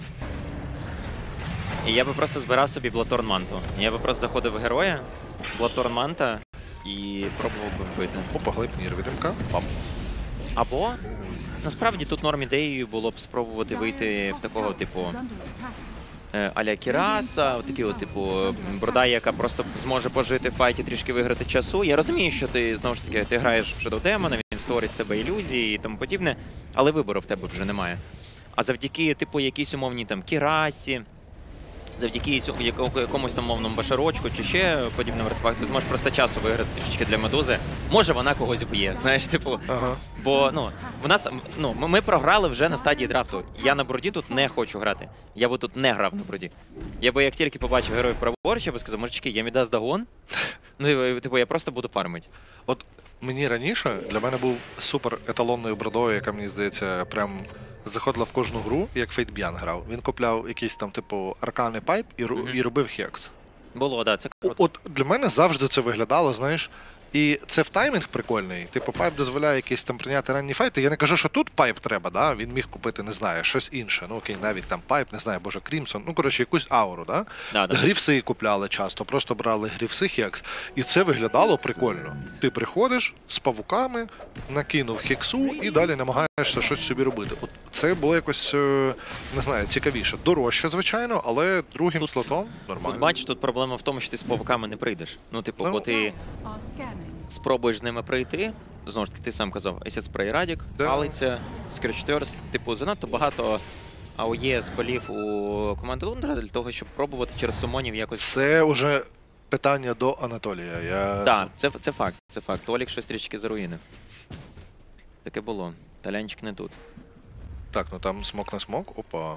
[SPEAKER 4] І я би просто збирав собі Блаторн Манту. Я би просто заходив в героя, Блаторн Манта і пробував би вбити.
[SPEAKER 5] Опа, глибнір відімка. Бам.
[SPEAKER 4] Або насправді тут норм ідеєю було б спробувати вийти в такого, типу, а-ля Кіраса, отакі от, типу, брода, яка просто зможе пожити в файті, трішки виграти часу. Я розумію, що ти, знову ж таки, ти граєш в Shadow Demon, він створить з тебе ілюзії і тому подібне, але вибору в тебе вже немає. А завдяки, типу, якійсь умовній там Кірасі, завдяки якомусь там мовному башарочку чи ще подібним артефакту, ти зможеш просто часу виграти трішечки для медузи. Може, вона когось вб'є, знаєш, типу.
[SPEAKER 5] Ага.
[SPEAKER 4] Бо ми програли вже на стадії драфту. Я на броді тут не хочу грати. Я би тут не грав на броді. Я би як тільки побачив героїв праворуч, я би сказав, мужички, я Мідас Дагон. Ну, типу, я просто буду фармити.
[SPEAKER 5] От мені раніше, для мене був супер еталонною бродою, яка, мені здається, прям заходила в кожну гру, як Фейтб'ян грав. Він купляв якийсь там, типу, арканий пайп і робив хекс.
[SPEAKER 4] Було, да, це круто.
[SPEAKER 5] От для мене завжди це виглядало, знаєш, і це в таймінг прикольний. Типу, пайп дозволяє якісь там прийняти ранні файти. Я не кажу, що тут пайп треба, да? Він міг купити, не знаю, щось інше. Ну окей, навіть там пайп, не знаю, боже, Крімсон. Ну, коротше, якусь ауру, да?
[SPEAKER 4] Да.
[SPEAKER 5] Грівси купляли часто, просто брали грівси хекс. І це виглядало прикольно. Ти приходиш з павуками, накинув хексу і далі намагаєшся щось собі робити. От це було якось, не знаю, цікавіше. Дорожче, звичайно, але другим слотом нормально.
[SPEAKER 4] Тут бачиш, тут проблема в тому, що ти з павуками не прийдеш. Ну, типу, бо ти спробуєш з ними прийти. Знову ж таки, ти сам казав, Acid Spray Радік,
[SPEAKER 5] Да.
[SPEAKER 4] палиця, Scorched, типу, занадто багато АОЄ спалів у команди Лундра для того, щоб пробувати через сумонів якось.
[SPEAKER 5] Це вже питання до Анатолія.
[SPEAKER 4] Так, це факт, це факт. Олік щось трішки заруїнив. Таке було. Талянчик не тут.
[SPEAKER 5] Так, ну там смок на смок. Опа.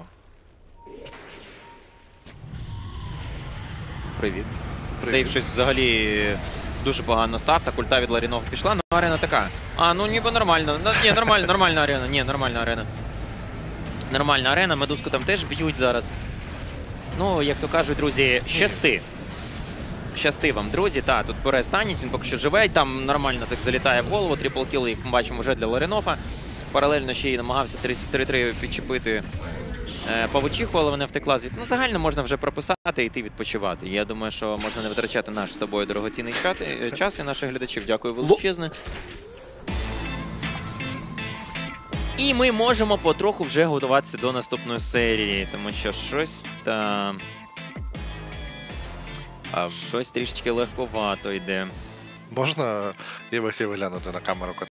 [SPEAKER 4] Привіт. Сейв щось взагалі дуже погано став, так ульта від Ларінова пішла, ну арена така. А, ну ніби нормально. Ну, ні, нормальна арена. Ні, нормальна арена. Нормальна арена, медузку там теж б'ють зараз. Ну, як то кажуть, друзі, щасти. Щасти вам, друзі. Та, тут бере станіть, він поки що живе, там нормально так залітає в голову, трипл-кіл, як ми бачимо, вже для Ларінова. Паралельно ще й намагався 3-3 підчепити павучиху, але вона втекла звідти. Ну, загально можна вже прописати і йти відпочивати. Я думаю, що можна не витрачати наш з тобою дорогоцінний час і наших глядачів. Дякую величезне. І ми можемо потроху вже готуватися до наступної серії, тому що щось там... Щось трішечки легковато йде.
[SPEAKER 5] Можна, я би хотів глянути на камеру,